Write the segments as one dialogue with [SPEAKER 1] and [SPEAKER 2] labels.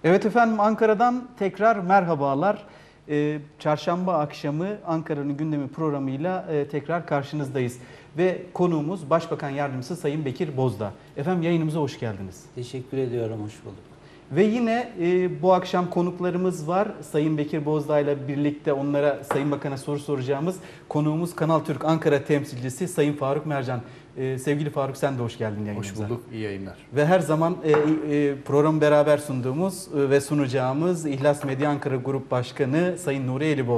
[SPEAKER 1] Evet efendim, Ankara'dan tekrar merhabalar. Çarşamba akşamı Ankara'nın gündemi programıyla tekrar karşınızdayız. Ve konuğumuz Başbakan Yardımcısı Sayın Bekir Bozdağ. Efendim, yayınımıza hoş geldiniz.
[SPEAKER 2] Teşekkür ediyorum, hoş bulduk.
[SPEAKER 1] Ve yine bu akşam konuklarımız var. Sayın Bekir Bozdağ ile birlikte onlara, Sayın Bakan'a soru soracağımız konuğumuz Kanal Türk Ankara temsilcisi Sayın Faruk Mercan. Sevgili Faruk, sen de hoş geldin yayınımıza.
[SPEAKER 3] Hoş bulduk, iyi yayınlar.
[SPEAKER 1] Ve her zaman programı beraber sunduğumuz ve sunacağımız İhlas Medya Ankara Grup Başkanı Sayın Nuri Elibol.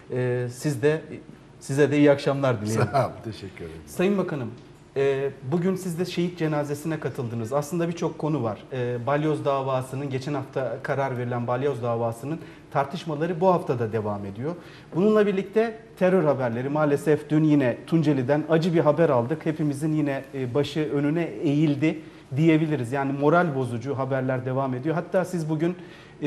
[SPEAKER 1] Size de iyi akşamlar dileyelim.
[SPEAKER 3] Sağ olun, teşekkür ederim.
[SPEAKER 1] Sayın Bakanım, bugün siz de şehit cenazesine katıldınız. Aslında birçok konu var. Balyoz davasının, geçen hafta karar verilen Balyoz davasının tartışmaları bu hafta da devam ediyor. Bununla birlikte terör haberleri, maalesef dün yine Tunceli'den acı bir haber aldık. Hepimizin yine başı önüne eğildi diyebiliriz. Yani moral bozucu haberler devam ediyor. Hatta siz bugün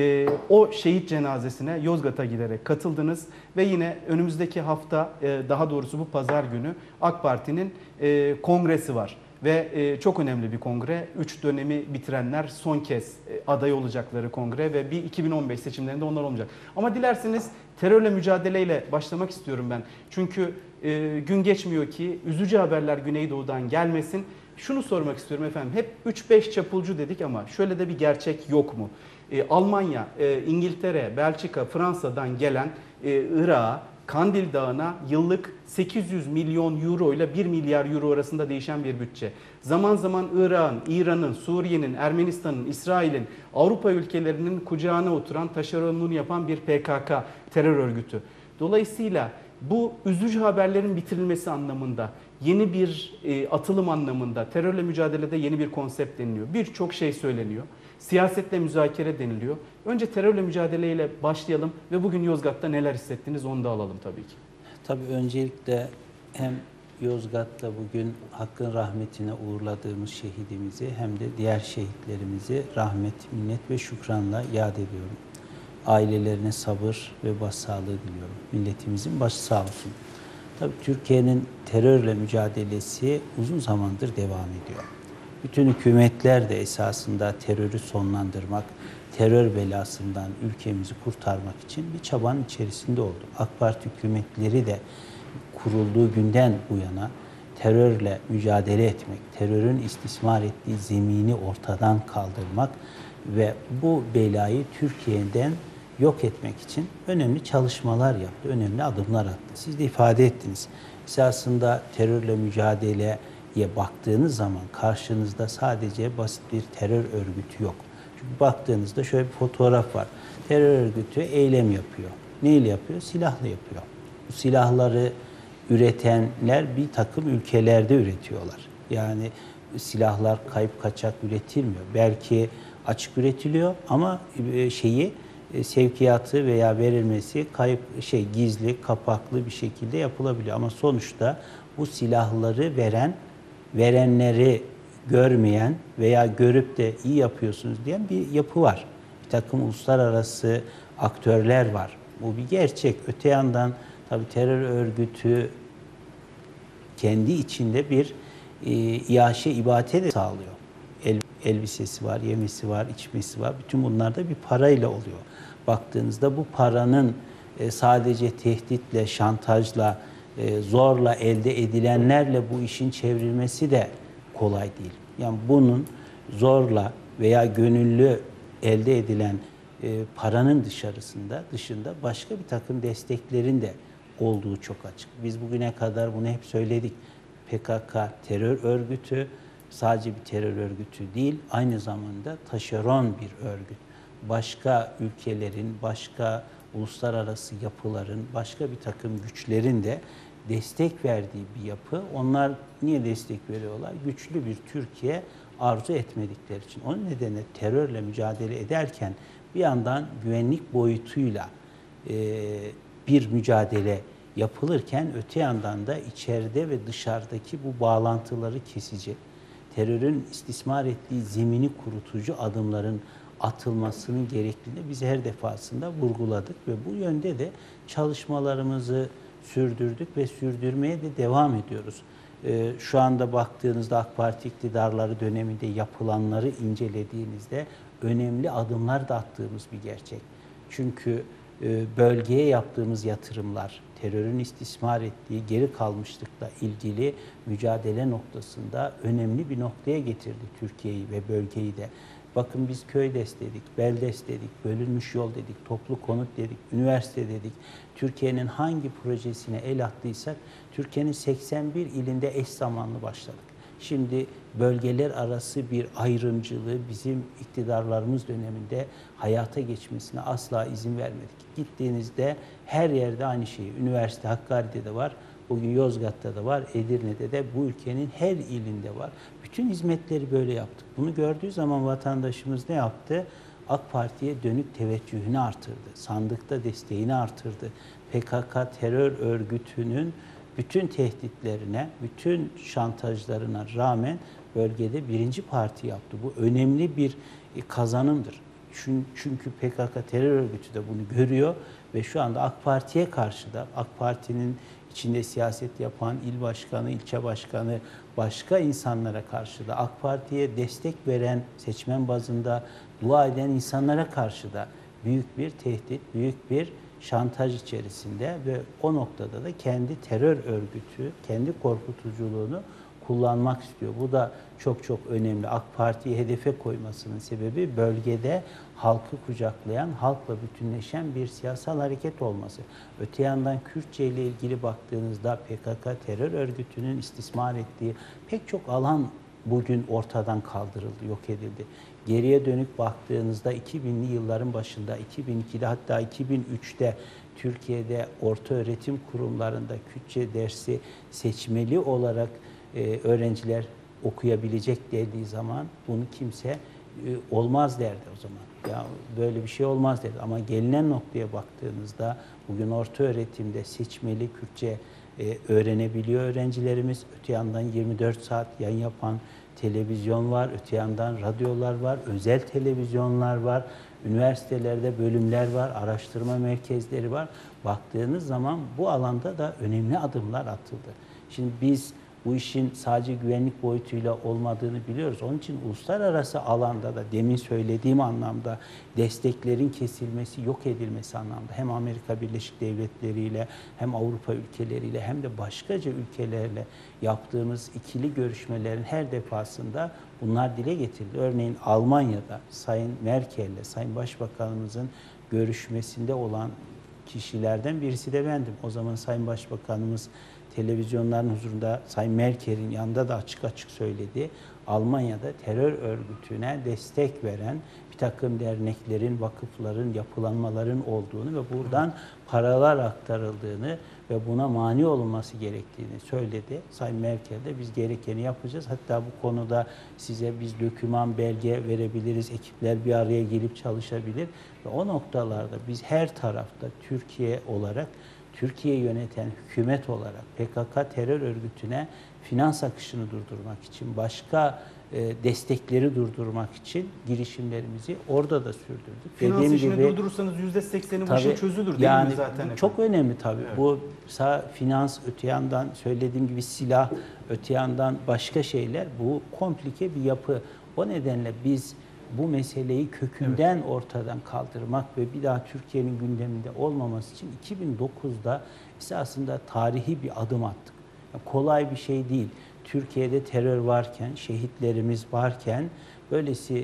[SPEAKER 1] o şehit cenazesine Yozgat'a giderek katıldınız ve yine önümüzdeki hafta, daha doğrusu bu pazar günü AK Parti'nin kongresi var. Ve çok önemli bir kongre. 3 dönemi bitirenler son kez aday olacakları kongre ve bir 2015 seçimlerinde onlar olmayacak. Ama dilerseniz terörle mücadeleyle başlamak istiyorum ben. Çünkü gün geçmiyor ki üzücü haberler Güneydoğu'dan gelmesin. Şunu sormak istiyorum efendim. Hep 3-5 çapulcu dedik ama şöyle de bir gerçek yok mu? Almanya, İngiltere, Belçika, Fransa'dan gelen Irak'a, Kandil Dağı'na yıllık 800 milyon euro ile 1 milyar euro arasında değişen bir bütçe. Zaman zaman Irak'ın, İran'ın, Suriye'nin, Ermenistan'ın, İsrail'in, Avrupa ülkelerinin kucağına oturan, taşeronluğunu yapan bir PKK terör örgütü. Dolayısıyla bu üzücü haberlerin bitirilmesi anlamında, yeni bir atılım anlamında, terörle mücadelede yeni bir konsept deniliyor. Birçok şey söyleniyor. Siyasetle müzakere deniliyor. Önce terörle mücadeleyle başlayalım ve bugün Yozgat'ta neler hissettiniz onu da alalım tabii ki.
[SPEAKER 2] Tabii öncelikle hem Yozgat'ta bugün Hakk'ın rahmetine uğurladığımız şehidimizi hem de diğer şehitlerimizi rahmet, minnet ve şükranla yad ediyorum. Ailelerine sabır ve başsağlığı diliyorum. Milletimizin başı sağ olsun. Tabii Türkiye'nin terörle mücadelesi uzun zamandır devam ediyor. Bütün hükümetler de esasında terörü sonlandırmak, terör belasından ülkemizi kurtarmak için bir çabanın içerisinde oldu. AK Parti hükümetleri de kurulduğu günden bu yana terörle mücadele etmek, terörün istismar ettiği zemini ortadan kaldırmak ve bu belayı Türkiye'den yok etmek için önemli çalışmalar yaptı, önemli adımlar attı. Siz de ifade ettiniz. Esasında terörle mücadeleye baktığınız zaman karşınızda sadece basit bir terör örgütü yok. Çünkü baktığınızda şöyle bir fotoğraf var. Terör örgütü eylem yapıyor. Neyle yapıyor? Silahla yapıyor. Bu silahları üretenler bir takım ülkelerde üretiyorlar. Yani silahlar kayıp kaçak üretilmiyor. Belki açık üretiliyor ama sevkiyatı veya verilmesi gizli, kapaklı bir şekilde yapılabiliyor. Ama sonuçta bu silahları verenleri görmeyen veya görüp de iyi yapıyorsunuz diyen bir yapı var. Bir takım uluslararası aktörler var. Bu bir gerçek. Öte yandan tabii terör örgütü kendi içinde bir iaşe, ibate de sağlıyor. Elbisesi var, yemesi var, içmesi var. Bütün bunlar da bir parayla oluyor. Baktığınızda bu paranın sadece tehditle, şantajla, zorla elde edilenlerle bu işin çevrilmesi de kolay değil. Yani bunun zorla veya gönüllü elde edilen paranın dışında başka bir takım desteklerin de olduğu çok açık. Biz bugüne kadar bunu hep söyledik. PKK terör örgütü sadece bir terör örgütü değil, aynı zamanda taşeron bir örgüt. Başka ülkelerin, başka uluslararası yapıların, başka bir takım güçlerin de destek verdiği bir yapı. Onlar niye destek veriyorlar? Güçlü bir Türkiye arzu etmedikleri için. Onun nedenle terörle mücadele ederken bir yandan güvenlik boyutuyla bir mücadele yapılırken öte yandan da içeride ve dışarıdaki bu bağlantıları kesecek, terörün istismar ettiği zemini kurutucu adımların atılmasının gerekliliğini biz her defasında vurguladık ve bu yönde de çalışmalarımızı sürdürdük ve sürdürmeye de devam ediyoruz. Şu anda baktığınızda AK Parti iktidarları döneminde yapılanları incelediğinizde önemli adımlar da attığımız bir gerçek. Çünkü bölgeye yaptığımız yatırımlar, terörün istismar ettiği geri kalmışlıkla ilgili mücadele noktasında önemli bir noktaya getirdi Türkiye'yi ve bölgeyi de. Bakın biz KÖYDES dedik, BELDES dedik, bölünmüş yol dedik, toplu konut dedik, üniversite dedik. Türkiye'nin hangi projesine el attıysak Türkiye'nin 81 ilinde eş zamanlı başladık. Şimdi bölgeler arası bir ayrımcılığı bizim iktidarlarımız döneminde hayata geçmesine asla izin vermedik. Gittiğinizde her yerde aynı şey. Üniversite Hakkari'de de var, bugün Yozgat'ta da var, Edirne'de de, bu ülkenin her ilinde var. Bütün hizmetleri böyle yaptık. Bunu gördüğü zaman vatandaşımız ne yaptı? AK Parti'ye dönük teveccühünü artırdı. Sandıkta desteğini artırdı. PKK terör örgütünün bütün tehditlerine, bütün şantajlarına rağmen bölgede birinci parti yaptı. Bu önemli bir kazanımdır. Çünkü PKK terör örgütü de bunu görüyor ve şu anda AK Parti'ye karşı da, AK Parti'nin içinde siyaset yapan il başkanı, ilçe başkanı, başka insanlara karşı da, AK Parti'ye destek veren, seçmen bazında dua eden insanlara karşı da büyük bir tehdit, büyük bir şantaj içerisinde ve o noktada da kendi terör örgütü, kendi korkutuculuğunu kullanmak istiyor. Bu da çok çok önemli. AK Parti'yi hedefe koymasının sebebi bölgede halkı kucaklayan, halkla bütünleşen bir siyasal hareket olması. Öte yandan Kürtçe ile ilgili baktığınızda PKK terör örgütünün istismar ettiği pek çok alan bugün ortadan kaldırıldı, yok edildi. Geriye dönük baktığınızda 2000'li yılların başında, 2002'de hatta 2003'te Türkiye'de ortaöğretim kurumlarında Kürtçe dersi seçmeli olarak öğrenciler okuyabilecek dediği zaman bunu kimse olmaz derdi o zaman. Ya böyle bir şey olmaz derdi. Ama gelinen noktaya baktığınızda bugün ortaöğretimde seçmeli Kürtçe öğrenebiliyor öğrencilerimiz. Öte yandan 24 saat yayın yapan televizyon var, öte yandan radyolar var, özel televizyonlar var, üniversitelerde bölümler var, araştırma merkezleri var. Baktığınız zaman bu alanda da önemli adımlar atıldı. Şimdi biz bu işin sadece güvenlik boyutuyla olmadığını biliyoruz. Onun için uluslararası alanda da demin söylediğim anlamda desteklerin kesilmesi, yok edilmesi anlamda hem Amerika Birleşik Devletleri ile hem Avrupa ülkeleriyle hem de başkaca ülkelerle yaptığımız ikili görüşmelerin her defasında bunlar dile getirildi. Örneğin Almanya'da Sayın Merkel'le Sayın Başbakanımızın görüşmesinde olan kişilerden birisi de bendim. O zaman Sayın Başbakanımız televizyonların huzurunda Sayın Merkel'in yanında da açık açık söyledi. Almanya'da terör örgütüne destek veren bir takım derneklerin, vakıfların, yapılanmaların olduğunu ve buradan paralar aktarıldığını ve buna mani olunması gerektiğini söyledi. Sayın Merkel de biz gerekeni yapacağız. Hatta bu konuda size biz doküman, belge verebiliriz. Ekipler bir araya gelip çalışabilir. Ve o noktalarda biz her tarafta Türkiye olarak, Türkiye yöneten hükümet olarak PKK terör örgütüne finans akışını durdurmak için, başka destekleri durdurmak için girişimlerimizi orada da sürdürdük.
[SPEAKER 1] Finans
[SPEAKER 2] Dediğim
[SPEAKER 1] işini
[SPEAKER 2] gibi,
[SPEAKER 1] durdurursanız %80'i bu işin çözülür değil
[SPEAKER 2] yani
[SPEAKER 1] mi zaten?
[SPEAKER 2] çok önemli tabii.
[SPEAKER 1] Evet.
[SPEAKER 2] Bu finans, öte yandan söylediğim gibi silah, öte yandan başka şeyler, bu komplike bir yapı. O nedenle biz bu meseleyi kökünden ortadan kaldırmak ve bir daha Türkiye'nin gündeminde olmaması için 2009'da esasında tarihi bir adım attık. Yani kolay bir şey değil. Türkiye'de terör varken, şehitlerimiz varken, böylesi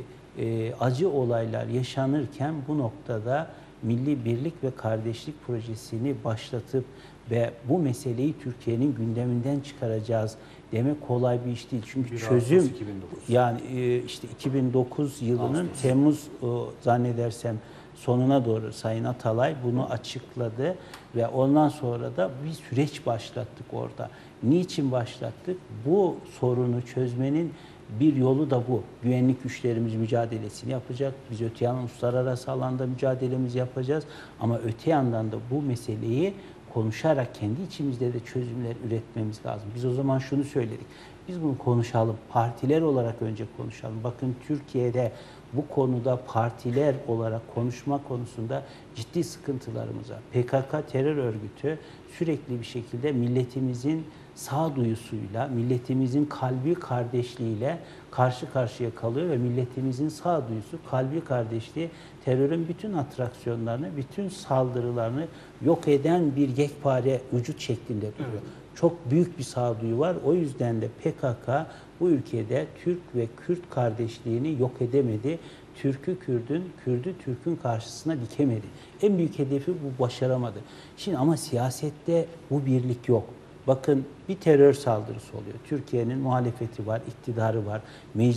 [SPEAKER 2] acı olaylar yaşanırken bu noktada Milli Birlik ve Kardeşlik Projesi'ni başlatıp ve bu meseleyi Türkiye'nin gündeminden çıkaracağız demek kolay bir iş değil. Çünkü çözüm yani işte 2009 yılının Temmuz zannedersem sonuna doğru Sayın Atalay bunu açıkladı ve ondan sonra da bir süreç başlattık orada. Niçin başlattık? Bu sorunu çözmenin bir yolu da bu. Güvenlik güçlerimiz mücadelesini yapacak. Biz öte yandan uluslararası alanda mücadelemizi yapacağız. Ama öte yandan da bu meseleyi konuşarak kendi içimizde de çözümler üretmemiz lazım. Biz o zaman şunu söyledik. Biz bunu konuşalım. Partiler olarak önce konuşalım. Bakın Türkiye'de bu konuda partiler olarak konuşma konusunda ciddi sıkıntılarımız var. PKK terör örgütü sürekli bir şekilde milletimizin sağduyusuyla, milletimizin kalbi kardeşliğiyle karşı karşıya kalıyor ve milletimizin sağduyusu, kalbi kardeşliği terörün bütün atraksiyonlarını, bütün saldırılarını yok eden bir yekpare vücut şeklinde duruyor. Evet. Çok büyük bir sağduyu var. O yüzden de PKK bu ülkede Türk ve Kürt kardeşliğini yok edemedi. Türk'ü Kürt'ün, Kürt'ü Türk'ün karşısına dikemedi. En büyük hedefi bu, başaramadı. Şimdi ama siyasette bu birlik yok. Bakın bir terör saldırısı oluyor. Türkiye'nin muhalefeti var, iktidarı var,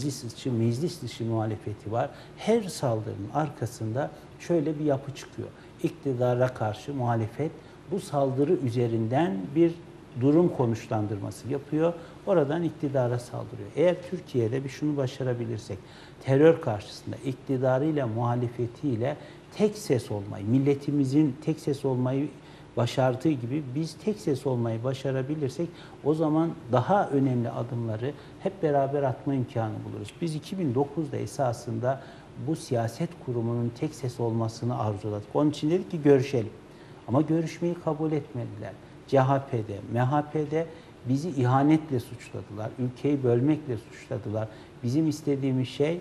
[SPEAKER 2] meclis dışı muhalefeti var. Her saldırının arkasında şöyle bir yapı çıkıyor. İktidara karşı muhalefet bu saldırı üzerinden bir durum konuşlandırması yapıyor. Oradan iktidara saldırıyor. Eğer Türkiye'de bir şunu başarabilirsek, terör karşısında iktidarıyla, muhalefetiyle tek ses olmayı, milletimizin tek ses olmayı başardığı gibi biz tek ses olmayı başarabilirsek o zaman daha önemli adımları hep beraber atma imkanı buluruz. Biz 2009'da esasında bu siyaset kurumunun tek ses olmasını arzuladık. Onun için dedik ki görüşelim. Ama görüşmeyi kabul etmediler. CHP'de, MHP'de bizi ihanetle suçladılar. Ülkeyi bölmekle suçladılar. Bizim istediğimiz şey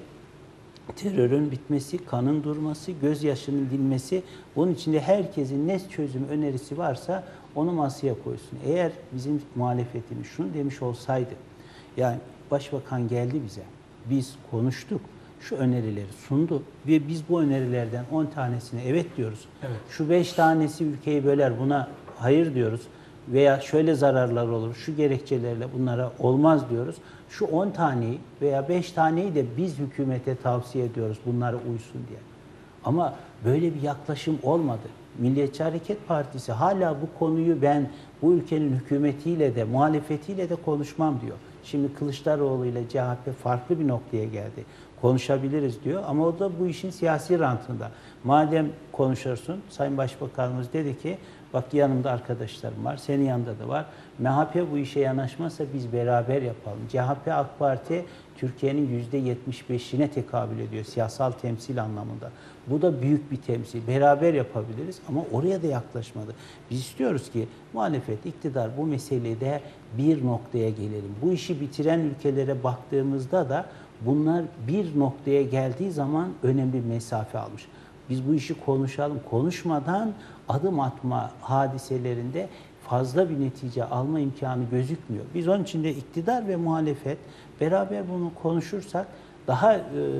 [SPEAKER 2] terörün bitmesi, kanın durması, gözyaşının dinmesi. Bunun için de herkesin ne çözüm önerisi varsa onu masaya koysun. Eğer bizim muhalefetimiz şunu demiş olsaydı, yani Başbakan geldi bize, biz konuştuk, şu önerileri sundu ve biz bu önerilerden 10 tanesine evet diyoruz. Evet. Şu 5 tanesi ülkeyi böler, buna hayır diyoruz. Veya şöyle zararlar olur, şu gerekçelerle bunlara olmaz diyoruz. Şu 10 taneyi veya 5 taneyi de biz hükümete tavsiye ediyoruz bunlara uysun diye. Ama böyle bir yaklaşım olmadı. Milliyetçi Hareket Partisi hala bu konuyu ben bu ülkenin hükümetiyle de muhalefetiyle de konuşmam diyor. Şimdi Kılıçdaroğlu ile CHP farklı bir noktaya geldi. Konuşabiliriz diyor ama o da bu işin siyasi rantında. Madem konuşursun, Sayın Başbakanımız dedi ki bak yanımda arkadaşlarım var, senin yanında da var. MHP bu işe yanaşmazsa biz beraber yapalım. CHP, AK Parti Türkiye'nin %75'ine tekabül ediyor siyasal temsil anlamında. Bu da büyük bir temsil. Beraber yapabiliriz ama oraya da yaklaşmadı. Biz istiyoruz ki muhalefet, iktidar bu meselede bir noktaya gelelim. Bu işi bitiren ülkelere baktığımızda da bunlar bir noktaya geldiği zaman önemli bir mesafe almış. Biz bu işi konuşalım. Konuşmadan adım atma hadiselerinde fazla bir netice alma imkanı gözükmüyor. Biz onun için de iktidar ve muhalefet beraber bunu konuşursak daha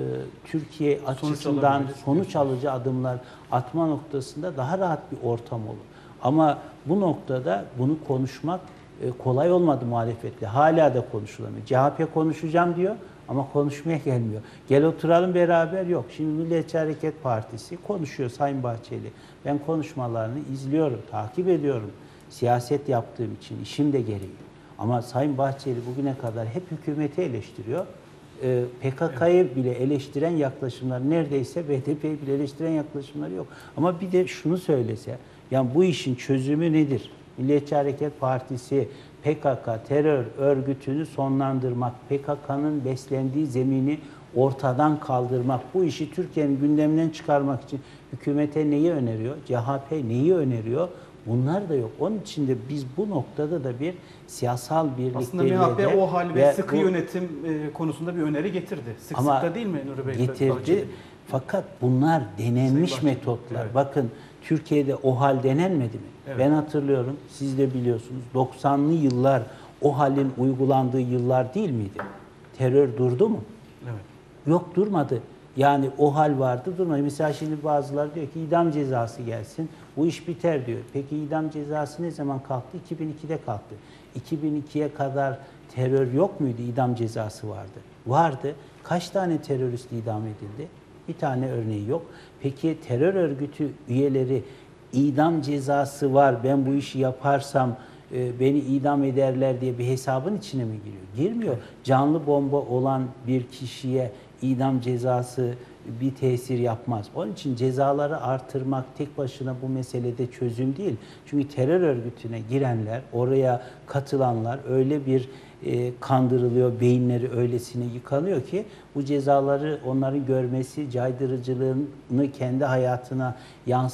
[SPEAKER 2] Türkiye açısından sonuç alıcı adımlar atma noktasında daha rahat bir ortam olur. Ama bu noktada bunu konuşmak kolay olmadı muhalefetle. Hala da konuşulamıyor. CHP konuşacağım diyor ama konuşmaya gelmiyor. Gel oturalım beraber yok. Şimdi Milliyetçi Hareket Partisi konuşuyor Sayın Bahçeli. Ben konuşmalarını izliyorum, takip ediyorum. Siyaset yaptığım için işim de gereği. Ama Sayın Bahçeli bugüne kadar hep hükümeti eleştiriyor. PKK'yı bile eleştiren yaklaşımlar neredeyse BDP'yi bile eleştiren yaklaşımları yok. Ama bir de şunu söylese, yani bu işin çözümü nedir? Milliyetçi Hareket Partisi PKK terör örgütünü sonlandırmak, PKK'nın beslendiği zemini ortadan kaldırmak, bu işi Türkiye'nin gündeminden çıkarmak için hükümete neyi öneriyor? CHP neyi öneriyor? Bunlar da yok. Onun için de biz bu noktada da bir siyasal birlikteliğe
[SPEAKER 1] aslında MHP o hal ve sıkı yönetim konusunda bir öneri getirdi. Sık sık da değil mi Nuri Bey?
[SPEAKER 2] Getirdi. Bahçeli. Fakat bunlar denenmiş metotlar. Evet. Bakın Türkiye'de o hal denenmedi mi? Evet. Ben hatırlıyorum, siz de biliyorsunuz 90'lı yıllar o halin uygulandığı yıllar değil miydi? Terör durdu mu? Evet. Yok, durmadı. Yani o hal vardı, durmadı. Mesela şimdi bazıları diyor ki idam cezası gelsin, bu iş biter diyor. Peki idam cezası ne zaman kalktı? 2002'de kalktı. 2002'ye kadar terör yok muydu? İdam cezası vardı. Vardı. Kaç tane terörist idam edildi? Bir tane örneği yok. Peki terör örgütü üyeleri idam cezası var, ben bu işi yaparsam beni idam ederler diye bir hesabın içine mi giriyor? Girmiyor. Evet. Canlı bomba olan bir kişiye idam cezası bir tesir yapmaz. Onun için cezaları artırmak tek başına bu meselede çözüm değil. Çünkü terör örgütüne girenler, oraya katılanlar öyle bir kandırılıyor, beyinleri öylesine yıkanıyor ki bu cezaları onların görmesi, caydırıcılığını kendi hayatına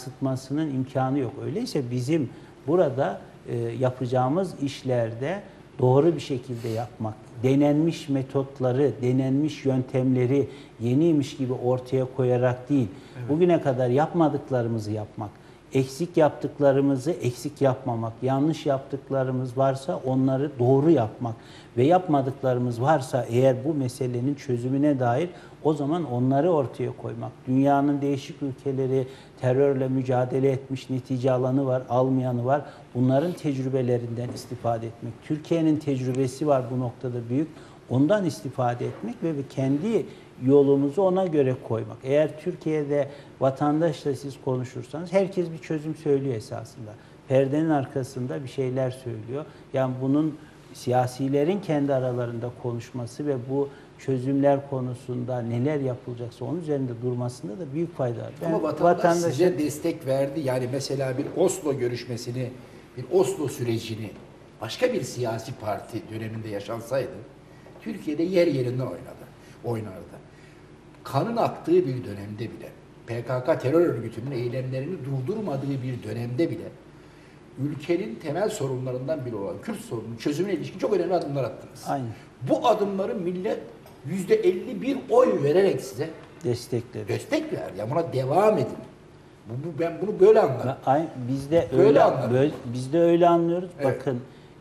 [SPEAKER 2] yansıtmasının imkanı yok. Öyleyse bizim burada yapacağımız işlerde doğru bir şekilde yapmak, denenmiş metotları, denenmiş yöntemleri yeniymiş gibi ortaya koyarak değil, bugüne kadar yapmadıklarımızı yapmak, eksik yaptıklarımızı eksik yapmamak, yanlış yaptıklarımız varsa onları doğru yapmak ve yapmadıklarımız varsa eğer bu meselenin çözümüne dair o zaman onları ortaya koymak. Dünyanın değişik ülkeleri terörle mücadele etmiş, netice alanı var, almayanı var. Bunların tecrübelerinden istifade etmek. Türkiye'nin tecrübesi var bu noktada büyük. Ondan istifade etmek ve kendi yolumuzu ona göre koymak. Eğer Türkiye'de vatandaşla siz konuşursanız herkes bir çözüm söylüyor esasında. Perdenin arkasında bir şeyler söylüyor. Yani bunun siyasilerin kendi aralarında konuşması ve bu çözümler konusunda neler yapılacaksa onun üzerinde durmasında da büyük fayda var.
[SPEAKER 3] Ama vatandaş size destek verdi. Yani mesela bir Oslo görüşmesini, bir Oslo sürecini başka bir siyasi parti döneminde yaşansaydı Türkiye'de yer yerinden oynardı. Kanın aktığı bir dönemde bile, PKK terör örgütünün eylemlerini durdurmadığı bir dönemde bile ülkenin temel sorunlarından biri olan Kürt sorununun çözümüne ilişkin çok önemli adımlar attınız.
[SPEAKER 2] Aynen.
[SPEAKER 3] Bu adımları millet %51 oy vererek size
[SPEAKER 2] Destekledi.
[SPEAKER 3] destek ver. Ya buna devam edin. Ben bunu böyle anlarım.
[SPEAKER 2] Biz de
[SPEAKER 3] Böyle
[SPEAKER 2] öyle
[SPEAKER 3] anlarım.
[SPEAKER 2] biz de öyle anlıyoruz.
[SPEAKER 3] Evet.
[SPEAKER 2] Bakın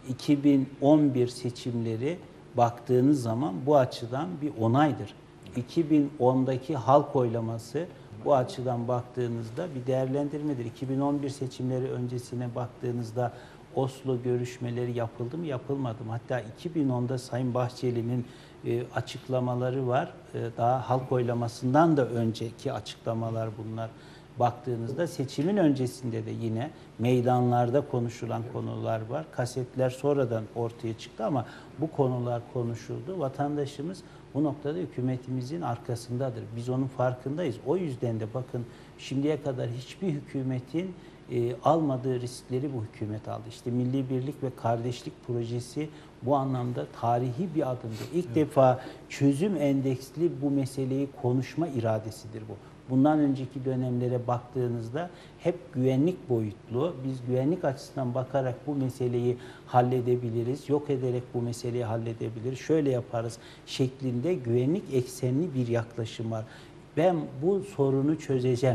[SPEAKER 2] 2011 seçimleri baktığınız zaman bu açıdan bir onaydır. 2010'daki halk oylaması bu açıdan baktığınızda bir değerlendirmedir. 2011 seçimleri öncesine baktığınızda Oslo görüşmeleri yapıldı mı, yapılmadı mı? Hatta 2010'da Sayın Bahçeli'nin açıklamaları var. Daha halk oylamasından da önceki açıklamalar bunlar. Baktığınızda seçimin öncesinde de yine meydanlarda konuşulan konular var. Kasetler sonradan ortaya çıktı ama bu konular konuşuldu. Vatandaşımız bu noktada hükümetimizin arkasındadır. Biz onun farkındayız. O yüzden de bakın şimdiye kadar hiçbir hükümetin almadığı riskleri bu hükümet aldı. İşte Milli Birlik ve Kardeşlik Projesi bu anlamda tarihi bir adımdı. İlk defa çözüm endeksli bu meseleyi konuşma iradesidir bu. Bundan önceki dönemlere baktığınızda hep güvenlik boyutlu, biz güvenlik açısından bakarak bu meseleyi halledebiliriz, yok ederek bu meseleyi halledebiliriz, şöyle yaparız şeklinde güvenlik eksenli bir yaklaşım var. Ben bu sorunu çözeceğim.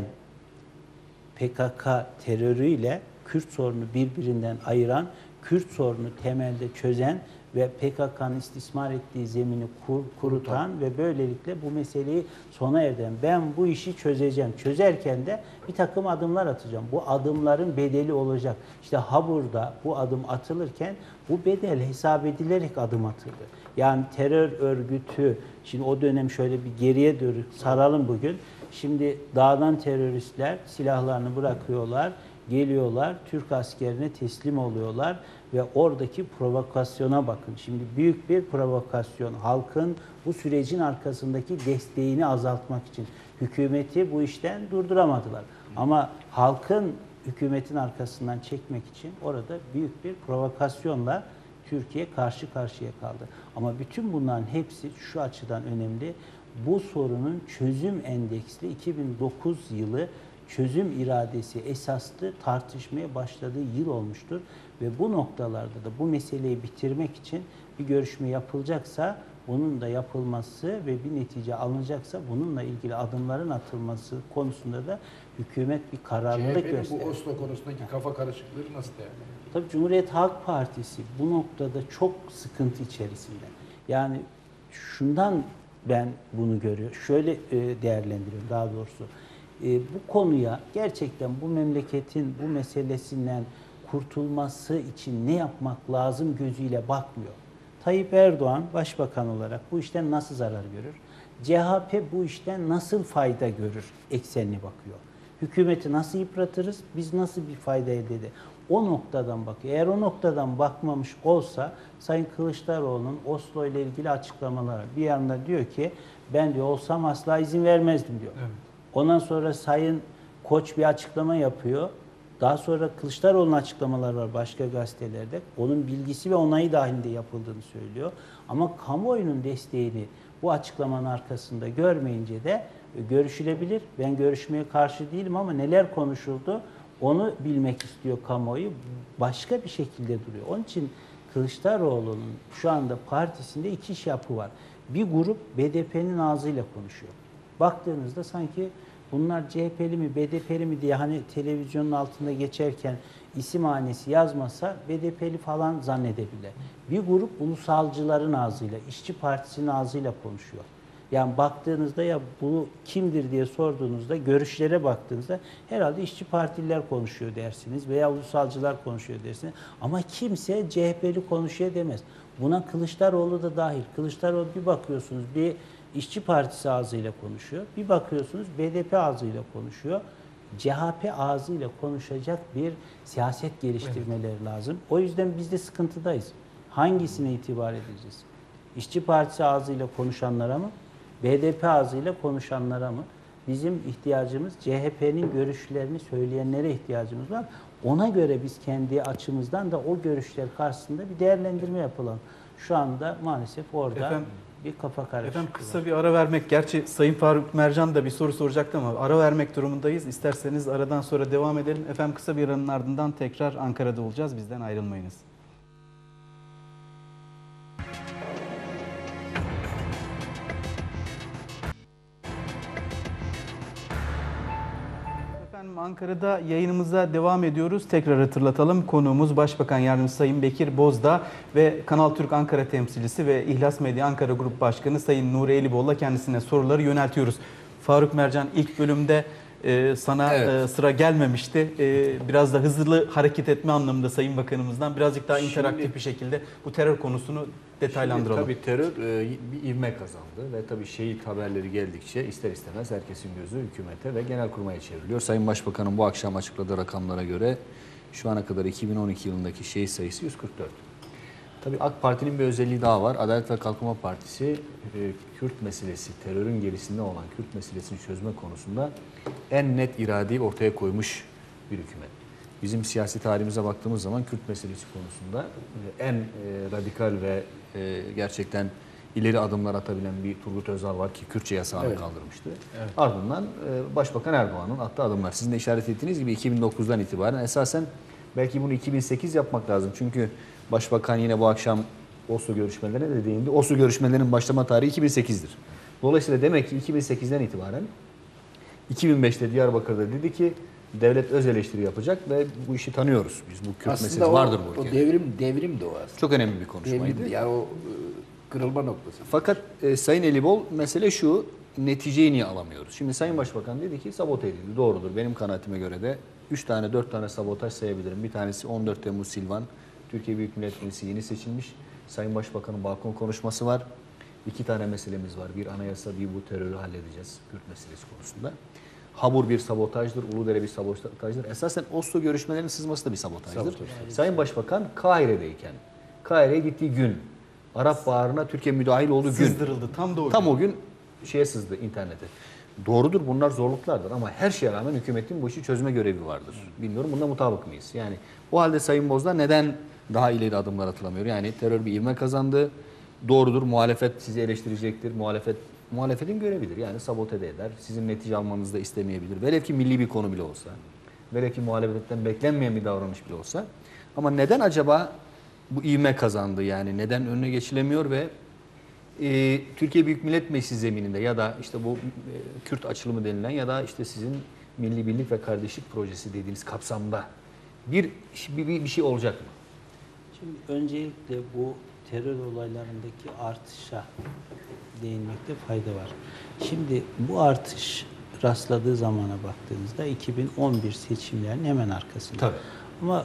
[SPEAKER 2] PKK terörüyle Kürt sorunu birbirinden ayıran, Kürt sorunu temelde çözen ve PKK'nın istismar ettiği zemini kurutan ve böylelikle bu meseleyi sona erdiren. Ben bu işi çözeceğim. Çözerken de bir takım adımlar atacağım. Bu adımların bedeli olacak. İşte Habur'da bu adım atılırken bu bedel hesap edilerek adım atıldı. Yani terör örgütü, şimdi o dönem şöyle bir geriye doğru saralım bugün. Şimdi dağdan teröristler silahlarını bırakıyorlar, geliyorlar, Türk askerine teslim oluyorlar ve oradaki provokasyona bakın. Şimdi büyük bir provokasyon. Halkın bu sürecin arkasındaki desteğini azaltmak için hükümeti bu işten durduramadılar. Ama halkın hükümetin arkasından çekmek için orada büyük bir provokasyonla Türkiye karşı karşıya kaldı. Ama bütün bunların hepsi şu açıdan önemli. Bu sorunun çözüm endeksli 2009 yılı çözüm iradesi esaslı tartışmaya başladığı yıl olmuştur. Ve bu noktalarda da bu meseleyi bitirmek için bir görüşme yapılacaksa bunun da yapılması ve bir netice alınacaksa bununla ilgili adımların atılması konusunda da hükümet bir kararlılık gösteriyor.
[SPEAKER 3] Bu Oslo konusundaki kafa karışıklığı nasıl değerlendiriyor?
[SPEAKER 2] Tabii Cumhuriyet Halk Partisi bu noktada çok sıkıntı içerisinde. Yani şundan ben bunu görüyorum. Şöyle değerlendiriyorum daha doğrusu. Bu konuya gerçekten bu memleketin bu meselesinden kurtulması için ne yapmak lazım gözüyle bakmıyor. Tayyip Erdoğan başbakan olarak bu işten nasıl zarar görür? CHP bu işten nasıl fayda görür eksenli bakıyor. Hükümeti nasıl yıpratırız? Biz nasıl bir fayda elde ederiz? O noktadan bakıyor. Eğer o noktadan bakmamış olsa Sayın Kılıçdaroğlu'nun Oslo ile ilgili açıklamaları bir yanda diyor ki ben diyor olsam asla izin vermezdim diyor. Evet. Ondan sonra Sayın Koç bir açıklama yapıyor. Daha sonra Kılıçdaroğlu'nun açıklamaları var başka gazetelerde. Onun bilgisi ve onayı dahilinde yapıldığını söylüyor. Ama kamuoyunun desteğini bu açıklamanın arkasında görmeyince de görüşülebilir. Ben görüşmeye karşı değilim ama neler konuşuldu onu bilmek istiyor kamuoyu. Başka bir şekilde duruyor. Onun için Kılıçdaroğlu'nun şu anda partisinde iki yapı var. Bir grup BDP'nin ağzıyla konuşuyor. Baktığınızda sanki bunlar CHP'li mi, BDP'li mi diye hani televizyonun altında geçerken isim hanesi yazmasa BDP'li falan zannedebilir. Bir grup ulusalcıların ağzıyla, İşçi Partisi'nin ağzıyla konuşuyor. Yani baktığınızda ya bu kimdir diye sorduğunuzda, görüşlere baktığınızda herhalde işçi partililer konuşuyor dersiniz veya ulusalcılar konuşuyor dersiniz. Ama kimse CHP'li konuşuyor demez. Buna Kılıçdaroğlu da dahil. Kılıçdaroğlu bir bakıyorsunuz bir İşçi Partisi ağzıyla konuşuyor. Bir bakıyorsunuz BDP ağzıyla konuşuyor. CHP ağzıyla konuşacak bir siyaset geliştirmeleri lazım. O yüzden biz de sıkıntıdayız. Hangisine itibar edeceğiz? İşçi Partisi ağzıyla konuşanlara mı? BDP ağzıyla konuşanlara mı? Bizim ihtiyacımız CHP'nin görüşlerini söyleyenlere ihtiyacımız var. Ona göre biz kendi açımızdan da o görüşler karşısında bir değerlendirme yapalım. Şu anda maalesef orada bir kafa karışıklığı
[SPEAKER 1] Efendim kısa bir ara vermek, gerçi Sayın Faruk Mercan da bir soru soracaktı ama ara vermek durumundayız. İsterseniz aradan sonra devam edelim. Efendim kısa bir aranın ardından tekrar Ankara'da olacağız. Bizden ayrılmayınız. Efendim Ankara'da yayınımıza devam ediyoruz. Tekrar hatırlatalım. Konuğumuz Başbakan Yardımcısı Sayın Bekir Bozdağ ve Kanal Türk Ankara temsilcisi ve İhlas Medya Ankara Grup Başkanı Sayın Nuri Elibol'la kendisine soruları yöneltiyoruz. Faruk Mercan, ilk bölümde sana sıra gelmemişti. Biraz da hızlı hareket etme anlamında Sayın Bakanımızdan birazcık daha interaktif bir şekilde bu terör konusunu detaylandıralım.
[SPEAKER 4] Tabii terör bir ivme kazandı ve tabii şehit haberleri geldikçe ister istemez herkesin gözü hükümete ve genelkurmaya çevriliyor. Sayın Başbakan'ın bu akşam açıkladığı rakamlara göre şu ana kadar 2012 yılındaki şehit sayısı 144. Tabii AK Parti'nin bir özelliği daha var. Adalet ve Kalkınma Partisi Kürt meselesi, terörün gerisinde olan Kürt meselesini çözme konusunda en net iradeyi ortaya koymuş bir hükümet. Bizim siyasi tarihimize baktığımız zaman Kürt meselesi konusunda en radikal ve gerçekten ileri adımlar atabilen bir Turgut Özal var ki Kürtçe yasağını kaldırmıştı. Evet. Ardından Başbakan Erdoğan'ın attığı adımlar. Sizin de işaret ettiğiniz gibi 2009'dan itibaren esasen belki bunu 2008 yapmak lazım. Çünkü Başbakan yine bu akşam Oslo görüşmelerine de değindi. Oslo görüşmelerinin başlama tarihi 2008'dir. Dolayısıyla demek ki 2008'den itibaren 2005'te Diyarbakır'da dedi ki devlet öz eleştiri yapacak ve bu işi tanıyoruz. Biz bu Kürt meselesi vardır bu ülkede.
[SPEAKER 3] O devrim de o aslında.
[SPEAKER 4] Çok önemli bir konuşmaydı.
[SPEAKER 3] Devrimdi yani o kırılma noktası.
[SPEAKER 4] Fakat Sayın Elibol mesele şu, neticeyi niye alamıyoruz? Şimdi Sayın Başbakan dedi ki sabote edildi. Doğrudur. Benim kanaatime göre de 3 tane 4 tane sabotaj sayabilirim. Bir tanesi 14 Temmuz Silvan. Türkiye Büyük Millet Meclisi yeni seçilmiş. Sayın Başbakan'ın balkon konuşması var. 2 tane meselemiz var. Bir anayasa, bir bu terörü halledeceğiz Kürt meselesi konusunda. Habur bir sabotajdır, Uludere bir sabotajdır. Esasen Oslo görüşmelerinin sızması da bir sabotajdır. Sayın Başbakan Kahire'deyken, Kahire'ye gittiği gün, Arap Baharı'na Türkiye müdahil olduğu gün.
[SPEAKER 1] Sızdırıldı tam da o gün.
[SPEAKER 4] Tam o gün şeye sızdı internete. Doğrudur, bunlar zorluklardır ama her şeye rağmen hükümetin bu işi çözme görevi vardır. Bilmiyorum, bunda mutabık mıyız? Yani o halde Sayın Bozdağ neden daha ileri adımlar atılamıyor? Yani terör bir ivme kazandı. Doğrudur, muhalefet sizi eleştirecektir. Muhalefetin görevidir. Yani sabote de eder. Sizin netice almanızı da istemeyebilir. Velev ki milli bir konu bile olsa. Velev ki muhalefetten beklenmeyen bir davranış bile olsa. Ama neden acaba bu ivme kazandı? Yani neden önüne geçilemiyor ve Türkiye Büyük Millet Meclisi zemininde ya da işte bu Kürt açılımı denilen ya da işte sizin Milli Birlik ve Kardeşlik Projesi dediğiniz kapsamda bir şey olacak mı?
[SPEAKER 2] Şimdi öncelikle bu terör olaylarındaki artışa değinmekte fayda var. Şimdi bu artış rastladığı zamana baktığınızda 2011 seçimlerinin hemen arkasında.
[SPEAKER 4] Tabii.
[SPEAKER 2] Ama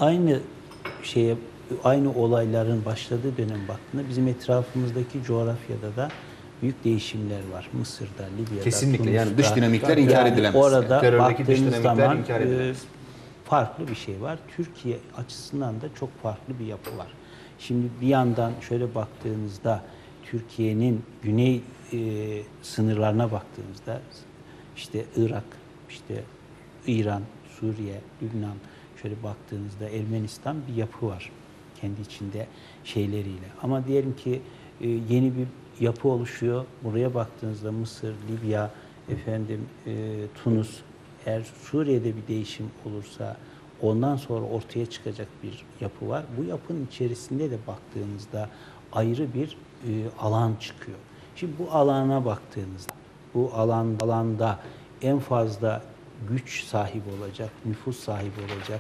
[SPEAKER 2] aynı olayların başladığı dönem baktığında bizim etrafımızdaki coğrafyada da büyük değişimler var. Mısır'da, Libya'da,
[SPEAKER 4] kesinlikle
[SPEAKER 2] Tunus'ta.
[SPEAKER 4] yani dış dinamikler inkar edilemez.
[SPEAKER 2] Orada
[SPEAKER 4] terördeki dış
[SPEAKER 2] baktığınız
[SPEAKER 4] dinamikler
[SPEAKER 2] zaman
[SPEAKER 4] inkar edilemez.
[SPEAKER 2] farklı bir şey var. Türkiye açısından da çok farklı bir yapı var. Şimdi bir yandan şöyle baktığınızda Türkiye'nin güney sınırlarına baktığınızda işte Irak, işte İran, Suriye, Lübnan şöyle baktığınızda Ermenistan bir yapı var kendi içinde şeyleriyle. Ama diyelim ki yeni bir yapı oluşuyor. Buraya baktığınızda Mısır, Libya, Tunus, eğer Suriye'de bir değişim olursa ondan sonra ortaya çıkacak bir yapı var. Bu yapının içerisinde de baktığınızda ayrı bir alan çıkıyor. Şimdi bu alana baktığınızda, bu alanda en fazla güç sahibi olacak, nüfus sahibi olacak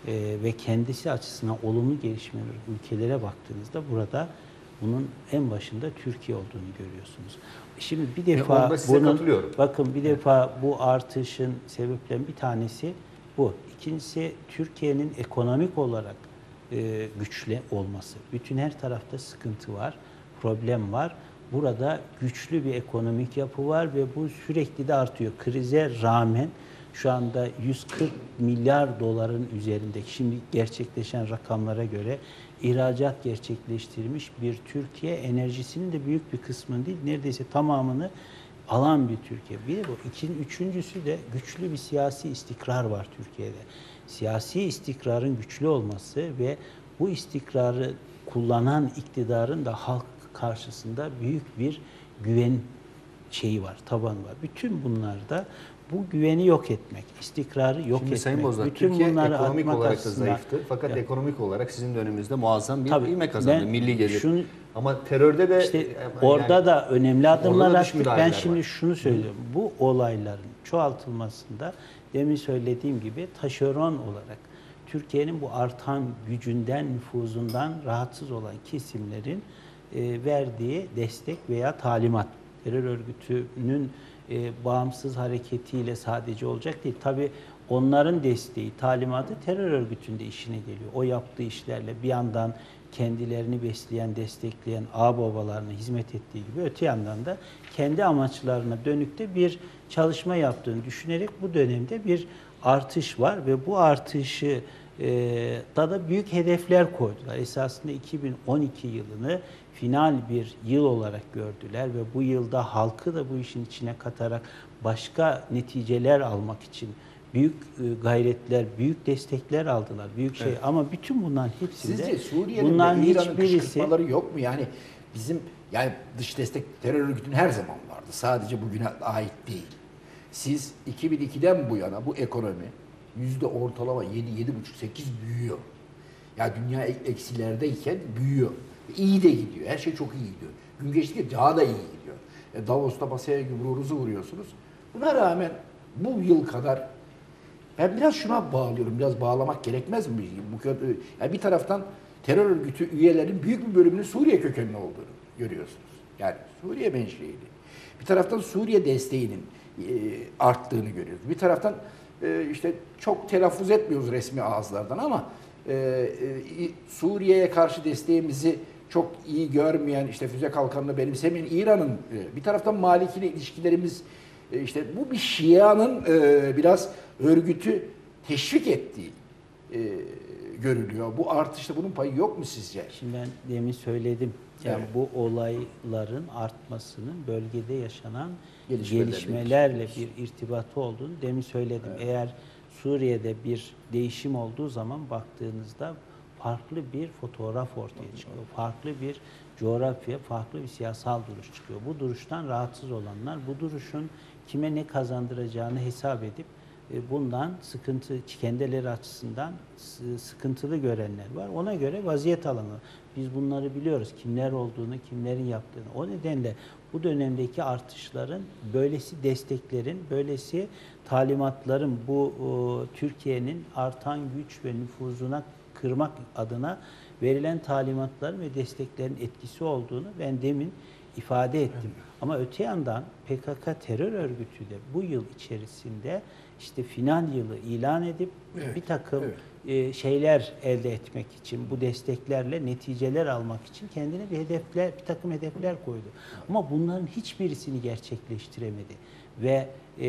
[SPEAKER 2] ve kendisi açısından olumlu gelişmeler ülkelere baktığınızda burada bunun en başında Türkiye olduğunu görüyorsunuz. Şimdi bir defa
[SPEAKER 4] onda size katılıyorum.
[SPEAKER 2] bakın bir defa bu artışın sebeplerinden bir tanesi bu. İkincisi Türkiye'nin ekonomik olarak güçlü olması. Bütün her tarafta sıkıntı var, problem var. Burada güçlü bir ekonomik yapı var ve bu sürekli de artıyor. Krize rağmen şu anda 140 milyar doların üzerindeki şimdi gerçekleşen rakamlara göre ihracat gerçekleştirmiş bir Türkiye, enerjisinin de büyük bir kısmını değil, neredeyse tamamını alan bir Türkiye. Bir de bu. Üçüncüsü de güçlü bir siyasi istikrar var Türkiye'de. Siyasi istikrarın güçlü olması ve bu istikrarı kullanan iktidarın da halk karşısında büyük bir güven şeyi var, tabanı var. Bütün bunlarda bu güveni yok etmek, istikrarı yok
[SPEAKER 4] Şimdi
[SPEAKER 2] etmek.
[SPEAKER 4] Sayın Bozdağ,
[SPEAKER 2] bütün
[SPEAKER 4] Türkiye
[SPEAKER 2] bunları
[SPEAKER 4] ekonomik
[SPEAKER 2] atmak
[SPEAKER 4] olarak da
[SPEAKER 2] aslında-
[SPEAKER 4] zayıftı. Fakat
[SPEAKER 2] Ya,
[SPEAKER 4] ekonomik olarak sizin döneminizde muazzam bir
[SPEAKER 2] tabii,
[SPEAKER 4] ivme kazandı.
[SPEAKER 2] ben
[SPEAKER 4] Milli gelir.
[SPEAKER 2] şunu-
[SPEAKER 4] Ama terörde de
[SPEAKER 2] İşte
[SPEAKER 4] yani
[SPEAKER 2] orada da önemli adımlar
[SPEAKER 4] orada da
[SPEAKER 2] attık. Ben
[SPEAKER 4] müdahaleler
[SPEAKER 2] şimdi
[SPEAKER 4] var.
[SPEAKER 2] şunu söylüyorum. Bu olayların çoğaltılmasında demin söylediğim gibi taşeron olarak Türkiye'nin bu artan gücünden, nüfuzundan rahatsız olan kesimlerin verdiği destek veya talimat. Terör örgütünün bağımsız hareketiyle sadece olacak değil. Tabii onların desteği, talimatı terör örgütünde işine geliyor. O yaptığı işlerle bir yandan kendilerini besleyen, destekleyen ağababalarına hizmet ettiği gibi öte yandan da kendi amaçlarına dönük de bir çalışma yaptığını düşünerek bu dönemde bir artış var ve bu artışı da büyük hedefler koydular. Esasında 2012 yılını final bir yıl olarak gördüler ve bu yılda halkı da bu işin içine katarak başka neticeler almak için büyük gayretler, büyük destekler aldılar. Büyük şey ama bütün bunların hepsinde
[SPEAKER 3] Sizce Suriye'nin
[SPEAKER 2] bunların
[SPEAKER 3] ve İran'ın
[SPEAKER 2] hiçbirisi
[SPEAKER 3] kışkırtmaları yok mu? Yani bizim yani dış destek terör örgütünün her zaman vardı. Sadece bugüne ait değil. Siz 2002'den bu yana bu ekonomi ortalama 7,5-8 büyüyor. Ya dünya eksilerdeyken büyüyor. İyi de gidiyor. Her şey çok iyi gidiyor. Gün geçtikçe daha da iyi gidiyor. Davos'ta masaya yumruğunuzu vuruyorsunuz. Buna rağmen bu yıl kadar ben biraz şuna bağlıyorum. Biraz bağlamak gerekmez mi? Yani bir taraftan terör örgütü üyelerinin büyük bir bölümünün Suriye kökenli olduğunu görüyorsunuz. Yani Suriye menşeili. Bir taraftan Suriye desteğinin arttığını görüyoruz. Bir taraftan işte çok telaffuz etmiyoruz resmi ağızlardan ama Suriye'ye karşı desteğimizi çok iyi görmeyen, işte füze kalkanını benimsemeyen İran'ın bir taraftan Maliki ile ilişkilerimiz işte bu bir Şia'nın biraz örgütü teşvik ettiği görülüyor. Bu artışta bunun payı yok mu sizce?
[SPEAKER 2] Şimdi ben demin söyledim. Yani
[SPEAKER 3] Evet.
[SPEAKER 2] bu olayların artmasının bölgede yaşanan
[SPEAKER 3] Gelişmelerle
[SPEAKER 2] gelişmelerle bir irtibatı olduğunu demin söyledim.
[SPEAKER 3] Evet.
[SPEAKER 2] Eğer Suriye'de bir değişim olduğu zaman baktığınızda farklı bir fotoğraf ortaya çıkıyor. Farklı bir coğrafya, farklı bir siyasal duruş çıkıyor. Bu duruştan rahatsız olanlar, bu duruşun kime ne kazandıracağını hesap edip bundan sıkıntı, kendileri açısından sıkıntılı görenler var. Ona göre vaziyet alanı. Biz bunları biliyoruz. Kimler olduğunu, kimlerin yaptığını. O nedenle bu dönemdeki artışların, böylesi desteklerin, böylesi talimatların bu Türkiye'nin artan güç ve nüfuzuna kırmak adına verilen talimatların ve desteklerin etkisi olduğunu ben demin ifade ettim. Ama öte yandan PKK terör örgütü de bu yıl içerisinde işte final yılı ilan edip bir takım şeyler elde etmek için, bu desteklerle neticeler almak için kendine bir takım hedefler koydu. Ama bunların hiçbirisini gerçekleştiremedi ve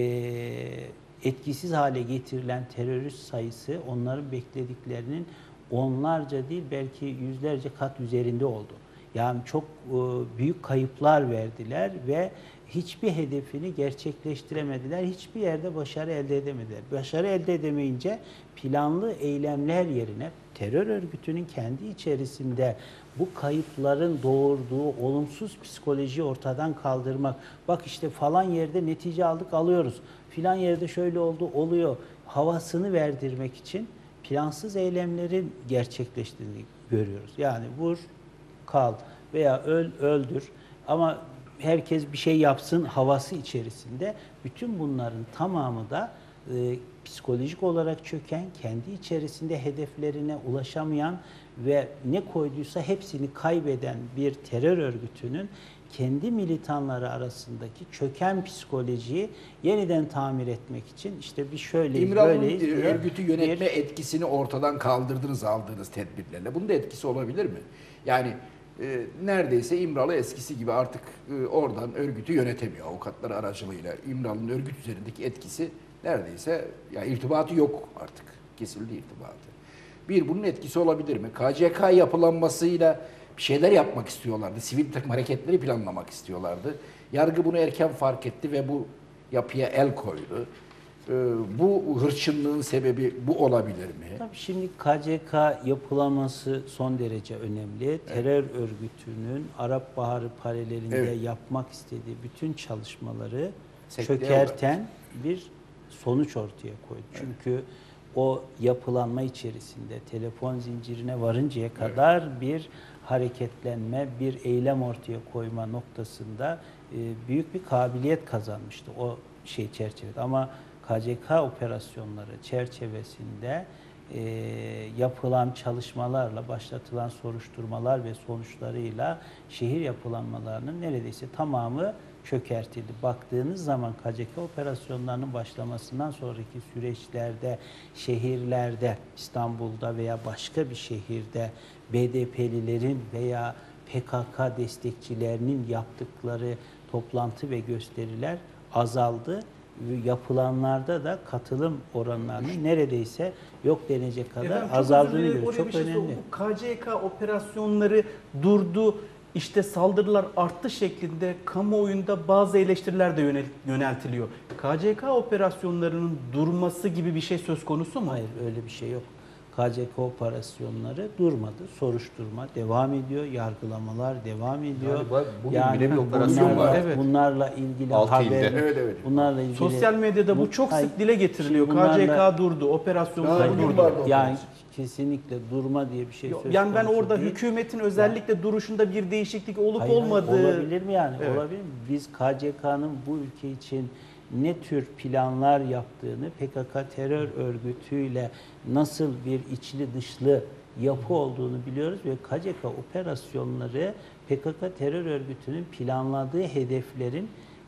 [SPEAKER 2] etkisiz hale getirilen terörist sayısı onların beklediklerinin onlarca değil belki yüzlerce kat üzerinde oldu. Yani çok büyük kayıplar verdiler ve hiçbir hedefini gerçekleştiremediler. Hiçbir yerde başarı elde edemediler. Başarı elde edemeyince planlı eylemler yerine terör örgütünün kendi içerisinde bu kayıpların doğurduğu olumsuz psikolojiyi ortadan kaldırmak. Bak işte falan yerde netice aldık, alıyoruz. Filan yerde şöyle oldu, oluyor. Havasını verdirmek için plansız eylemlerin gerçekleştiğini görüyoruz. Yani vur, kal veya öldür ama herkes bir şey yapsın havası içerisinde bütün bunların tamamı da psikolojik olarak çöken, kendi içerisinde hedeflerine ulaşamayan ve ne koyduysa hepsini kaybeden bir terör örgütünün kendi militanları arasındaki çöken psikolojiyi yeniden tamir etmek için işte bir şöyleyiz,
[SPEAKER 3] İmralı'nın
[SPEAKER 2] böyleyiz diye
[SPEAKER 3] örgütü yönetme
[SPEAKER 2] bir
[SPEAKER 3] etkisini ortadan kaldırdınız aldığınız tedbirlerle. Bunun da etkisi olabilir mi? Yani neredeyse İmralı eskisi gibi artık oradan örgütü yönetemiyor avukatlar aracılığıyla. İmralı'nın örgüt üzerindeki etkisi neredeyse ya irtibatı yok artık. Kesildi irtibatı. Bir, bunun etkisi olabilir mi? KCK yapılanmasıyla bir şeyler yapmak istiyorlardı. Sivil bir takım hareketleri planlamak istiyorlardı. Yargı bunu erken fark etti ve bu yapıya el koydu. Bu hırçınlığın sebebi bu olabilir mi?
[SPEAKER 2] Tabii şimdi KCK yapılaması son derece önemli. Terör örgütünün Arap Baharı paralelinde
[SPEAKER 3] Evet.
[SPEAKER 2] yapmak istediği bütün çalışmaları
[SPEAKER 3] Sekteye
[SPEAKER 2] çökerten bir sonuç ortaya koydu. Çünkü o yapılanma içerisinde telefon zincirine varıncaya kadar bir hareketlenme, bir eylem ortaya koyma noktasında büyük bir kabiliyet kazanmıştı o şey çerçevede. Ama KCK operasyonları çerçevesinde yapılan çalışmalarla, başlatılan soruşturmalar ve sonuçlarıyla şehir yapılanmalarının neredeyse tamamı çökertildi. Baktığınız zaman KCK operasyonlarının başlamasından sonraki süreçlerde, şehirlerde, İstanbul'da veya başka bir şehirde BDP'lilerin veya PKK destekçilerinin yaptıkları toplantı ve gösteriler azaldı. Yapılanlarda da katılım oranlarının neredeyse yok denecek kadar
[SPEAKER 1] Efendim, çok
[SPEAKER 2] azaldığını
[SPEAKER 1] özür dilerim.
[SPEAKER 2] görüyoruz.
[SPEAKER 1] Oraya
[SPEAKER 2] Çok
[SPEAKER 1] bir şey
[SPEAKER 2] önemli.
[SPEAKER 1] sorayım. KCK operasyonları durdu, işte saldırılar arttı şeklinde kamuoyunda bazı eleştiriler de yöneltiliyor. KCK operasyonlarının durması gibi bir şey söz konusu mu?
[SPEAKER 2] Hayır, öyle bir şey yok. KCK operasyonları durmadı. Soruşturma devam ediyor. Yargılamalar devam ediyor.
[SPEAKER 4] Galiba bugün bile bir operasyon
[SPEAKER 2] bunlarla,
[SPEAKER 3] var.
[SPEAKER 1] Evet.
[SPEAKER 2] bunlarla ilgili
[SPEAKER 4] 6 ilde.
[SPEAKER 2] haber,
[SPEAKER 3] Evet.
[SPEAKER 2] bunlarla ilgili
[SPEAKER 1] Sosyal medyada bu çok
[SPEAKER 2] Hayır,
[SPEAKER 1] sık dile getiriliyor.
[SPEAKER 2] şimdi bunlarla-
[SPEAKER 1] KCK durdu, operasyonlar
[SPEAKER 3] Hayır,
[SPEAKER 1] durdu.
[SPEAKER 3] vardı o
[SPEAKER 2] yani kesinlikle durma diye bir şey söz
[SPEAKER 1] Yani ben
[SPEAKER 2] konusu
[SPEAKER 1] orada
[SPEAKER 2] değil.
[SPEAKER 1] hükümetin özellikle duruşunda bir değişiklik olup
[SPEAKER 2] Hayır,
[SPEAKER 1] olmadığı...
[SPEAKER 2] olabilir mi yani?
[SPEAKER 1] Evet.
[SPEAKER 2] Olabilir mi? Biz KCK'nın bu ülke için ne tür planlar yaptığını, PKK terör örgütüyle nasıl bir içli dışlı yapı olduğunu biliyoruz ve KCK operasyonları PKK terör örgütünün planladığı hedeflerin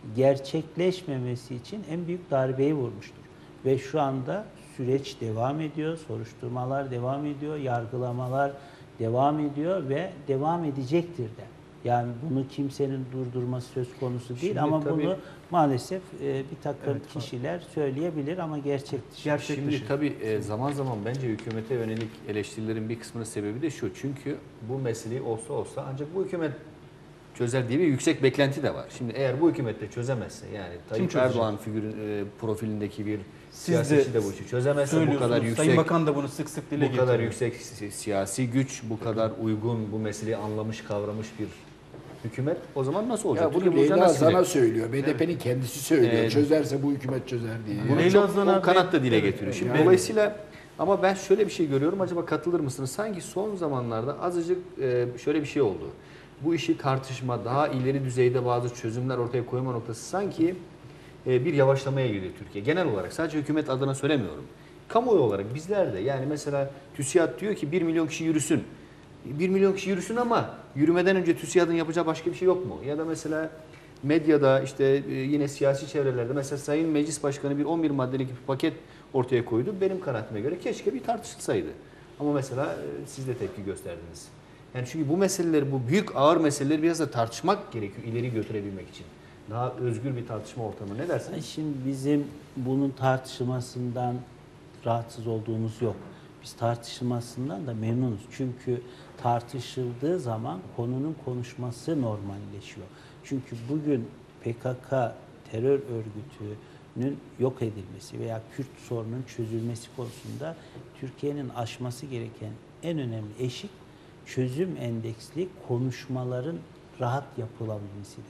[SPEAKER 2] gerçekleşmemesi için en büyük darbeyi vurmuştur. Ve şu anda süreç devam ediyor, soruşturmalar devam ediyor, yargılamalar devam ediyor ve devam edecektir de. Yani bunu kimsenin durdurması söz konusu değil.
[SPEAKER 4] Şimdi
[SPEAKER 2] ama
[SPEAKER 4] tabii-
[SPEAKER 2] bunu maalesef bir takım kişiler söyleyebilir ama gerçek dışı.
[SPEAKER 1] Gerçek
[SPEAKER 4] Şimdi
[SPEAKER 1] dışı.
[SPEAKER 4] tabii zaman zaman bence hükümete yönelik eleştirilerin bir kısmının sebebi de şu. Çünkü bu meseleyi olsa ancak bu hükümet çözer diye bir yüksek beklenti de var. Şimdi eğer bu hükümet de çözemezse yani Tayyip
[SPEAKER 1] çözecek?
[SPEAKER 4] Erdoğan profilindeki bir
[SPEAKER 1] Siz
[SPEAKER 4] siyasi
[SPEAKER 1] de
[SPEAKER 4] de bu işi çözemezse bu kadar
[SPEAKER 1] söylüyorsunuz.
[SPEAKER 4] yüksek
[SPEAKER 1] Sayın Bakan da bunu sık sık dile
[SPEAKER 4] bu kadar
[SPEAKER 1] getiriyor.
[SPEAKER 4] yüksek siyasi güç, bu kadar uygun, bu meseleyi anlamış, kavramış bir hükümet o zaman nasıl olacak?
[SPEAKER 3] Ya bunu
[SPEAKER 4] Türkiye
[SPEAKER 3] Leyla
[SPEAKER 4] nasıl
[SPEAKER 3] Zana
[SPEAKER 4] gidecek?
[SPEAKER 3] söylüyor. BDP'nin kendisi söylüyor.
[SPEAKER 4] Evet.
[SPEAKER 3] Çözerse bu hükümet çözer diye.
[SPEAKER 4] Bunu
[SPEAKER 1] Leyla
[SPEAKER 4] çok
[SPEAKER 1] Zana
[SPEAKER 4] o kanat da dile
[SPEAKER 1] evet,
[SPEAKER 4] getiriyor. Şimdi
[SPEAKER 3] yani.
[SPEAKER 4] dolayısıyla ama ben şöyle bir şey görüyorum. Acaba katılır mısınız? Sanki son zamanlarda azıcık şöyle bir şey oldu. Bu işi tartışma, daha ileri düzeyde bazı çözümler ortaya koyma noktası sanki bir yavaşlamaya gidiyor Türkiye. Genel olarak sadece hükümet adına söylemiyorum. Kamuoyu olarak bizler de yani mesela TÜSİAD diyor ki 1 milyon kişi yürüsün. 1 milyon kişi yürüsün ama yürümeden önce TÜSİAD'ın yapacağı başka bir şey yok mu? Ya da mesela medyada işte yine siyasi çevrelerde mesela Sayın Meclis Başkanı bir 11 maddelik bir paket ortaya koydu. Benim kanaatime göre keşke bir tartışılsaydı. Ama mesela siz de tepki gösterdiniz. Yani çünkü bu meseleleri, bu büyük ağır meseleleri biraz da tartışmak gerekiyor ileri götürebilmek için. Daha özgür bir tartışma ortamı. Ne dersiniz?
[SPEAKER 2] Şimdi bizim bunun tartışmasından rahatsız olduğumuz yok. Biz tartışılmasından da memnunuz. Çünkü tartışıldığı zaman konunun konuşması normalleşiyor. Çünkü bugün PKK terör örgütünün yok edilmesi veya Kürt sorunun çözülmesi konusunda Türkiye'nin aşması gereken en önemli eşik çözüm endeksli konuşmaların rahat yapılabilmesidir.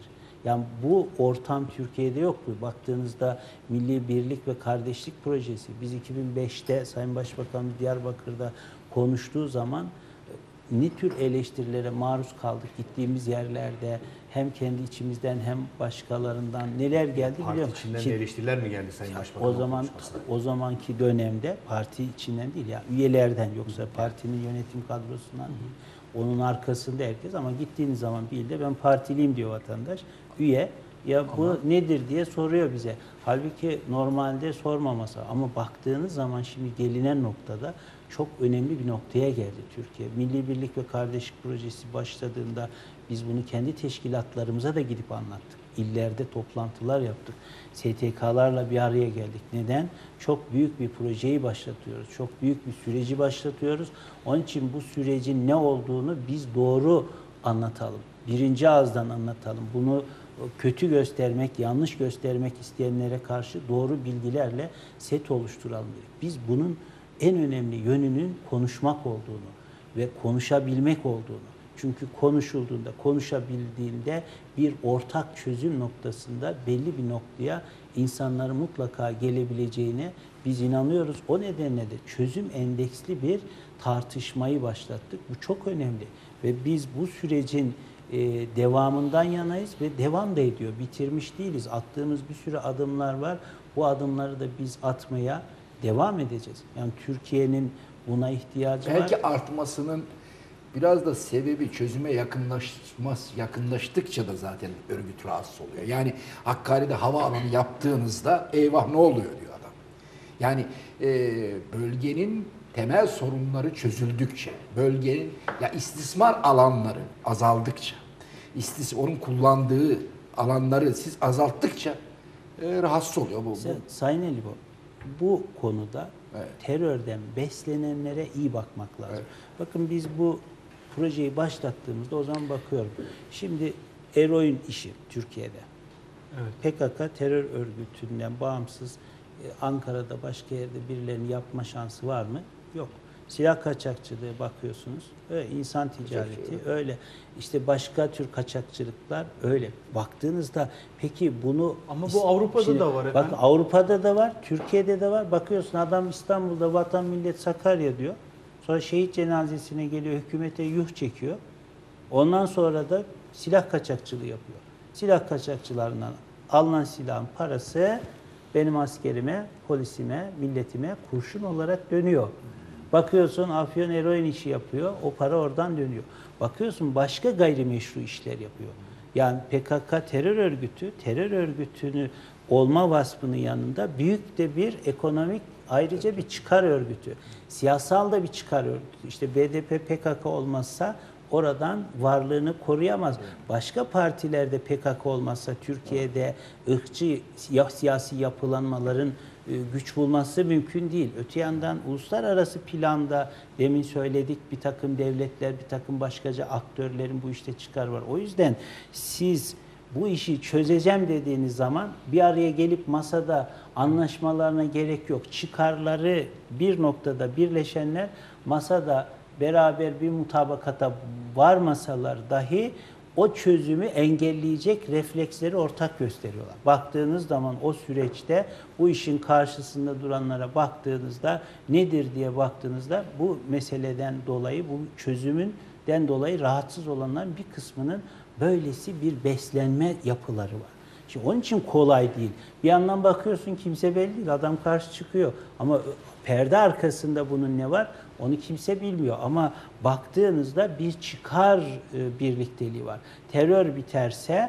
[SPEAKER 2] Yani bu ortam Türkiye'de yoktu. Baktığınızda Milli Birlik ve Kardeşlik Projesi, biz 2005'te Sayın Başbakan Diyarbakır'da konuştuğu zaman ne tür eleştirilere maruz kaldık gittiğimiz yerlerde, hem kendi içimizden hem başkalarından neler geldi
[SPEAKER 4] Parti
[SPEAKER 2] biliyorum.
[SPEAKER 4] içinden
[SPEAKER 2] Şimdi,
[SPEAKER 4] de eleştiriler mi geldi Sayın Başbakan'ın
[SPEAKER 2] o zaman
[SPEAKER 4] konuşmasına?
[SPEAKER 2] o zamanki dönemde parti içinden değil ya üyelerden, yoksa partinin yönetim kadrosundan değil. Onun arkasında herkes, ama gittiğiniz zaman bir ilde ben partiliyim diyor vatandaş. Üye ya bu nedir diye soruyor bize. Halbuki normalde sormaması, ama baktığınız zaman şimdi gelinen noktada çok önemli bir noktaya geldi Türkiye. Milli Birlik ve Kardeşlik Projesi başladığında biz bunu kendi teşkilatlarımıza da gidip anlattık. İllerde toplantılar yaptık. STK'larla bir araya geldik. Neden? Çok büyük bir projeyi başlatıyoruz. Çok büyük bir süreci başlatıyoruz. Onun için bu sürecin ne olduğunu biz doğru anlatalım. Birinci ağızdan anlatalım. Bunu kötü göstermek, yanlış göstermek isteyenlere karşı doğru bilgilerle set oluşturalım dedik. Biz bunun en önemli yönünün konuşmak olduğunu ve konuşabilmek olduğunu. Çünkü konuşulduğunda, konuşabildiğinde bir ortak çözüm noktasında belli bir noktaya insanların mutlaka gelebileceğine biz inanıyoruz. O nedenle de çözüm endeksli bir tartışmayı başlattık. Bu çok önemli ve biz bu sürecin devamından yanayız ve devam da ediyor. Bitirmiş değiliz. Attığımız bir sürü adımlar var. Bu adımları da biz atmaya devam edeceğiz. Yani Türkiye'nin buna ihtiyacı var.
[SPEAKER 3] Belki artmasının biraz da sebebi çözüme yakınlaştıkça da zaten örgüt rahatsız oluyor. Yani Hakkari'de havaalanı yaptığınızda eyvah ne oluyor diyor adam. Yani bölgenin temel sorunları çözüldükçe, bölgenin istismar alanları azaldıkça, onun kullandığı alanları siz azalttıkça rahatsız oluyor bu.
[SPEAKER 2] Sayın Elibo, bu konuda terörden beslenenlere iyi bakmak lazım.
[SPEAKER 3] Evet.
[SPEAKER 2] Bakın biz bu projeyi başlattığımızda o zaman bakıyorum. Şimdi eroin işi Türkiye'de.
[SPEAKER 1] Evet.
[SPEAKER 2] PKK terör örgütünden bağımsız Ankara'da başka yerde birilerinin yapma şansı var mı? Yok. Silah kaçakçılığı bakıyorsunuz. Öyle insan ticareti öyle. İşte başka tür kaçakçılıklar öyle. Baktığınızda peki bunu
[SPEAKER 1] Ama bu Avrupa'da da var efendim.
[SPEAKER 2] Bak Avrupa'da da var, Türkiye'de de var. Bakıyorsun adam İstanbul'da Vatan Millet Sakarya diyor. Sonra şehit cenazesine geliyor, hükümete yuh çekiyor. Ondan sonra da silah kaçakçılığı yapıyor. Silah kaçakçılarından alınan silahın parası benim askerime, polisime, milletime kurşun olarak dönüyor. Bakıyorsun Afyon eroin işi yapıyor, o para oradan dönüyor. Bakıyorsun başka gayrimeşru işler yapıyor. Yani PKK terör örgütünü olma vasfının yanında büyük de bir ekonomik, ayrıca bir çıkar örgütü. Siyasal da bir çıkar örgütü. İşte BDP PKK olmazsa oradan varlığını koruyamaz. Başka partilerde PKK olmazsa Türkiye'de ırkçı siyasi yapılanmaların güç bulması mümkün değil. Öte yandan uluslararası planda demin söyledik bir takım devletler, bir takım başkaca aktörlerin bu işte çıkar var. O yüzden siz bu işi çözeceğim dediğiniz zaman bir araya gelip masada anlaşmalarına gerek yok. Çıkarları bir noktada birleşenler masada beraber bir mutabakata varmasalar dahi o çözümü engelleyecek refleksleri ortak gösteriyorlar. Baktığınız zaman o süreçte bu işin karşısında duranlara baktığınızda nedir diye baktığınızda bu meseleden dolayı, bu çözümünden dolayı rahatsız olanların bir kısmının böylesi bir beslenme yapıları var. Şimdi onun için kolay değil. Bir yandan bakıyorsun kimse belli değil. Adam karşı çıkıyor. Ama perde arkasında bunun ne var? Onu kimse bilmiyor. Ama baktığınızda bir çıkar birlikteliği var. Terör biterse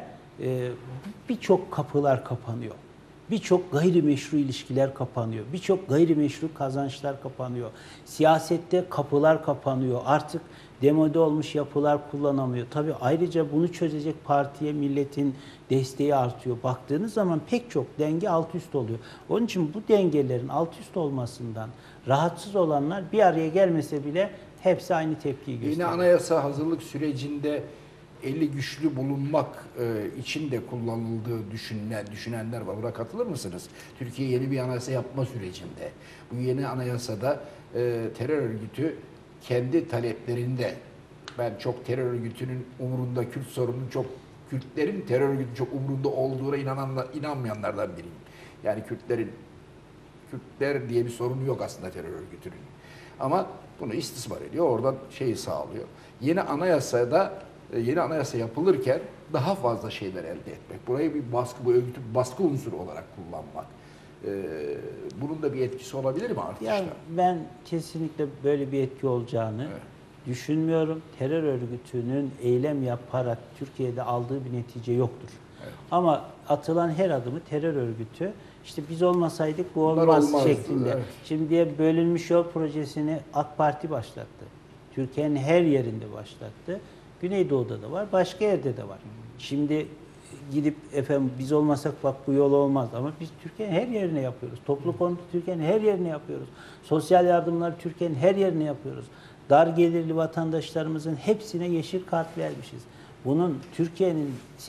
[SPEAKER 2] birçok kapılar kapanıyor. Birçok gayrimeşru ilişkiler kapanıyor. Birçok gayrimeşru kazançlar kapanıyor. Siyasette kapılar kapanıyor. Artık demode olmuş yapılar kullanamıyor. Tabii ayrıca bunu çözecek partiye milletin desteği artıyor. Baktığınız zaman pek çok denge alt üst oluyor. Onun için bu dengelerin alt üst olmasından rahatsız olanlar bir araya gelmese bile hepsi aynı tepkiyi gösteriyor.
[SPEAKER 3] Yeni anayasa hazırlık sürecinde eli güçlü bulunmak için de kullanıldığı düşünenler var. Buna katılır mısınız? Türkiye yeni bir anayasa yapma sürecinde. Bu yeni anayasada terör örgütü kendi taleplerinde, ben çok terör örgütünün umurunda Kürt sorununu çok Kürtlerin terör örgütü çok umurunda olduğuna inanmayanlardan biriyim. Yani Kürtler diye bir sorunu yok aslında terör örgütünün. Ama bunu istismar ediyor, oradan şeyi sağlıyor. Yeni anayasa yapılırken daha fazla şeyler elde etmek. Burayı bir baskı, bu örgütü baskı unsuru olarak kullanmak. Bunun da bir etkisi olabilir mi artık?
[SPEAKER 2] Yani ben kesinlikle böyle bir etki olacağını düşünmüyorum. Terör örgütünün eylem yaparak Türkiye'de aldığı bir netice yoktur. Evet. Ama atılan her adımı terör örgütü işte biz olmasaydık bu olmaz şeklinde. Evet. Şimdi diye bölünmüş yol projesini AK Parti başlattı. Türkiye'nin her yerinde başlattı. Güneydoğu'da da var, başka yerde de var. Şimdi gidip efendim biz olmasak bak bu yol olmaz ama biz Türkiye'nin her yerine yapıyoruz. Toplu konutu Türkiye'nin her yerine yapıyoruz. Sosyal yardımları Türkiye'nin her yerine yapıyoruz. Dar gelirli vatandaşlarımızın hepsine yeşil kart vermişiz. Bunun Türkiye'nin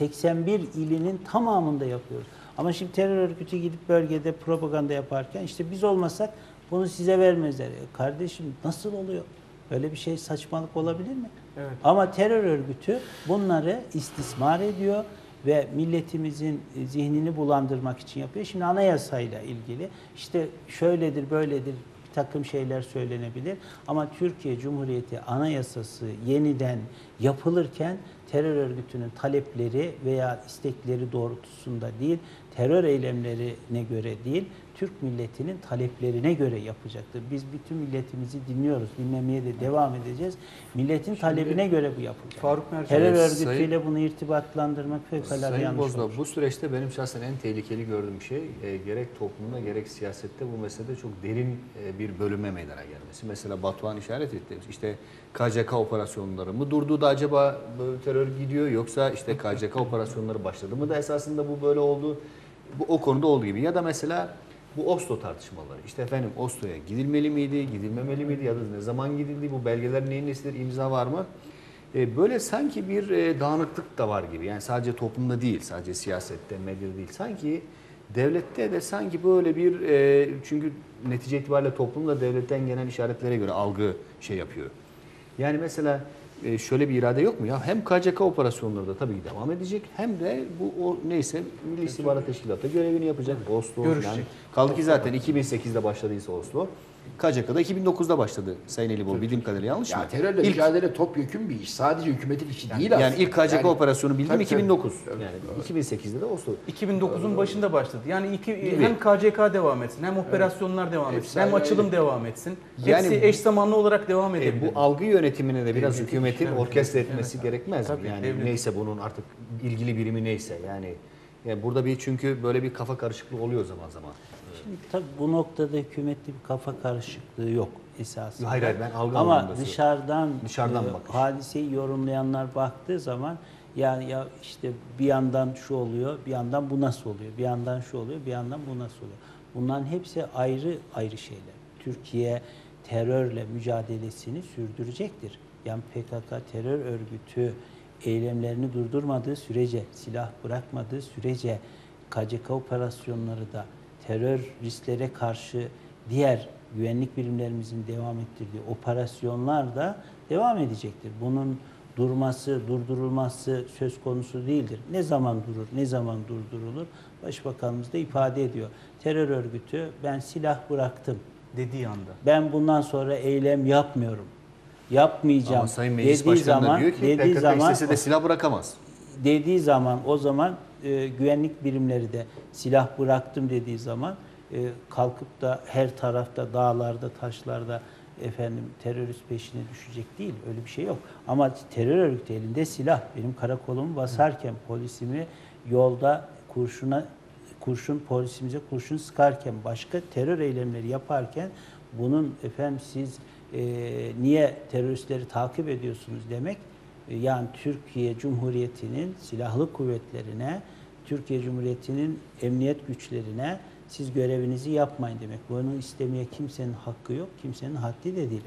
[SPEAKER 2] 81 ilinin tamamında yapıyoruz. Ama şimdi terör örgütü gidip bölgede propaganda yaparken işte biz olmasak bunu size vermezler. Kardeşim nasıl oluyor? Böyle bir şey saçmalık olabilir mi? Evet. Ama terör örgütü bunları istismar ediyor ve milletimizin zihnini bulandırmak için yapıyor. Şimdi anayasayla ilgili işte şöyledir, böyledir bir takım şeyler söylenebilir. Ama Türkiye Cumhuriyeti Anayasası yeniden yapılırken terör örgütünün talepleri veya istekleri doğrultusunda değil, terör eylemlerine göre değil, Türk milletinin taleplerine göre yapacaktır. Biz bütün milletimizi dinliyoruz, dinlemeye de devam edeceğiz. Milletin talebine göre bu yapılacak.
[SPEAKER 1] Faruk Mercan,
[SPEAKER 2] terör örgütüyle bunu irtibatlandırmak fevkalade yanlış olur.
[SPEAKER 4] Sayın Bozdağ, bu süreçte benim şahsen en tehlikeli gördüğüm şey gerek toplumda gerek siyasette bu meselede çok derin bir bölünme meydana gelmesi. Mesela Batuhan işaret etti. İşte KCK operasyonları mı durdu da acaba böyle terör gidiyor yoksa işte KCK operasyonları başladı mı da esasında bu böyle oldu. Bu o konuda olduğu gibi ya da mesela bu Oslo tartışmaları. İşte efendim Oslo'ya gidilmeli miydi, gidilmemeli miydi ya da ne zaman gidildi, bu belgeler neyin nesidir, imza var mı? Böyle sanki bir dağınıklık da var gibi. Yani sadece toplumda değil, sadece siyasette, medyada değil. Sanki devlette de sanki böyle bir, çünkü netice itibariyle toplumda devletten gelen işaretlere göre algı şey yapıyor. Yani mesela şöyle bir irade yok mu ya? Hem KCK operasyonları da tabii ki devam edecek hem de bu o neyse Milli İstihbarat Teşkilatı görevini yapacak. Oslo
[SPEAKER 1] görüşecek.
[SPEAKER 4] Kaldı ki zaten 2008'de başladıysa Oslo. KCK'da 2009'da başladı Sayın Elibol bildiğim kadarıyla, yanlış mı?
[SPEAKER 3] Ya terörle mücadele topyekün bir iş. Sadece hükümetin işi değil aslında.
[SPEAKER 4] Yani ilk KCK operasyonu bildiğim 2009.
[SPEAKER 3] Tabii.
[SPEAKER 4] Yani 2008'de de Oslo.
[SPEAKER 1] 2009'un başında başladı. Yani hem KCK devam etsin, hem operasyonlar devam etsin, hem açılım devam etsin.
[SPEAKER 4] Yani
[SPEAKER 1] hepsi eş zamanlı olarak devam edebilir.
[SPEAKER 4] Bu algı yönetimine de biraz hükümetin orkestra etmesi gerekmez mi?
[SPEAKER 1] Tabii,
[SPEAKER 4] Yani
[SPEAKER 1] devlet.
[SPEAKER 4] neyse bunun artık ilgili birimi neyse yani burada bir çünkü böyle bir kafa karışıklığı oluyor zaman zaman.
[SPEAKER 2] Şimdi tabii bu noktada hükümetli bir kafa karışıklığı yok esasında.
[SPEAKER 4] Hayır ben algı
[SPEAKER 2] ama
[SPEAKER 4] anlamında
[SPEAKER 2] dışarıdan
[SPEAKER 4] bakış.
[SPEAKER 2] hadiseyi yorumlayanlar baktığı zaman yani ya işte bir yandan şu oluyor, bir yandan bu nasıl oluyor, bir yandan şu oluyor, bir yandan bu nasıl oluyor. Bunların hepsi ayrı ayrı şeyler. Türkiye terörle mücadelesini sürdürecektir. Yani PKK terör örgütü eylemlerini durdurmadığı sürece, silah bırakmadığı sürece KCK operasyonları da teröristlere karşı diğer güvenlik birimlerimizin devam ettirdiği operasyonlar da devam edecektir. Bunun durması, durdurulması söz konusu değildir. Ne zaman durur, ne zaman durdurulur? Başbakanımız da ifade ediyor. Terör örgütü ben silah bıraktım
[SPEAKER 1] dediği anda.
[SPEAKER 2] Ben bundan sonra eylem yapmıyorum. Yapmayacağım.
[SPEAKER 4] Ama Sayın Meclis
[SPEAKER 2] dediği
[SPEAKER 4] Başkanı da
[SPEAKER 2] zaman,
[SPEAKER 4] diyor ki
[SPEAKER 2] dediği
[SPEAKER 4] PKK
[SPEAKER 2] zaman
[SPEAKER 4] istese de silah bırakamaz.
[SPEAKER 2] Dediği zaman o zaman güvenlik birimleri de silah bıraktım dediği zaman kalkıp da her tarafta dağlarda, taşlarda efendim terörist peşine düşecek değil. Öyle bir şey yok. Ama terör örgütü elinde silah. Benim karakolumu basarken polisimi yolda polisimize kurşun sıkarken başka terör eylemleri yaparken bunun efendim siz niye teröristleri takip ediyorsunuz demek yani Türkiye Cumhuriyeti'nin silahlı kuvvetlerine, Türkiye Cumhuriyeti'nin emniyet güçlerine siz görevinizi yapmayın demek. Bunu istemeye kimsenin hakkı yok, kimsenin haddi de değil.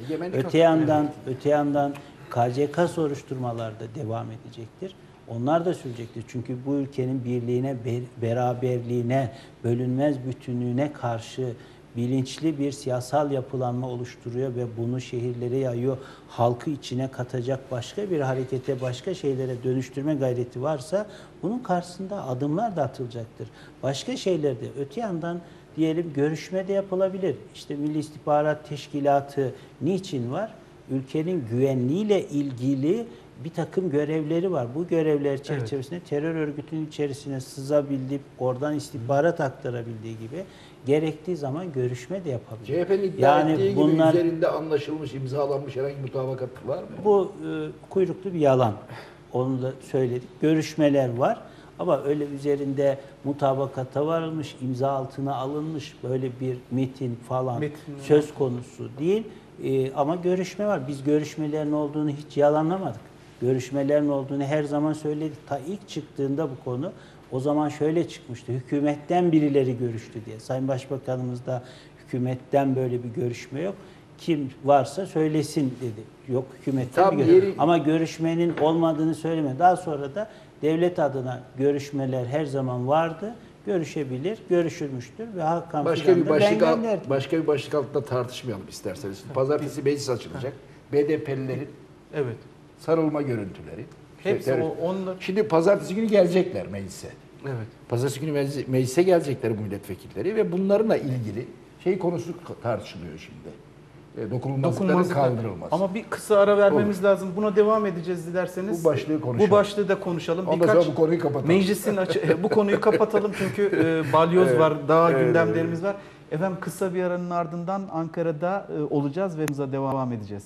[SPEAKER 2] Öte yandan KCK soruşturmalar da devam edecektir. Onlar da sürecektir. Çünkü bu ülkenin birliğine, beraberliğine, bölünmez bütünlüğüne karşı bilinçli bir siyasal yapılanma oluşturuyor ve bunu şehirlere yayıyor. Halkı içine katacak başka bir harekete, başka şeylere dönüştürme gayreti varsa bunun karşısında adımlar da atılacaktır. Başka şeylerde öte yandan diyelim görüşme de yapılabilir. İşte Milli İstihbarat Teşkilatı niçin var? Ülkenin güvenliğiyle ilgili bir takım görevleri var. Bu görevler çerçevesinde terör örgütünün içerisine sızabildiği, oradan istihbarat aktarabildiği gibi gerektiği zaman görüşme de yapabilir.
[SPEAKER 3] CHP'nin iddia ettiği gibi
[SPEAKER 2] bunlar,
[SPEAKER 3] üzerinde anlaşılmış, imzalanmış herhangi bir mutabakat var mı?
[SPEAKER 2] bu kuyruklu bir yalan. Onu da söyledik. Görüşmeler var. Ama öyle üzerinde mutabakata varılmış, imza altına alınmış böyle bir metin falan söz konusu değil. Ama görüşme var. Biz görüşmelerin olduğunu hiç yalanlamadık. Görüşmelerin olduğunu her zaman söyledik. Ta ilk çıktığında bu konu o zaman şöyle çıkmıştı. Hükümetten birileri görüştü diye. Sayın Başbakanımız da hükümetten böyle bir görüşme yok. Kim varsa söylesin dedi. Yok hükümetten bir görüşme. Ama görüşmenin olmadığını söyleme. Daha sonra da devlet adına görüşmeler her zaman vardı. Görüşebilir, görüşülmüştür ve Hakan
[SPEAKER 3] başka bir başlık altında tartışmayalım isterseniz. Pazartesi meclis açılacak. BDP'lilerin sarılma görüntüleri.
[SPEAKER 1] Hepsi onlar.
[SPEAKER 3] Şimdi pazartesi günü gelecekler meclise.
[SPEAKER 1] Evet.
[SPEAKER 3] Pazartesi günü meclise gelecekler bu milletvekilleri ve bunlarla ilgili konusu tartışılıyor şimdi. Dokunulmazlıkların kaldırılması.
[SPEAKER 1] Ama bir kısa ara vermemiz lazım. Buna devam edeceğiz dilerseniz.
[SPEAKER 3] Bu başlığı konuşalım.
[SPEAKER 1] Bu başlığı da konuşalım.
[SPEAKER 3] Ondan sonra bu konuyu kapatalım.
[SPEAKER 1] Meclisin bu konuyu kapatalım çünkü balyoz var, daha gündemlerimiz var. Efendim kısa bir aranın ardından Ankara'da olacağız ve devam edeceğiz.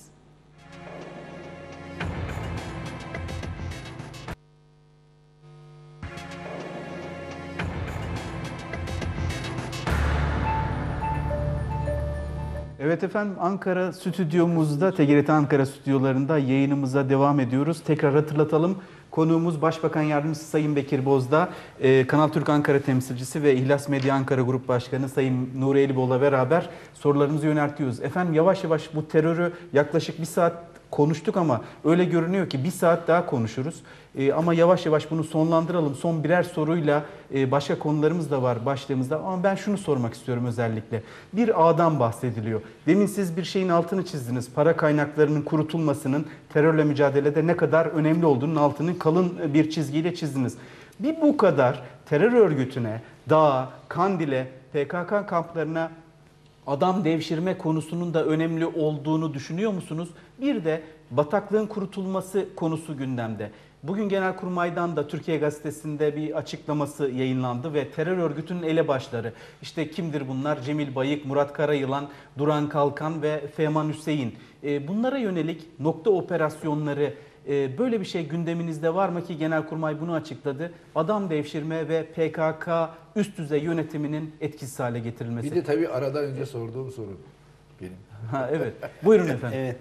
[SPEAKER 1] Evet efendim Ankara stüdyomuzda, TGRT Ankara stüdyolarında yayınımıza devam ediyoruz. Tekrar hatırlatalım. Konuğumuz Başbakan Yardımcısı Sayın Bekir Bozdağ, Kanal Türk Ankara temsilcisi ve İhlas Medya Ankara Grup Başkanı Sayın Nuri Elibol'la beraber sorularımızı yöneltiyoruz. Efendim yavaş yavaş bu terörü yaklaşık bir saat konuştuk ama öyle görünüyor ki bir saat daha konuşuruz. Ama yavaş yavaş bunu sonlandıralım. Son birer soruyla başka konularımız da var başlığımızda. Ama ben şunu sormak istiyorum özellikle. Bir ağdan bahsediliyor. Demin siz bir şeyin altını çizdiniz. Para kaynaklarının kurutulmasının terörle mücadelede ne kadar önemli olduğunun altını kalın bir çizgiyle çizdiniz. Bir bu kadar terör örgütüne, DAEŞ, Kandil'e, PKK kamplarına adam devşirme konusunun da önemli olduğunu düşünüyor musunuz? Bir de bataklığın kurutulması konusu gündemde. Bugün Genelkurmay'dan da Türkiye Gazetesi'nde bir açıklaması yayınlandı ve terör örgütünün elebaşları, işte kimdir bunlar? Cemil Bayık, Murat Karayılan, Duran Kalkan ve Fehman Hüseyin. Bunlara yönelik nokta operasyonları, böyle bir şey gündeminizde var mı ki Genelkurmay bunu açıkladı? Adam devşirme ve PKK üst düzey yönetiminin etkisiz hale getirilmesi.
[SPEAKER 3] Bir de tabii aradan önce sorduğum soru benim.
[SPEAKER 1] Evet. Buyurun efendim.
[SPEAKER 2] Evet.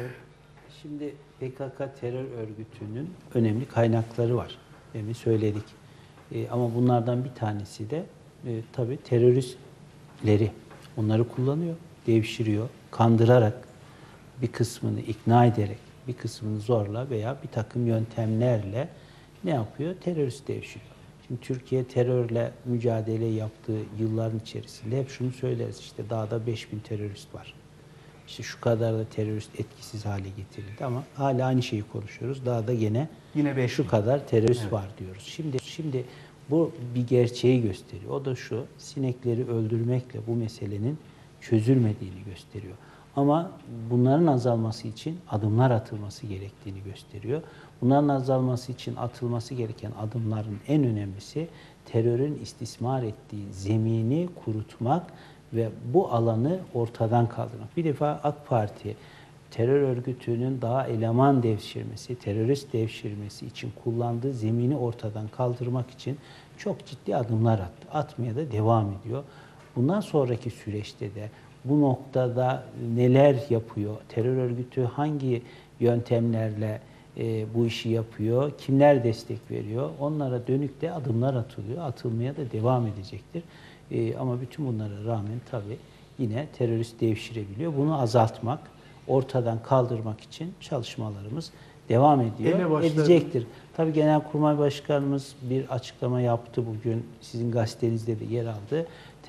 [SPEAKER 2] Şimdi PKK terör örgütünün önemli kaynakları var. Demin söyledik. Ama bunlardan bir tanesi de tabii teröristleri. Onları kullanıyor, devşiriyor, kandırarak bir kısmını ikna ederek, bir kısmını zorla veya bir takım yöntemlerle ne yapıyor? Terörist devşiriyor. Şimdi Türkiye terörle mücadele yaptığı yılların içerisinde hep şunu söyleriz. İşte dağda 5000 terörist var. İşte şu kadar da terörist etkisiz hale getirildi ama hala aynı şeyi konuşuyoruz. Daha da yine şu kadar terörist var diyoruz. Şimdi bu bir gerçeği gösteriyor. O da şu, sinekleri öldürmekle bu meselenin çözülmediğini gösteriyor. Ama bunların azalması için adımlar atılması gerektiğini gösteriyor. Bunların azalması için atılması gereken adımların en önemlisi terörün istismar ettiği zemini kurutmak ve bu alanı ortadan kaldırmak. Bir defa AK Parti terör örgütünün daha eleman devşirmesi, terörist devşirmesi için kullandığı zemini ortadan kaldırmak için çok ciddi adımlar attı. Atmaya da devam ediyor. Bundan sonraki süreçte de bu noktada neler yapıyor, terör örgütü hangi yöntemlerle bu işi yapıyor, kimler destek veriyor, onlara dönük de adımlar atılıyor. Atılmaya da devam edecektir. Ama bütün bunlara rağmen tabii yine terörist devşirebiliyor. Bunu azaltmak, ortadan kaldırmak için çalışmalarımız devam ediyor, edecektir. Tabii Genelkurmay Başkanımız bir açıklama yaptı bugün, sizin gazetenizde de yer aldı.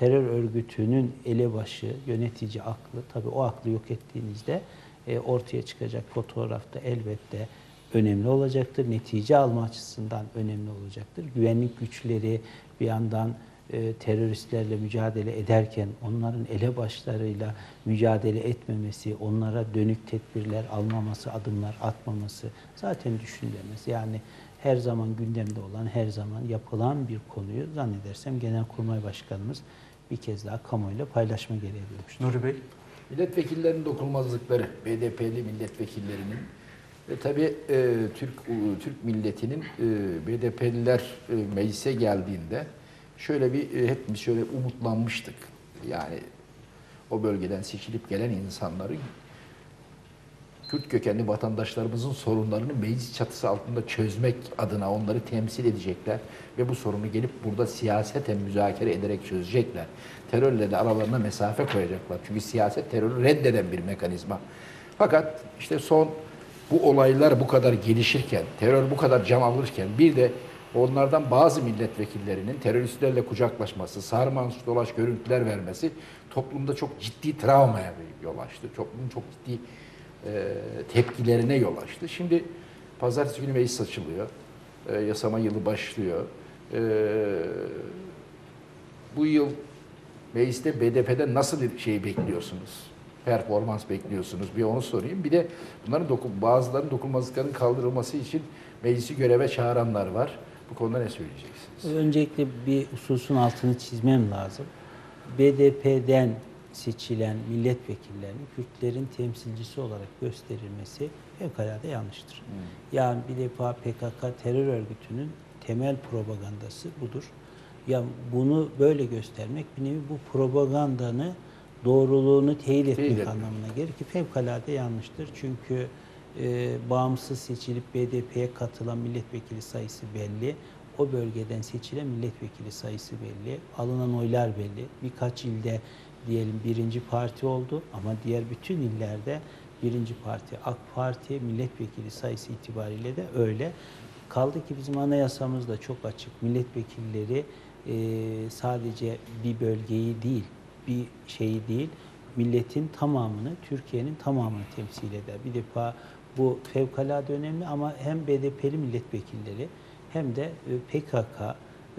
[SPEAKER 2] terör örgütünün elebaşı, yönetici aklı, tabii o aklı yok ettiğinizde ortaya çıkacak fotoğrafta elbette önemli olacaktır. Netice alma açısından önemli olacaktır. Güvenlik güçleri bir yandan teröristlerle mücadele ederken onların elebaşlarıyla mücadele etmemesi, onlara dönük tedbirler almaması, adımlar atmaması zaten düşünülemez. Yani her zaman gündemde olan, her zaman yapılan bir konuyu zannedersem Genelkurmay Başkanımız bir kez daha kamuoyuyla paylaşma gereği duymuştur.
[SPEAKER 1] Nuri Bey.
[SPEAKER 3] Milletvekillerinin dokunulmazlıkları, BDP'li milletvekillerinin ve tabii Türk milletinin BDP'liler meclise geldiğinde şöyle bir hepimiz şöyle umutlanmıştık. Yani o bölgeden seçilip gelen insanların Kürt kökenli vatandaşlarımızın sorunlarını meclis çatısı altında çözmek adına onları temsil edecekler ve bu sorunu gelip burada siyaseten müzakere ederek çözecekler. Terörle de aralarına mesafe koyacaklar. Çünkü siyaset terörü reddeden bir mekanizma. Fakat işte son bu olaylar bu kadar gelişirken, terör bu kadar can alırken bir de onlardan bazı milletvekillerinin teröristlerle kucaklaşması, sarmaş dolaş görüntüler vermesi toplumda çok ciddi travmaya yol açtı. Toplumun çok ciddi tepkilerine yol açtı. Şimdi pazartesi günü meclis açılıyor. Yasama yılı başlıyor. Bu yıl mecliste BDP'den nasıl bir şey bekliyorsunuz? Performans bekliyorsunuz. Bir onu sorayım. Bir de bunların bazılarının dokunulmazlıkların kaldırılması için meclisi göreve çağıranlar var. Bu konuda ne söyleyeceksiniz?
[SPEAKER 2] Öncelikle bir hususun altını çizmem lazım. BDP'den seçilen milletvekillerinin Kürtlerin temsilcisi olarak gösterilmesi fevkalade yanlıştır. Yani bir defa PKK terör örgütünün temel propagandası budur. Ya bunu böyle göstermek bir nevi bu propagandanın doğruluğunu teyit etmek anlamına gelir ki fevkalade yanlıştır. Çünkü bağımsız seçilip BDP'ye katılan milletvekili sayısı belli. O bölgeden seçilen milletvekili sayısı belli. Alınan oylar belli. Birkaç ilde diyelim birinci parti oldu ama diğer bütün illerde birinci parti AK Parti milletvekili sayısı itibariyle de öyle. Kaldı ki bizim anayasamız da çok açık. Milletvekilleri sadece bir bölgeyi değil, bir şeyi değil, milletin tamamını, Türkiye'nin tamamını temsil eder. Bir defa bu fevkalade önemli ama hem BDP'li milletvekilleri hem de PKK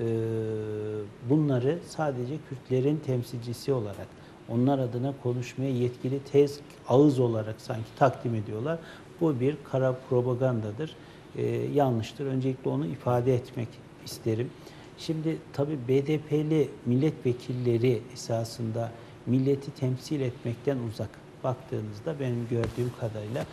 [SPEAKER 2] bunları sadece Kürtlerin temsilcisi olarak, onlar adına konuşmaya yetkili tez ağız olarak sanki takdim ediyorlar. Bu bir kara propagandadır. Yanlıştır. Öncelikle onu ifade etmek isterim. Şimdi tabii BDP'li milletvekilleri esasında milleti temsil etmekten uzak. Baktığınızda benim gördüğüm kadarıyla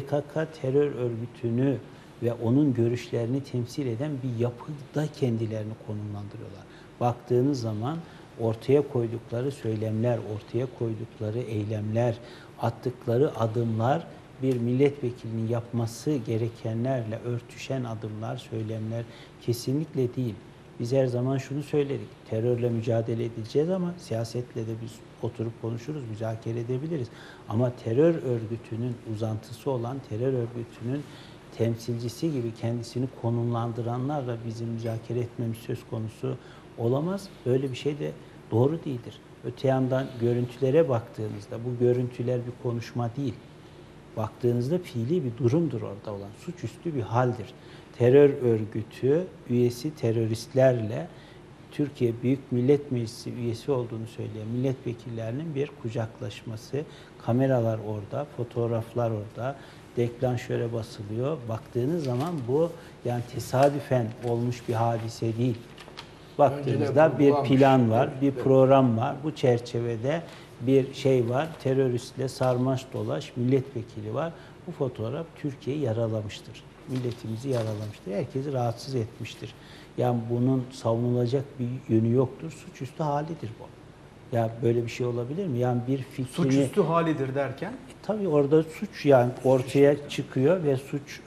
[SPEAKER 2] PKK terör örgütünü ve onun görüşlerini temsil eden bir yapıda kendilerini konumlandırıyorlar. Baktığınız zaman ortaya koydukları söylemler, ortaya koydukları eylemler, attıkları adımlar bir milletvekilinin yapması gerekenlerle örtüşen adımlar, söylemler kesinlikle değil. Biz her zaman şunu söyledik, terörle mücadele edeceğiz ama siyasetle de biz oturup konuşuruz, müzakere edebiliriz. Ama terör örgütünün uzantısı olan terör örgütünün temsilcisi gibi kendisini konumlandıranlarla bizim müzakere etmemiz söz konusu olamaz. Böyle bir şey de doğru değildir. Öte yandan görüntülere baktığınızda bu görüntüler bir konuşma değil. Baktığınızda fiili bir durumdur orada olan. Suçüstü bir haldir. Terör örgütü üyesi teröristlerle Türkiye Büyük Millet Meclisi üyesi olduğunu söyleyen milletvekillerinin bir kucaklaşması, kameralar orada, fotoğraflar orada, deklanşöre basılıyor. Baktığınız zaman bu yani tesadüfen olmuş bir hadise değil. Baktığınızda bir plan var, bir program var. Bu çerçevede bir şey var. Teröristle sarmaş dolaş milletvekili var. Bu fotoğraf Türkiye'yi yaralamıştır. Milletimizi yaralamıştır. Herkesi rahatsız etmiştir. Yani bunun savunulacak bir yönü yoktur. Suçüstü halidir bu. Ya böyle bir şey olabilir mi? Yani bir fikrini...
[SPEAKER 1] Suçüstü halidir derken?
[SPEAKER 2] Tabii orada suç yani ortaya çıkıyor ve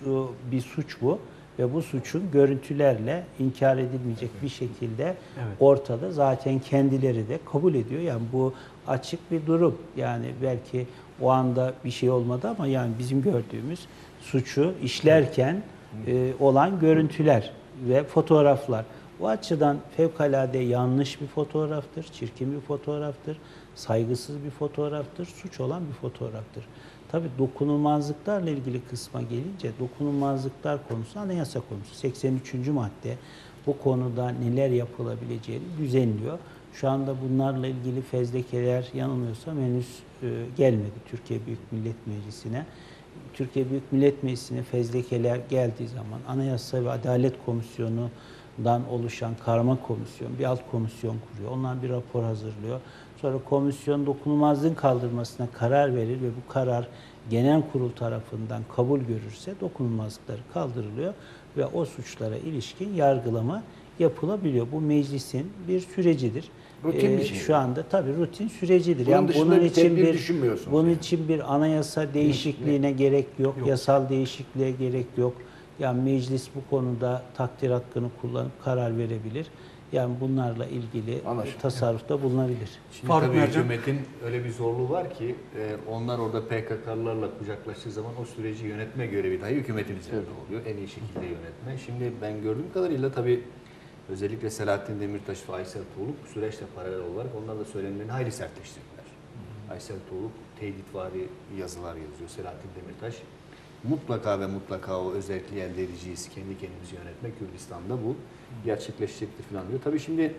[SPEAKER 2] bir suç bu. Ve bu suçun görüntülerle inkar edilmeyecek bir şekilde ortada. Zaten kendileri de kabul ediyor. Yani bu açık bir durum. Yani belki o anda bir şey olmadı ama yani bizim gördüğümüz suçu işlerken olan görüntüler ve fotoğraflar. O açıdan fevkalade yanlış bir fotoğraftır, çirkin bir fotoğraftır, saygısız bir fotoğraftır, suç olan bir fotoğraftır. Tabii dokunulmazlıklarla ilgili kısma gelince dokunulmazlıklar konusu anayasa konusu. 83. madde bu konuda neler yapılabileceğini düzenliyor. Şu anda bunlarla ilgili fezlekeler yanılmıyorsam henüz gelmedi Türkiye Büyük Millet Meclisi'ne. Türkiye Büyük Millet Meclisi'ne fezlekeler geldiği zaman Anayasa ve Adalet Komisyonu'ndan oluşan karma komisyon, bir alt komisyon kuruyor. Onlar bir rapor hazırlıyor. Sonra komisyon dokunulmazlığın kaldırmasına karar verir ve bu karar genel kurul tarafından kabul görürse dokunulmazlıkları kaldırılıyor ve o suçlara ilişkin yargılama yapılabiliyor. Bu meclisin bir sürecidir.
[SPEAKER 3] Rutin bir şey.
[SPEAKER 2] Şu anda tabii rutin sürecidir.
[SPEAKER 3] Bunun dışında
[SPEAKER 2] bunun
[SPEAKER 3] bir
[SPEAKER 2] için
[SPEAKER 3] tedbir düşünmüyorsunuz
[SPEAKER 2] bunun
[SPEAKER 3] yani.
[SPEAKER 2] için bir anayasa değişikliğine gerek yok, yasal değişikliğe gerek yok. Yani meclis bu konuda takdir hakkını kullanıp karar verebilir. Yani bunlarla ilgili
[SPEAKER 3] Anlaşıldı.
[SPEAKER 2] tasarrufta bulunabilir.
[SPEAKER 4] Şimdi
[SPEAKER 1] Faruk
[SPEAKER 4] tabii
[SPEAKER 1] Mercan.
[SPEAKER 4] hükümetin öyle bir zorluğu var ki onlar orada PKK'lılarla kucaklaştığı zaman o süreci yönetme görevi dahi hükümetin üzerinde oluyor. En iyi şekilde yönetme. Şimdi ben gördüğüm kadarıyla tabii özellikle Selahattin Demirtaş ve Aysel Tuğluk bu süreçte paralel olarak onlar da söylemlerini hayli sertleştirdiler. Aysel Tuğluk tehditvari yazılar yazıyor. Selahattin Demirtaş mutlaka ve mutlaka o özelliği elde edeceğiz. Kendi kendimizi yönetmek Kürdistan'da bu gerçekleşecektir falan diyor. Tabii şimdi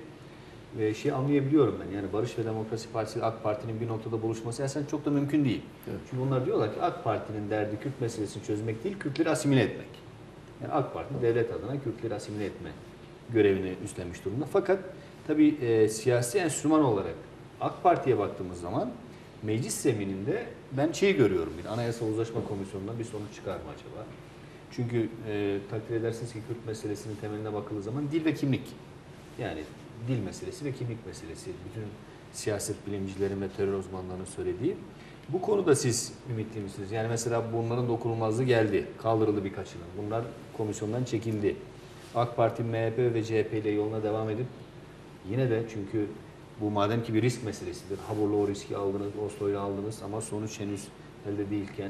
[SPEAKER 4] şey anlayabiliyorum ben. Yani Barış ve Demokrasi Partisi ile AK Parti'nin bir noktada buluşması aslında çok da mümkün değil.
[SPEAKER 3] Evet.
[SPEAKER 4] Çünkü onlar diyorlar ki AK Parti'nin derdi Kürt meselesini çözmek değil, Kürtleri asimile etmek. Yani AK Parti devlet adına Kürtleri asimile etme görevini üstlenmiş durumda. Fakat tabii siyasi enstrüman olarak AK Parti'ye baktığımız zaman meclis zemininde ben şeyi görüyorum. Bir Anayasal Uzlaşma Komisyonu'ndan bir sonuç çıkar mı acaba? Çünkü takdir edersiniz ki Kürt meselesinin temeline bakıldığı zaman dil ve kimlik. Yani dil meselesi ve kimlik meselesi. Bütün siyaset bilimcilerin ve terör uzmanlarının söylediği. Bu konuda siz ümitli misiniz? Yani mesela bunların dokunulmazlığı geldi. Kaldırıldı birkaçının. Bunlar komisyondan çekildi. AK Parti, MHP ve CHP ile yoluna devam edip yine de çünkü bu madem ki bir risk meselesidir. Habur'la o riski aldınız, Oslo'yla aldınız ama sonuç henüz elde değilken,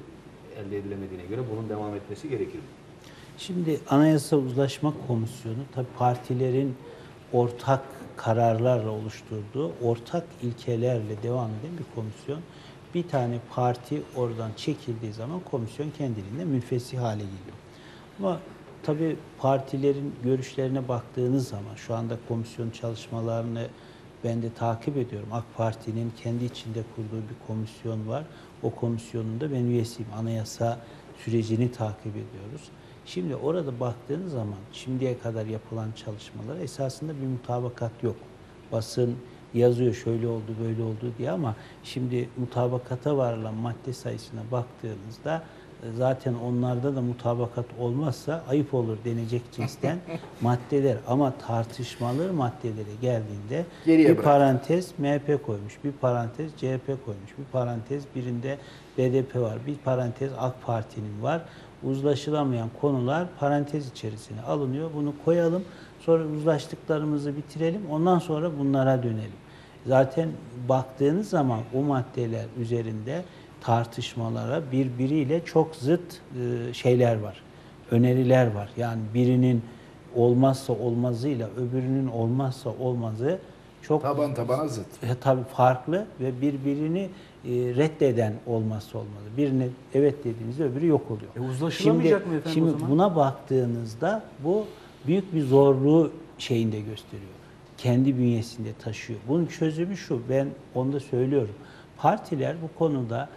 [SPEAKER 4] elde edilemediğine göre bunun devam etmesi gerekir.
[SPEAKER 2] Şimdi Anayasa Uzlaşma Komisyonu tabii partilerin ortak kararlarla oluşturduğu ortak ilkelerle devam eden bir komisyon. Bir tane parti oradan çekildiği zaman komisyon kendiliğinden münfesih hale geliyor. Ama tabii partilerin görüşlerine baktığınız zaman şu anda komisyon çalışmalarını ben de takip ediyorum. AK Parti'nin kendi içinde kurduğu bir komisyon var. O komisyonun da ben üyesiyim. Anayasa sürecini takip ediyoruz. Şimdi orada baktığınız zaman şimdiye kadar yapılan çalışmalara esasında bir mutabakat yok. Basın yazıyor şöyle oldu böyle oldu diye ama şimdi mutabakata varılan madde sayısına baktığınızda zaten onlarda da mutabakat olmazsa ayıp olur denecek cinsten maddeler ama tartışmalı maddelere geldiğinde
[SPEAKER 3] Geriye
[SPEAKER 2] bir
[SPEAKER 3] bırak.
[SPEAKER 2] parantez MHP koymuş, bir parantez CHP koymuş, bir parantez birinde BDP var, bir parantez AK Parti'nin var. Uzlaşılamayan konular parantez içerisine alınıyor. Bunu koyalım. Sonra uzlaştıklarımızı bitirelim. Ondan sonra bunlara dönelim. Zaten baktığınız zaman o maddeler üzerinde tartışmalara birbiriyle çok zıt şeyler var. Öneriler var. Yani birinin olmazsa olmazıyla öbürünün olmazsa olmazı çok
[SPEAKER 3] Taban tabana zıt.
[SPEAKER 2] tabii farklı ve birbirini reddeden olmazsa olmazı. Birine evet dediğinizde öbürü yok oluyor.
[SPEAKER 1] Uzlaşılamayacak mı efendim o
[SPEAKER 2] Şimdi
[SPEAKER 1] zaman?
[SPEAKER 2] buna baktığınızda bu büyük bir zorluğu şeyinde gösteriyor. Kendi bünyesinde taşıyor. Bunun çözümü şu, ben onu da söylüyorum. Partiler bu konuda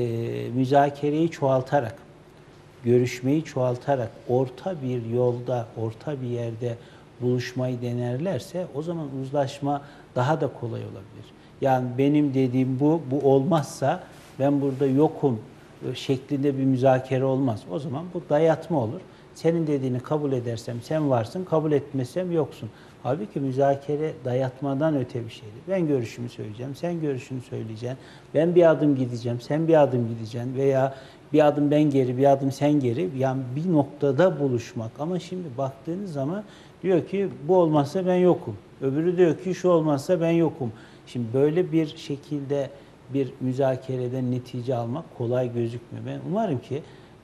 [SPEAKER 2] müzakereyi çoğaltarak, görüşmeyi çoğaltarak orta bir yolda, orta bir yerde buluşmayı denerlerse o zaman uzlaşma daha da kolay olabilir. Yani benim dediğim bu olmazsa ben burada yokum şeklinde bir müzakere olmaz. O zaman bu dayatma olur. Senin dediğini kabul edersem sen varsın, kabul etmesem yoksun. Halbuki müzakere dayatmadan öte bir şeydir. Ben görüşümü söyleyeceğim, sen görüşünü söyleyeceksin. Ben bir adım gideceğim, sen bir adım gideceksin veya bir adım ben geri, bir adım sen geri. Yani bir noktada buluşmak. Ama şimdi baktığınız zaman diyor ki bu olmazsa ben yokum. Öbürü diyor ki şu olmazsa ben yokum. Şimdi böyle bir şekilde bir müzakereden netice almak kolay gözükmüyor. Ben umarım ki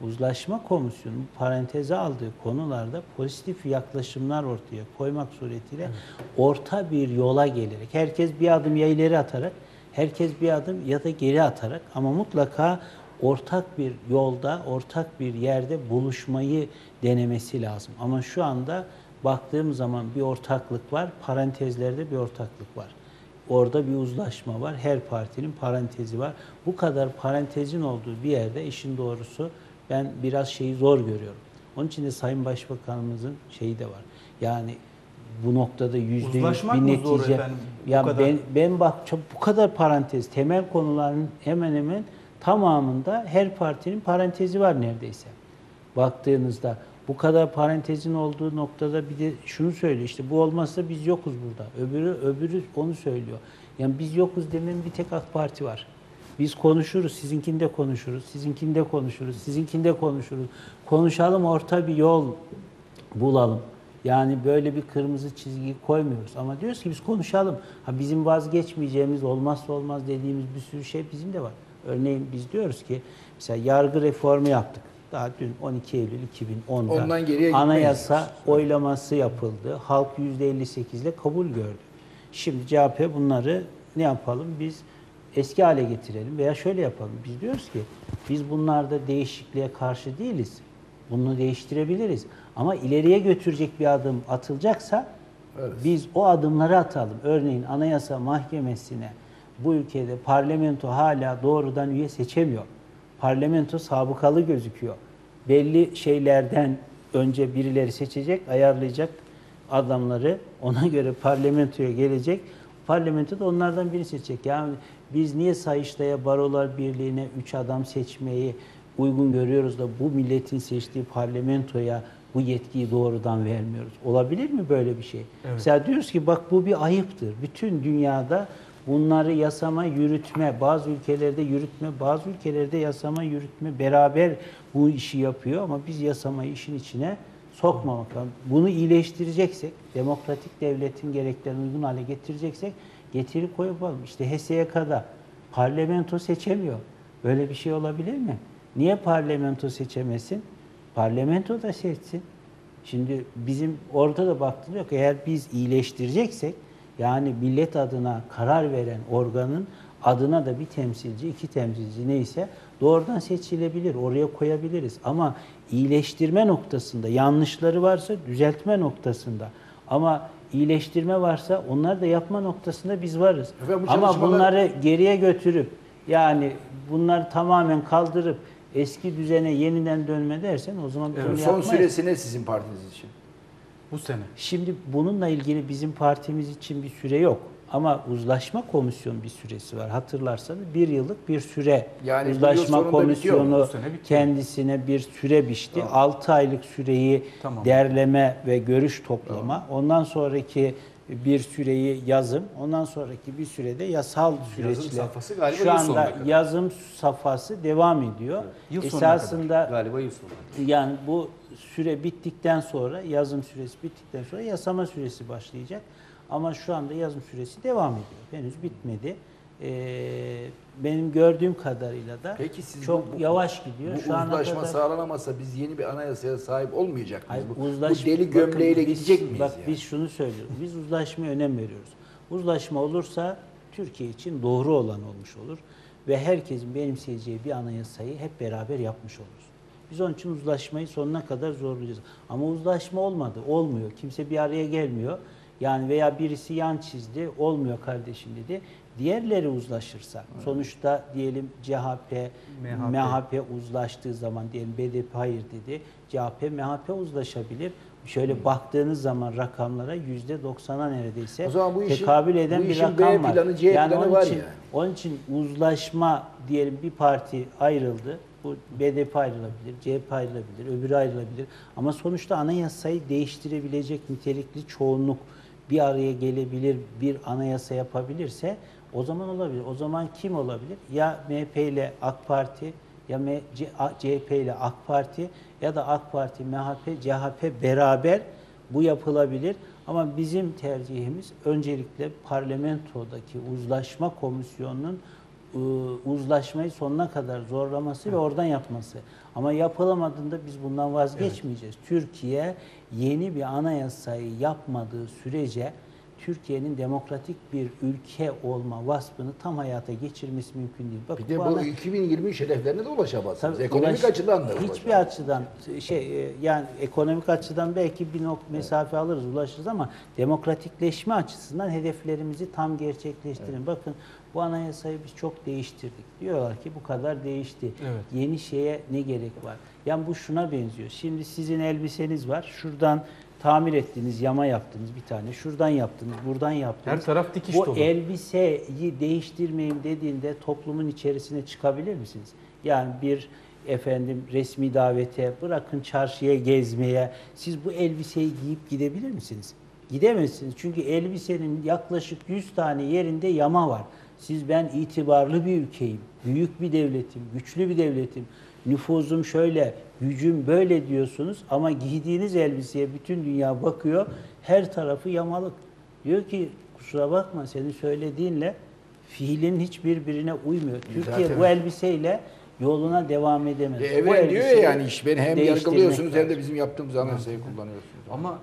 [SPEAKER 2] Uzlaşma Komisyonu paranteze aldığı konularda pozitif yaklaşımlar ortaya koymak suretiyle orta bir yola gelerek, herkes bir adım ya ileri atarak, herkes bir adım ya da geri atarak ama mutlaka ortak bir yolda, ortak bir yerde buluşmayı denemesi lazım. Ama şu anda baktığım zaman bir ortaklık var, parantezlerde bir ortaklık var. Orada bir uzlaşma var, her partinin parantezi var. Bu kadar parantezin olduğu bir yerde işin doğrusu ben biraz şeyi zor görüyorum. Onun için de Sayın Başbakanımızın şeyi de var. Yani bu noktada
[SPEAKER 1] Uzlaşmak
[SPEAKER 2] %100 bir
[SPEAKER 1] mı zor
[SPEAKER 2] netice.
[SPEAKER 1] efendim, bu
[SPEAKER 2] Ya
[SPEAKER 1] kadar?
[SPEAKER 2] ben bak bu kadar parantez, temel konuların hemen hemen tamamında her partinin parantezi var neredeyse. Baktığınızda bu kadar parantezin olduğu noktada bir de şunu söylüyor, işte bu olmazsa biz yokuz burada. Öbürü onu söylüyor. Yani biz yokuz demenin bir tek AK Parti var. Biz konuşuruz, sizinkinde konuşuruz, sizinkinde konuşuruz, sizinkinde konuşuruz. Konuşalım, orta bir yol bulalım. Yani böyle bir kırmızı çizgi koymuyoruz. Ama diyoruz ki biz konuşalım. Ha, bizim vazgeçmeyeceğimiz, olmazsa olmaz dediğimiz bir sürü şey bizim de var. Örneğin biz diyoruz ki mesela yargı reformu yaptık. Daha dün 12 Eylül 2010'da
[SPEAKER 3] Ondan geriye
[SPEAKER 2] anayasa
[SPEAKER 3] gitmeyiz.
[SPEAKER 2] oylaması yapıldı. Halk %58 ile kabul gördü. Şimdi CHP bunları ne yapalım? Biz eski hale getirelim veya şöyle yapalım. Biz diyoruz ki biz bunlarda değişikliğe karşı değiliz. Bunu değiştirebiliriz. Ama ileriye götürecek bir adım atılacaksa biz o adımları atalım. Örneğin Anayasa Mahkemesi'ne bu ülkede parlamento hala doğrudan üye seçemiyor. Parlamento sabıkalı gözüküyor. Belli şeylerden önce birileri seçecek, ayarlayacak adamları, ona göre parlamentoya gelecek. Parlamento da onlardan birini seçecek. Yani biz niye Sayıştay'a, Barolar Birliği'ne 3 adam seçmeyi uygun görüyoruz da bu milletin seçtiği parlamentoya bu yetkiyi doğrudan vermiyoruz? Olabilir mi böyle bir şey? Evet. Mesela diyoruz ki bak bu bir ayıptır. Bütün dünyada bunları yasama, yürütme, bazı ülkelerde yürütme, bazı ülkelerde yasama, yürütme beraber bu işi yapıyor ama biz yasamayı işin içine sokmamak lazım. Bunu iyileştireceksek, demokratik devletin gereklerine uygun hale getireceksek getirip koyalım. İşte HSYK'da parlamento seçemiyor. Böyle bir şey olabilir mi? Niye parlamento seçemesin? Parlamento da seçsin. Şimdi bizim orada da baktığımız yok. Eğer biz iyileştireceksek, yani millet adına karar veren organın adına da bir temsilci, 2 temsilci neyse doğrudan seçilebilir, oraya koyabiliriz. Ama iyileştirme noktasında, yanlışları varsa düzeltme noktasında ama iyileştirme varsa onları da yapma noktasında biz varız.
[SPEAKER 3] Efendim,
[SPEAKER 2] ama bunları geriye götürüp yani bunları tamamen kaldırıp eski düzene yeniden dönme dersen o zaman bunu
[SPEAKER 3] Son
[SPEAKER 2] yapmayız.
[SPEAKER 3] süresi ne sizin partiniz için?
[SPEAKER 1] Bu sene.
[SPEAKER 2] Şimdi bununla ilgili bizim partimiz için bir süre yok. Ama uzlaşma komisyonu bir süresi var. Hatırlarsanız 1 yıllık bir süre.
[SPEAKER 3] Yani
[SPEAKER 2] uzlaşma komisyonu
[SPEAKER 1] Bu sene bitiyor.
[SPEAKER 2] kendisine bir süre biçti.
[SPEAKER 3] Tamam.
[SPEAKER 2] 6 aylık süreyi
[SPEAKER 1] Tamam.
[SPEAKER 2] derleme ve görüş toplama. Ondan sonraki bir süreyi yazım. Ondan sonraki bir sürede yasal süreçle.
[SPEAKER 4] safhası galiba
[SPEAKER 2] Şu
[SPEAKER 4] yıl
[SPEAKER 2] anda
[SPEAKER 4] sonuna kadar.
[SPEAKER 2] yazım safhası devam ediyor.
[SPEAKER 1] Yıl sonuna
[SPEAKER 2] Esasında
[SPEAKER 4] Galiba yıl sonu.
[SPEAKER 2] yani bu süre bittikten sonra, yazım süresi bittikten sonra yasama süresi başlayacak. Ama şu anda yazım süresi devam ediyor. Henüz bitmedi. Benim gördüğüm kadarıyla da
[SPEAKER 3] Peki siz
[SPEAKER 2] çok yavaş gidiyor.
[SPEAKER 3] Bu
[SPEAKER 2] Şu ana
[SPEAKER 3] uzlaşma
[SPEAKER 2] kadar
[SPEAKER 3] sağlanamasa biz yeni bir anayasaya sahip olmayacak mıyız?
[SPEAKER 2] Hayır,
[SPEAKER 3] Bu deli gömleğiyle
[SPEAKER 2] bakın
[SPEAKER 3] gidecek miyiz?
[SPEAKER 2] Bak
[SPEAKER 3] yani?
[SPEAKER 2] biz şunu söylüyoruz. Biz uzlaşmaya önem veriyoruz. Uzlaşma olursa Türkiye için doğru olan olmuş olur. Ve herkesin benimseyeceği bir anayasayı hep beraber yapmış oluruz. Biz onun için uzlaşmayı sonuna kadar zorlayacağız. Ama uzlaşma olmadı, olmuyor. Kimse bir araya gelmiyor. Yani veya birisi yan çizdi, olmuyor kardeşim dedi. Diğerleri uzlaşırsa, sonuçta diyelim CHP, MHP uzlaştığı zaman diyelim BDP hayır dedi. CHP, MHP uzlaşabilir. Şöyle baktığınız zaman rakamlara %90'a neredeyse
[SPEAKER 3] O zaman bu işin-
[SPEAKER 2] tekabül eden
[SPEAKER 3] bu
[SPEAKER 2] bir
[SPEAKER 3] işin
[SPEAKER 2] rakam
[SPEAKER 3] B
[SPEAKER 2] var.
[SPEAKER 3] planı, C planı
[SPEAKER 2] onun
[SPEAKER 3] var
[SPEAKER 2] için,
[SPEAKER 3] yani.
[SPEAKER 2] Onun için uzlaşma diyelim bir parti ayrıldı. Bu BDP ayrılabilir, CHP ayrılabilir, öbürü ayrılabilir. Ama sonuçta anayasayı değiştirebilecek nitelikli çoğunluk bir araya gelebilir, bir anayasa yapabilirse o zaman olabilir. O zaman kim olabilir? Ya MHP ile AK Parti, ya CHP ile AK Parti ya da AK Parti, MHP, CHP beraber bu yapılabilir. Ama bizim tercihimiz öncelikle parlamentodaki uzlaşma komisyonunun uzlaşmayı sonuna kadar zorlaması ve oradan yapması. Ama yapılamadığında biz bundan vazgeçmeyeceğiz. Türkiye yeni bir anayasayı yapmadığı sürece Türkiye'nin demokratik bir ülke olma vasfını tam hayata geçirmesi mümkün değil. Bakın,
[SPEAKER 3] Bir de bu 2023 hedeflerine de ulaşamazsınız.
[SPEAKER 2] tabii
[SPEAKER 3] Ekonomik açıdan da
[SPEAKER 2] hiçbir
[SPEAKER 3] ulaşamazsınız.
[SPEAKER 2] açıdan yani ekonomik açıdan belki bir mesafe alırız, ulaşırız ama demokratikleşme açısından hedeflerimizi tam gerçekleştirin. Bakın, bu anayasayı biz çok değiştirdik. Diyorlar ki bu kadar değişti.
[SPEAKER 1] Evet.
[SPEAKER 2] Yeni şeye ne gerek var? Yani bu şuna benziyor. Şimdi sizin elbiseniz var. Şuradan tamir ettiniz, yama yaptınız bir tane. Şuradan yaptınız, buradan yaptınız.
[SPEAKER 1] Her taraf dikiş
[SPEAKER 2] bu
[SPEAKER 1] dolu.
[SPEAKER 2] elbiseyi değiştirmeyeyim dediğinde toplumun içerisine çıkabilir misiniz? Yani bir resmi davete, bırakın çarşıya gezmeye, siz bu elbiseyi giyip gidebilir misiniz? Gidemezsiniz. Çünkü elbisenin yaklaşık 100 tane yerinde yama var. Ben itibarlı bir ülkeyim, büyük bir devletim, güçlü bir devletim, nüfuzum şöyle, gücüm böyle diyorsunuz ama giydiğiniz elbiseye bütün dünya bakıyor, her tarafı yamalık. Diyor ki kusura bakma, senin söylediğinle fiilin hiçbirbirine uymuyor. Türkiye
[SPEAKER 3] Zaten
[SPEAKER 2] bu elbiseyle yoluna devam edemez. Bu
[SPEAKER 3] Evren diyor ya,
[SPEAKER 2] elbiseyi
[SPEAKER 3] yani iş beni hem
[SPEAKER 2] değiştirmek
[SPEAKER 3] yargılıyorsunuz hem
[SPEAKER 2] lazım.
[SPEAKER 3] de bizim yaptığımız anayasayı kullanıyorsunuz.
[SPEAKER 1] Ama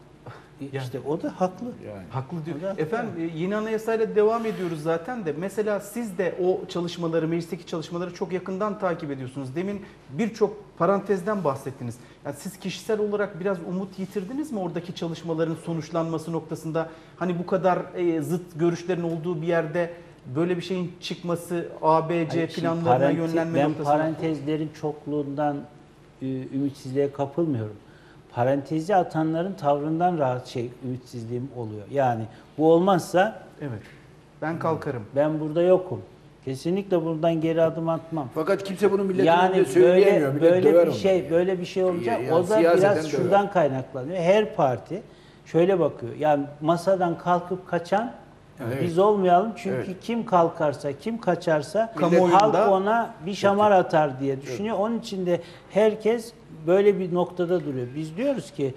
[SPEAKER 2] İşte o da haklı.
[SPEAKER 3] Yani.
[SPEAKER 1] haklı diyor.
[SPEAKER 2] O da-
[SPEAKER 1] Efendim yeni anayasayla devam ediyoruz zaten de. Mesela siz de o çalışmaları, meclisteki çalışmaları çok yakından takip ediyorsunuz. Demin birçok parantezden bahsettiniz. Yani siz kişisel olarak biraz umut yitirdiniz mi oradaki çalışmaların sonuçlanması noktasında? Hani bu kadar zıt görüşlerin olduğu bir yerde böyle bir şeyin çıkması ABC
[SPEAKER 2] Hayır, şimdi
[SPEAKER 1] planlarına yönlenme
[SPEAKER 2] ben
[SPEAKER 1] noktasında.
[SPEAKER 2] parantezlerin çokluğundan ümitsizliğe kapılmıyorum. Parantezi atanların tavrından ümitsizliğim oluyor. Yani bu olmazsa
[SPEAKER 1] Evet. Ben kalkarım.
[SPEAKER 2] ben burada yokum. Kesinlikle buradan geri adım atmam.
[SPEAKER 3] Fakat kimse bunu milletin
[SPEAKER 2] Yani
[SPEAKER 3] önünde söyleyemiyor. Millet
[SPEAKER 2] böyle
[SPEAKER 3] döver
[SPEAKER 2] bir
[SPEAKER 3] onu.
[SPEAKER 2] böyle bir şey olacak.
[SPEAKER 3] Yani
[SPEAKER 2] O da
[SPEAKER 3] siyaseten
[SPEAKER 2] biraz
[SPEAKER 3] döver.
[SPEAKER 2] şuradan kaynaklanıyor. Her parti şöyle bakıyor. Yani masadan kalkıp kaçan
[SPEAKER 3] Evet.
[SPEAKER 2] biz olmayalım. Çünkü
[SPEAKER 3] Evet.
[SPEAKER 2] kim kalkarsa, kim kaçarsa
[SPEAKER 1] Kamuoyunda-
[SPEAKER 2] halk ona bir şamar atar diye düşünüyor. Onun için de herkes böyle bir noktada duruyor. Biz diyoruz ki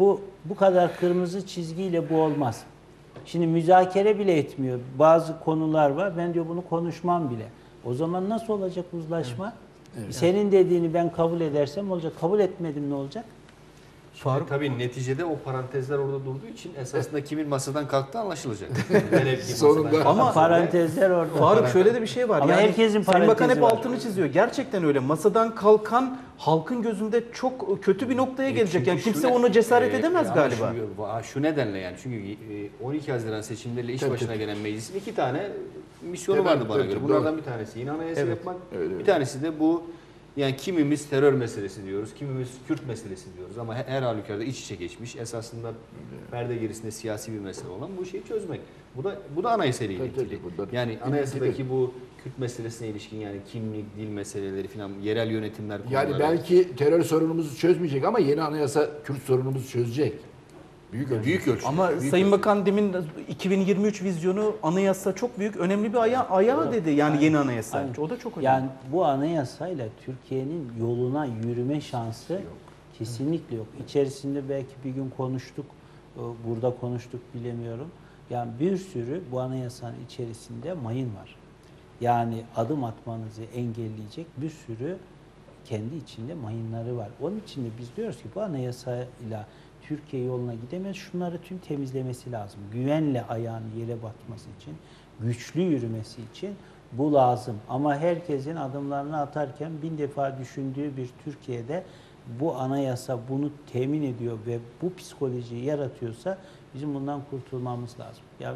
[SPEAKER 2] bu kadar kırmızı çizgiyle bu olmaz. Şimdi müzakere bile etmiyor. Bazı konular var. Ben diyor bunu konuşmam bile. O zaman nasıl olacak uzlaşma? Senin dediğini ben kabul edersem olacak. Kabul etmedim ne olacak?
[SPEAKER 4] Faruk, tabii neticede o parantezler orada durduğu için esasında kimin masadan kalktığı anlaşılacak. Velev ki
[SPEAKER 3] Sonunda.
[SPEAKER 4] masadan
[SPEAKER 1] Ama
[SPEAKER 4] kalksa
[SPEAKER 2] Parantezler orada.
[SPEAKER 1] Faruk şöyle de bir şey var.
[SPEAKER 2] Ama
[SPEAKER 1] yani
[SPEAKER 2] herkesin
[SPEAKER 1] Sayın Bakan hep
[SPEAKER 2] parantezi var.
[SPEAKER 1] altını çiziyor. Gerçekten öyle. Masadan kalkan halkın gözünde çok kötü bir noktaya gelecek. Yani
[SPEAKER 4] Çünkü
[SPEAKER 1] kimse
[SPEAKER 4] şu ne-
[SPEAKER 1] ona cesaret edemez
[SPEAKER 4] ama
[SPEAKER 1] galiba.
[SPEAKER 4] Şu nedenle yani çünkü 12 Haziran seçimleriyle iş
[SPEAKER 3] Tabii,
[SPEAKER 4] başına
[SPEAKER 3] tabii.
[SPEAKER 4] gelen meclisin 2 tane misyonu
[SPEAKER 3] Evet,
[SPEAKER 4] vardı bana
[SPEAKER 3] tabii,
[SPEAKER 4] göre.
[SPEAKER 3] tabii,
[SPEAKER 4] Bunlardan bir tanesi yine anayasa
[SPEAKER 1] Evet.
[SPEAKER 4] yapmak.
[SPEAKER 3] Evet, evet.
[SPEAKER 4] Bir tanesi de bu yani kimimiz terör meselesi diyoruz, kimimiz Kürt meselesi diyoruz ama her halükarda iç içe geçmiş. Esasında perde gerisinde siyasi bir mesele olan bu şeyi çözmek. Bu da anayasayla
[SPEAKER 3] Tabii,
[SPEAKER 4] ilgili.
[SPEAKER 3] tabii, bunlar-
[SPEAKER 4] Yani anayasadaki bu Kürt meselesine ilişkin yani kimlik, dil meseleleri falan yerel yönetimler
[SPEAKER 3] Yani
[SPEAKER 4] konuları.
[SPEAKER 3] belki terör sorunumuzu çözmeyecek ama yeni anayasa Kürt sorunumuzu çözecek. Büyük ölçüde.
[SPEAKER 1] Ama
[SPEAKER 3] Büyük
[SPEAKER 1] Sayın
[SPEAKER 3] ölçüde.
[SPEAKER 1] Bakan demin 2023 vizyonu anayasa çok büyük, önemli bir ayağı dedi. Yani yeni anayasa.
[SPEAKER 2] Aynen.
[SPEAKER 1] O da çok önemli.
[SPEAKER 2] Yani bu anayasayla Türkiye'nin yoluna yürüme şansı kesinlikle yok. İçerisinde belki bir gün konuştuk, burada konuştuk bilemiyorum. Yani bir sürü bu anayasanın içerisinde mayın var. Yani adım atmanızı engelleyecek bir sürü kendi içinde mayınları var. Onun için de biz diyoruz ki bu anayasayla Türkiye yoluna gidemez. Şunları tüm temizlemesi lazım. Güvenle ayağını yere batması için, güçlü yürümesi için bu lazım. Ama herkesin adımlarını atarken bin defa düşündüğü bir Türkiye'de bu anayasa bunu temin ediyor ve bu psikolojiyi yaratıyorsa bizim bundan kurtulmamız lazım. Ya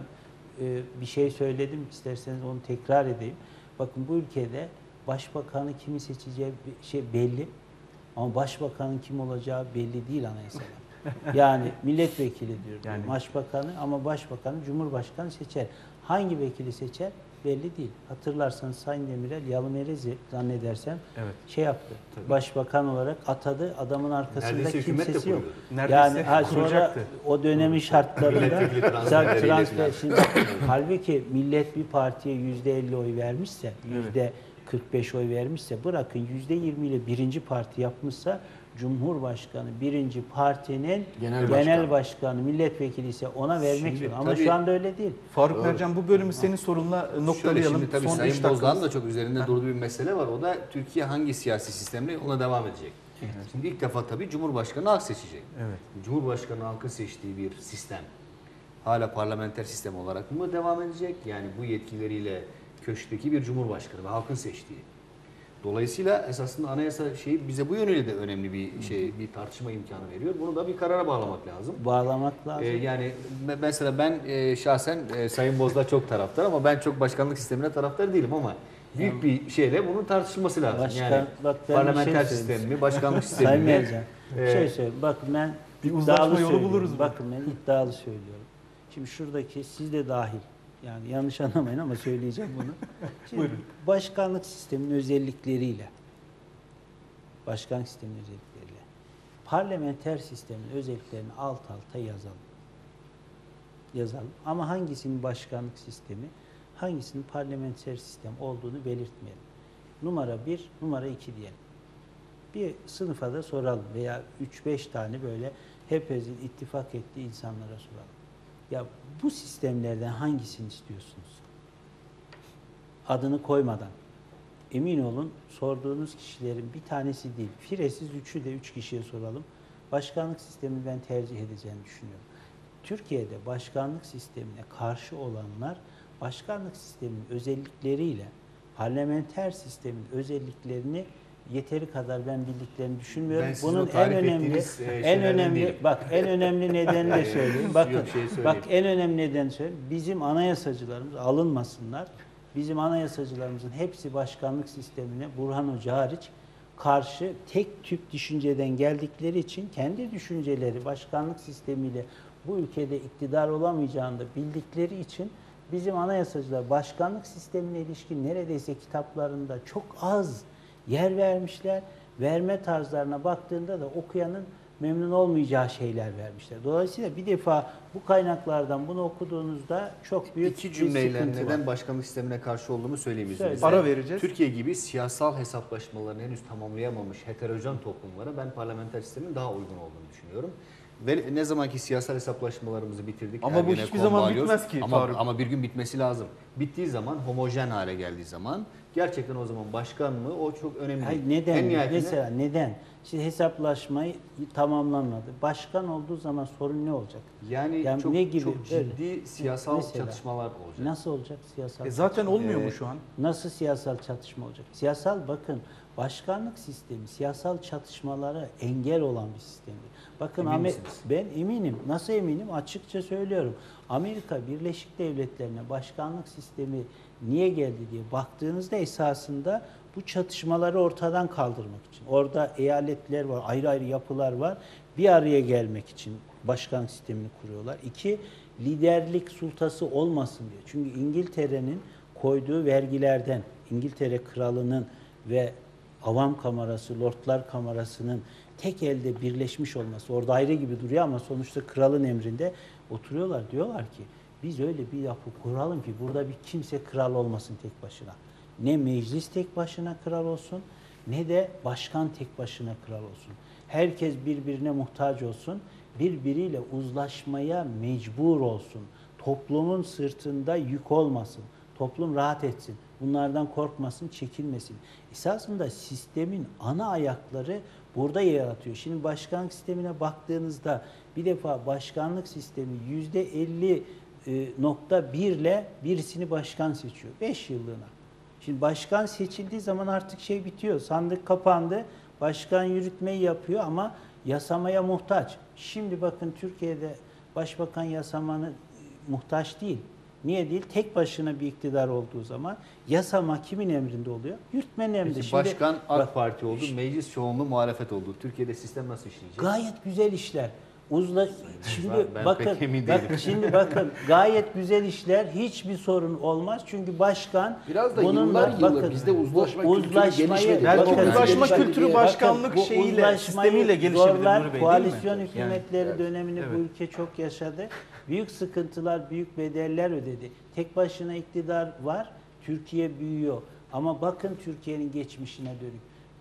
[SPEAKER 2] bir şey söyledim, isterseniz onu tekrar edeyim. Bakın bu ülkede başbakanı kimi seçeceği belli ama başbakanın kim olacağı belli değil anayasada. Yani milletvekili diyor.
[SPEAKER 1] Yani-
[SPEAKER 2] Başbakanı ama başbakanı Cumhurbaşkanı seçer. Hangi vekili seçer belli değil. Hatırlarsanız Sayın Demirel Yalımerezi zannedersem
[SPEAKER 1] Evet.
[SPEAKER 2] yaptı. Başbakan olarak atadı. Adamın arkasında
[SPEAKER 4] Neredeyse hükümet de
[SPEAKER 2] kimsesi yok.
[SPEAKER 4] kuruyordu.
[SPEAKER 1] Neredeyse
[SPEAKER 2] Yani sonra
[SPEAKER 1] kuracaktı.
[SPEAKER 2] o dönemin şartlarında
[SPEAKER 4] Milletvekili transferleriyle
[SPEAKER 2] transfer
[SPEAKER 4] falan.
[SPEAKER 2] şimdi halbuki millet bir partiye %50 oy vermişse, %45 oy vermişse bırakın %20 ile birinci parti yapmışsa Cumhurbaşkanı birinci partinin
[SPEAKER 3] Genel
[SPEAKER 2] genel
[SPEAKER 3] başkan.
[SPEAKER 2] başkanı, milletvekili ise ona vermek
[SPEAKER 4] Şimdi
[SPEAKER 2] zorunda. Ama
[SPEAKER 4] tabii-
[SPEAKER 2] şu anda öyle değil.
[SPEAKER 1] Faruk Mercan, bu bölümü senin sorunla
[SPEAKER 4] Şöyle
[SPEAKER 1] noktalayalım.
[SPEAKER 4] şimdi tabii
[SPEAKER 1] Son
[SPEAKER 4] Sayın
[SPEAKER 1] 3 dakikamız.
[SPEAKER 4] Bozdağ'ın da çok üzerinde durduğu bir mesele var. O da Türkiye hangi siyasi sistemle ona devam edecek. Şimdi ilk defa tabii Cumhurbaşkanı halk seçecek.
[SPEAKER 1] Evet.
[SPEAKER 4] Cumhurbaşkanı halkın seçtiği bir sistem hala parlamenter sistem olarak mı devam edecek? Yani bu yetkileriyle köşkteki bir cumhurbaşkanı ve halkın seçtiği. Dolayısıyla esasında anayasa şeyi bize bu yönüyle de önemli bir tartışma imkanı veriyor. Bunu da bir karara bağlamak lazım.
[SPEAKER 2] Bağlamak lazım.
[SPEAKER 4] Yani mesela ben şahsen Sayın Bozdağ çok taraftar ama ben çok başkanlık sistemine taraftar değilim ama büyük bir şeyle bunun tartışılması lazım. Yani
[SPEAKER 2] bak ben bir
[SPEAKER 4] parlamenter
[SPEAKER 2] şey
[SPEAKER 4] sistem mi, başkanlık sistemi
[SPEAKER 2] Sayın
[SPEAKER 4] mi?
[SPEAKER 2] Mercan, bir şey söyleyeyim. Bakın ben
[SPEAKER 1] Bir
[SPEAKER 2] iddialı
[SPEAKER 1] uzlaşma yolu
[SPEAKER 2] söylüyorum.
[SPEAKER 1] buluruz mu?
[SPEAKER 2] Bakın ben iddialı söylüyorum. Şimdi şuradaki siz de dahil. Yani yanlış anlamayın ama söyleyeceğim bunu. Şimdi
[SPEAKER 1] Buyurun.
[SPEAKER 2] başkanlık sisteminin özellikleriyle parlamenter sistemin özelliklerini alt alta yazalım. Ama hangisinin başkanlık sistemi, hangisinin parlamenter sistem olduğunu belirtmeyelim. Numara 1, numara 2 diyelim. Bir sınıfa da soralım veya 3-5 tane böyle hepimizin ittifak ettiği insanlara soralım. Ya bu sistemlerden hangisini istiyorsunuz? Adını koymadan. Emin olun sorduğunuz kişilerin bir tanesi değil, firesiz 3'ü de 3 kişiye soralım. Başkanlık sistemini ben tercih edeceğini düşünüyorum. Türkiye'de başkanlık sistemine karşı olanlar başkanlık sisteminin özellikleriyle parlamenter sistemin özelliklerini yeteri kadar ben bildiklerini düşünmüyorum.
[SPEAKER 4] Ben sizin
[SPEAKER 2] Bunun
[SPEAKER 4] o tarif ettiğiniz şeylerden değilim.
[SPEAKER 2] en önemli nedenini de söyleyeyim. Bakın,
[SPEAKER 4] Yok, söyleyeyim.
[SPEAKER 2] bak en önemli nedeni söyleyeyim. Bizim anayasacılarımız alınmasınlar. Bizim anayasacılarımızın hepsi başkanlık sistemine Burhan Hoca hariç karşı tek tip düşünceden geldikleri için kendi düşünceleri başkanlık sistemiyle bu ülkede iktidar olamayacağını da bildikleri için bizim anayasacılar başkanlık sistemine ilişkin neredeyse kitaplarında çok az yer vermişler. Verme tarzlarına baktığında da okuyanın memnun olmayacağı şeyler vermişler. Dolayısıyla bir defa bu kaynaklardan bunu okuduğunuzda çok büyük
[SPEAKER 4] İki
[SPEAKER 2] bir
[SPEAKER 4] cümleyle
[SPEAKER 2] sıkıntı
[SPEAKER 4] neden
[SPEAKER 2] var.
[SPEAKER 4] başkanlık sistemine karşı olduğumu söyleyeyim
[SPEAKER 2] Söyle.
[SPEAKER 4] izninizle.
[SPEAKER 1] Ara vereceğiz.
[SPEAKER 4] Türkiye gibi siyasal hesaplaşmalarını henüz tamamlayamamış heterojen toplumlara ben parlamenter sistemin daha uygun olduğunu düşünüyorum. Ve ne zamanki siyasal hesaplaşmalarımızı bitirdik.
[SPEAKER 1] Ama bu
[SPEAKER 4] Ergenekon,
[SPEAKER 1] hiçbir zaman
[SPEAKER 4] Balyoz,
[SPEAKER 1] bitmez ki Faruk.
[SPEAKER 4] ama bir gün bitmesi lazım. Bittiği zaman, homojen hale geldiği zaman gerçekten o zaman başkan mı o çok önemli.
[SPEAKER 2] Hayır,
[SPEAKER 4] değil.
[SPEAKER 2] neden?
[SPEAKER 4] En nihayetinde
[SPEAKER 2] Mesela neden? Şimdi hesaplaşmayı tamamlanmadı. Başkan olduğu zaman sorun ne olacak?
[SPEAKER 4] yani çok,
[SPEAKER 2] ne gibi?
[SPEAKER 4] çok ciddi siyasal
[SPEAKER 2] Mesela,
[SPEAKER 4] çatışmalar olacak.
[SPEAKER 2] Nasıl olacak siyasal?
[SPEAKER 1] Zaten olmuyor mu şu an?
[SPEAKER 2] Nasıl siyasal çatışma olacak? Siyasal bakın başkanlık sistemi siyasal çatışmalara engel olan bir sistemdir. Bakın
[SPEAKER 4] Emin misiniz?
[SPEAKER 2] ben eminim. Nasıl eminim? Açıkça söylüyorum. Amerika Birleşik Devletleri'ne başkanlık sistemi niye geldi diye baktığınızda esasında bu çatışmaları ortadan kaldırmak için. Orada eyaletler var, ayrı ayrı yapılar var. Bir araya gelmek için başkanlık sistemini kuruyorlar. 2, liderlik sultası olmasın diye. Çünkü İngiltere'nin koyduğu vergilerden, İngiltere kralının ve Avam Kamerası, Lordlar Kamerası'nın tek elde birleşmiş olması, orada ayrı gibi duruyor ama sonuçta kralın emrinde oturuyorlar. Diyorlar ki biz öyle bir yapı kuralım ki burada bir kimse kral olmasın tek başına. Ne meclis tek başına kral olsun ne de başkan tek başına kral olsun. Herkes birbirine muhtaç olsun, birbiriyle uzlaşmaya mecbur olsun. Toplumun sırtında yük olmasın, toplum rahat etsin. Bunlardan korkmasın, çekinmesin. Esasında sistemin ana ayakları burada yer atıyor. Şimdi başkanlık sistemine baktığınızda bir defa başkanlık sistemi %50.1 ile birisini başkan seçiyor. 5 yıllığına. Şimdi başkan seçildiği zaman artık şey bitiyor. Sandık kapandı. Başkan yürütmeyi yapıyor ama yasamaya muhtaç. Şimdi bakın Türkiye'de başbakan yasamana muhtaç değil. Niye değil? Tek başına bir iktidar olduğu zaman yasama kimin emrinde oluyor? Yürütmenin emrinde.
[SPEAKER 4] Peki,
[SPEAKER 2] Şimdi,
[SPEAKER 4] başkan AK
[SPEAKER 2] bak,
[SPEAKER 4] Parti oldu, meclis çoğunluğu muhalefet oldu. Türkiye'de sistem nasıl işleyecek?
[SPEAKER 2] gayet güzel işler. Şimdi
[SPEAKER 4] Ben
[SPEAKER 2] bakın,
[SPEAKER 4] pek emin
[SPEAKER 2] bakın
[SPEAKER 4] değilim.
[SPEAKER 2] şimdi bakın gayet güzel işler, hiçbir sorun olmaz çünkü başkan
[SPEAKER 3] Biraz da
[SPEAKER 2] bununla
[SPEAKER 3] yıllar bizde uzlaşma
[SPEAKER 2] bu
[SPEAKER 3] kültürü
[SPEAKER 2] uzlaşmayı-
[SPEAKER 3] gelişmedi.
[SPEAKER 1] Belki
[SPEAKER 2] bakın,
[SPEAKER 1] uzlaşma
[SPEAKER 2] bakın,
[SPEAKER 1] kültürü
[SPEAKER 2] bakın,
[SPEAKER 1] başkanlık
[SPEAKER 2] bu
[SPEAKER 1] şeyiyle,
[SPEAKER 2] uzlaşmayı
[SPEAKER 1] sistemiyle gelişebilir
[SPEAKER 2] zorlar,
[SPEAKER 1] Nuri Bey, değil mi?
[SPEAKER 2] koalisyon hükümetleri
[SPEAKER 3] Evet.
[SPEAKER 2] dönemini bu
[SPEAKER 1] Evet.
[SPEAKER 2] ülke çok yaşadı. Büyük sıkıntılar, büyük bedeller ödedi. Tek başına iktidar var, Türkiye büyüyor. Ama bakın Türkiye'nin geçmişine dönük.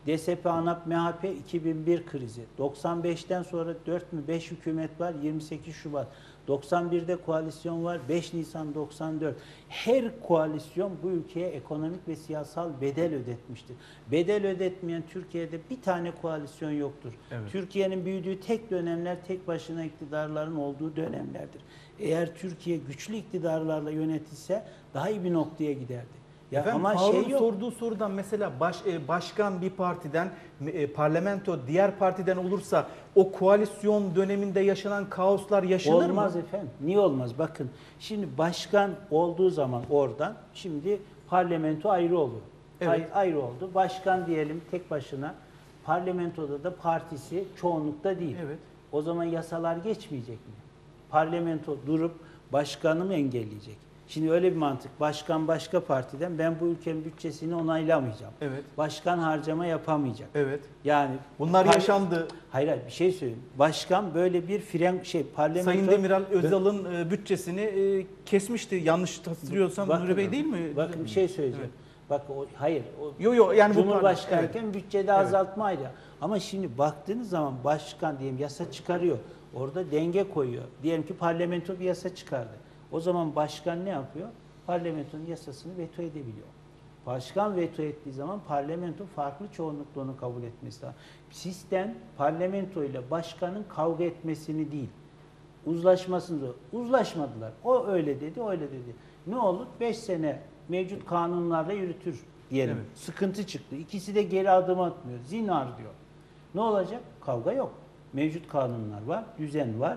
[SPEAKER 2] DSP, ANAP, MHP 2001 krizi. 95'ten sonra 4 mü 5 hükümet var, 28 Şubat. 91'de koalisyon var, 5 Nisan 94. Her koalisyon bu ülkeye ekonomik ve siyasal bedel ödetmiştir. Bedel ödetmeyen Türkiye'de bir tane koalisyon yoktur.
[SPEAKER 1] Evet.
[SPEAKER 2] Türkiye'nin büyüdüğü tek dönemler tek başına iktidarların olduğu dönemlerdir. Eğer Türkiye güçlü iktidarlarla yönetilse daha iyi bir noktaya giderdi. Ya
[SPEAKER 1] Efendim,
[SPEAKER 2] ama
[SPEAKER 1] Faruk'un
[SPEAKER 2] şey yok.
[SPEAKER 1] sorduğu sorudan mesela başkan bir partiden, parlamento diğer partiden olursa o koalisyon döneminde yaşanan kaoslar yaşanır mı?
[SPEAKER 2] Olmaz efendim. Niye olmaz? Bakın şimdi başkan olduğu zaman oradan şimdi parlamento ayrı oluyor.
[SPEAKER 1] Evet.
[SPEAKER 2] Ayrı oldu. Başkan diyelim tek başına, parlamentoda da partisi çoğunlukta değil.
[SPEAKER 1] Evet.
[SPEAKER 2] O zaman yasalar geçmeyecek mi? Parlamento durup başkanı mı engelleyecek? Şimdi öyle bir mantık. Başkan başka partiden, ben bu ülkenin bütçesini onaylamayacağım.
[SPEAKER 1] Evet.
[SPEAKER 2] Başkan harcama yapamayacak.
[SPEAKER 1] Evet.
[SPEAKER 2] Yani
[SPEAKER 1] Bunlar yaşandı.
[SPEAKER 2] Hayır, bir şey söyleyeyim. Başkan böyle bir parlamento...
[SPEAKER 1] Sayın Demirel Özal'ın bütçesini kesmişti. Yanlış hatırlıyorsam
[SPEAKER 2] Bakın,
[SPEAKER 1] Nuri Bey değil mi?
[SPEAKER 2] Bakın bir şey söyleyeceğim. Bak hayır.
[SPEAKER 1] Yo yani
[SPEAKER 2] Cumhurbaşkanıyken bütçede
[SPEAKER 1] Evet.
[SPEAKER 2] azaltma ayrı. Ama şimdi baktığınız zaman başkan diyelim yasa çıkarıyor. Orada denge koyuyor. Diyelim ki parlamento bir yasa çıkardı. O zaman başkan ne yapıyor? Parlamentonun yasasını veto edebiliyor. Başkan veto ettiği zaman parlamento farklı çoğunlukla onu kabul etmesi lazım. Sistem parlamento ile başkanın kavga etmesini değil, uzlaşmasını zor. Uzlaşmadılar. O öyle dedi, öyle dedi. Ne olur? 5 sene mevcut kanunlarla yürütür diyelim.
[SPEAKER 1] Evet.
[SPEAKER 2] Sıkıntı çıktı. İkisi de geri adım atmıyor. Zinhar diyor. Ne olacak? Kavga yok. Mevcut kanunlar var, düzen var,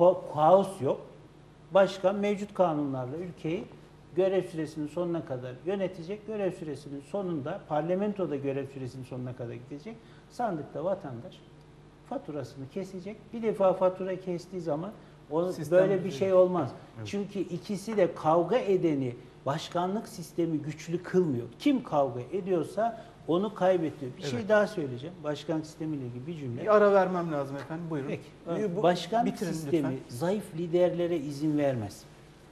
[SPEAKER 2] kaos yok. Başkan mevcut kanunlarla ülkeyi görev süresinin sonuna kadar yönetecek. Görev süresinin sonunda parlamentoda görev süresinin sonuna kadar gidecek. Sandıkta vatandaş faturasını kesecek. Bir defa fatura kestiği zaman böyle bir şey olmaz. Evet. Çünkü ikisi de kavga edeni başkanlık sistemi güçlü kılmıyor. Kim kavga ediyorsa onu kaybediyor. Bir şey daha söyleyeceğim. Başkanlık sistemiyle ilgili bir cümle.
[SPEAKER 1] Bir ara vermem lazım efendim. Buyurun.
[SPEAKER 2] Peki. Başkanlık sistemi
[SPEAKER 1] lütfen.
[SPEAKER 2] zayıf liderlere izin vermez.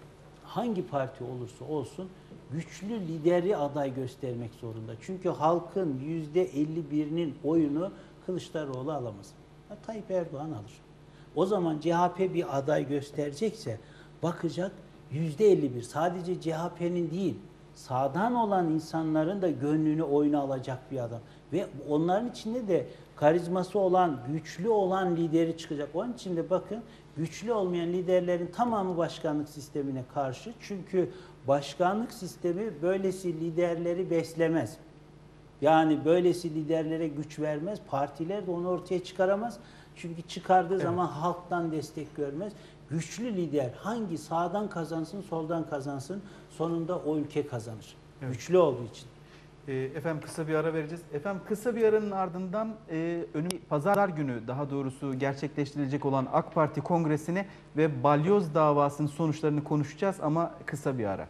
[SPEAKER 2] Hangi parti olursa olsun güçlü lideri aday göstermek zorunda. Çünkü halkın %51'inin oyunu Kılıçdaroğlu alamaz. Tayyip Erdoğan alır. O zaman CHP bir aday gösterecekse bakacak %51 sadece CHP'nin değil, sağdan olan insanların da gönlünü oyuna alacak bir adam. Ve onların içinde de karizması olan, güçlü olan lideri çıkacak. Onun için de bakın güçlü olmayan liderlerin tamamı başkanlık sistemine karşı. Çünkü başkanlık sistemi böylesi liderleri beslemez. Yani böylesi liderlere güç vermez. Partiler de onu ortaya çıkaramaz. Çünkü çıkardığı zaman halktan destek görmez. Güçlü lider hangi sağdan kazansın, soldan kazansın sonunda o ülke kazanır. Evet. Güçlü olduğu için.
[SPEAKER 1] Efendim kısa bir ara vereceğiz. Efendim kısa bir aranın ardından pazar günü daha doğrusu gerçekleştirilecek olan AK Parti Kongresi'ne ve balyoz davasının sonuçlarını konuşacağız ama kısa bir ara.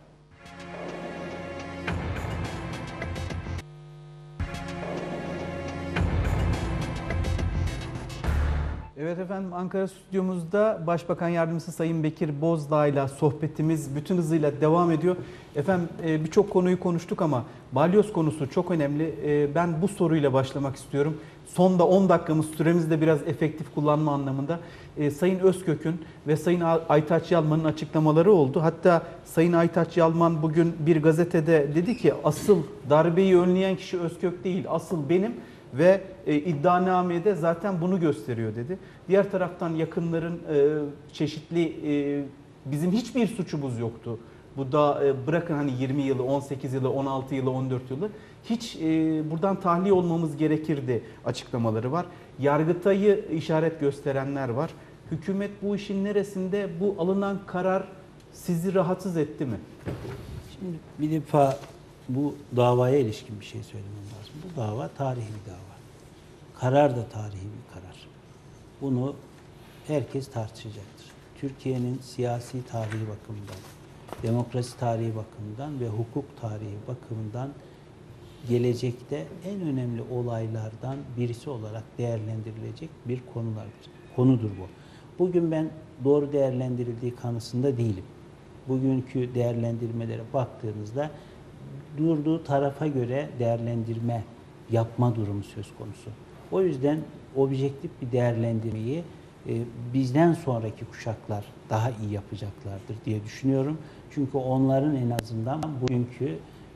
[SPEAKER 1] Evet efendim, Ankara stüdyomuzda Başbakan Yardımcısı Sayın Bekir Bozdağ ile sohbetimiz bütün hızıyla devam ediyor. Efendim birçok konuyu konuştuk ama balyoz konusu çok önemli. Ben bu soruyla başlamak istiyorum. Son da 10 dakikamız, süremizi de biraz efektif kullanma anlamında. Sayın Özkök'ün ve Sayın Aytaç Yalman'ın açıklamaları oldu. Hatta Sayın Aytaç Yalman bugün bir gazetede dedi ki asıl darbeyi önleyen kişi Özkök değil, asıl benim. Ve iddianamede zaten bunu gösteriyor dedi. Diğer taraftan yakınların çeşitli bizim hiçbir suçumuz yoktu. Bu da bırakın hani 20 yılı, 18 yılı, 16 yılı, 14 yılı hiç buradan tahliye olmamız gerekirdi açıklamaları var. Yargıtay'ı işaret gösterenler var. Hükümet bu işin neresinde? Bu alınan karar sizi rahatsız etti mi?
[SPEAKER 2] Şimdi bir defa bu davaya ilişkin bir şey söylemem lazım. Bu dava tarihi bir dava. Karar da tarihi bir karar. Bunu herkes tartışacaktır. Türkiye'nin siyasi tarihi bakımından, demokrasi tarihi bakımından ve hukuk tarihi bakımından gelecekte en önemli olaylardan birisi olarak değerlendirilecek bir konudur bu. Bugün ben doğru değerlendirildiği kanısında değilim. Bugünkü değerlendirmelere baktığınızda durduğu tarafa göre değerlendirme yapma durumu söz konusu. O yüzden objektif bir değerlendirmeyi bizden sonraki kuşaklar daha iyi yapacaklardır diye düşünüyorum. Çünkü onların en azından bugünkü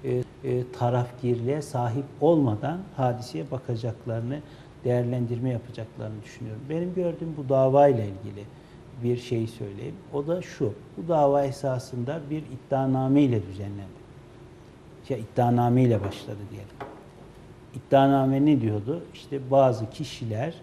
[SPEAKER 2] tarafgirliğe sahip olmadan hadiseye bakacaklarını, değerlendirme yapacaklarını düşünüyorum. Benim gördüğüm bu davayla ilgili bir şey söyleyeyim. O da şu, bu dava esasında bir iddianame ile düzenlendi. İddianame ile başladı diyelim. İddianame ne diyordu? İşte bazı kişiler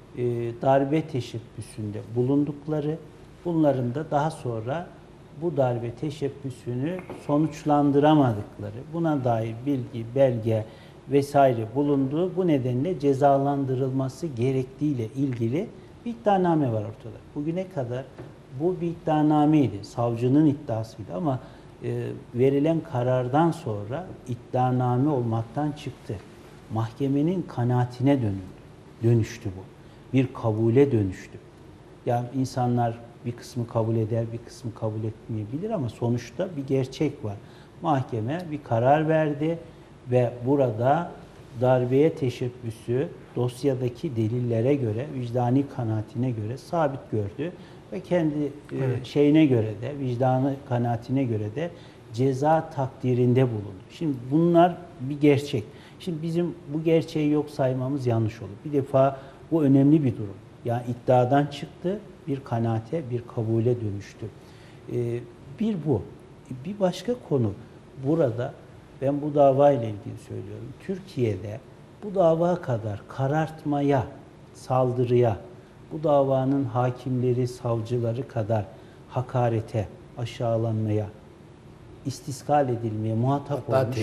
[SPEAKER 2] darbe teşebbüsünde bulundukları, bunların da daha sonra bu darbe teşebbüsünü sonuçlandıramadıkları, buna dair bilgi, belge vesaire bulunduğu, bu nedenle cezalandırılması gerektiğiyle ilgili bir iddianame var ortada. Bugüne kadar bu bir iddianameydi, savcının iddiasıydı ama verilen karardan sonra iddianame olmaktan çıktı. Mahkemenin kanaatine dönüştü bu. Bir kabule dönüştü. Yani insanlar bir kısmı kabul eder, bir kısmı kabul etmeyebilir ama sonuçta bir gerçek var. Mahkeme bir karar verdi ve burada darbeye teşebbüsü dosyadaki delillere göre, vicdani kanaatine göre sabit gördü ve kendi şeyine göre de, vicdanı kanaatine göre de ceza takdirinde bulundu. Şimdi bunlar bir gerçek. Şimdi bizim bu gerçeği yok saymamız yanlış olur. Bir defa bu önemli bir durum. Yani iddiadan çıktı, bir kanaate, bir kabule dönüştü. Bir bu. Bir başka konu. Burada ben bu davayla ilgili söylüyorum. Türkiye'de bu dava kadar karartmaya, saldırıya, bu davanın hakimleri, savcıları kadar hakarete, aşağılanmaya, istiskal edilmeye muhatap
[SPEAKER 3] hatta
[SPEAKER 2] olmuş.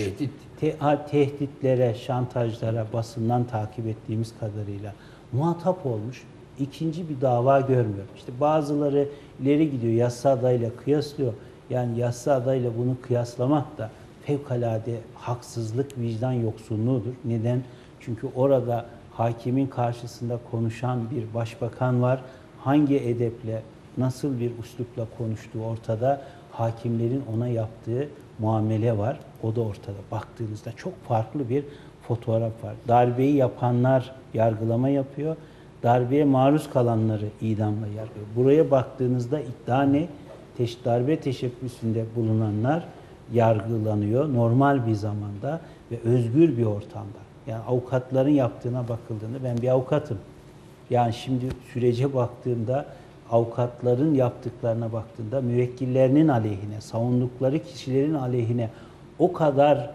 [SPEAKER 3] tehditlere,
[SPEAKER 2] şantajlara, basından takip ettiğimiz kadarıyla muhatap olmuş ikinci bir dava görmüyorum. İşte bazıları ileri gidiyor, yassı adayla kıyaslıyor. Yani yassı adayla bunu kıyaslamak da fevkalade haksızlık, vicdan yoksunluğudur. Neden? Çünkü orada hakimin karşısında konuşan bir başbakan var. Hangi edeple, nasıl bir üslupla konuştuğu ortada. Hakimlerin ona yaptığı muamele var. O da ortada. Baktığınızda çok farklı bir fotoğraf var. Darbeyi yapanlar yargılama yapıyor. Darbeye maruz kalanları idamla yargılıyor. Buraya baktığınızda iddia ne? Darbe teşebbüsünde bulunanlar yargılanıyor normal bir zamanda ve özgür bir ortamda. Yani avukatların yaptığına bakıldığında, ben bir avukatım. Yani şimdi sürece baktığımda, avukatların yaptıklarına baktığında müvekkillerinin aleyhine, savundukları kişilerin aleyhine o kadar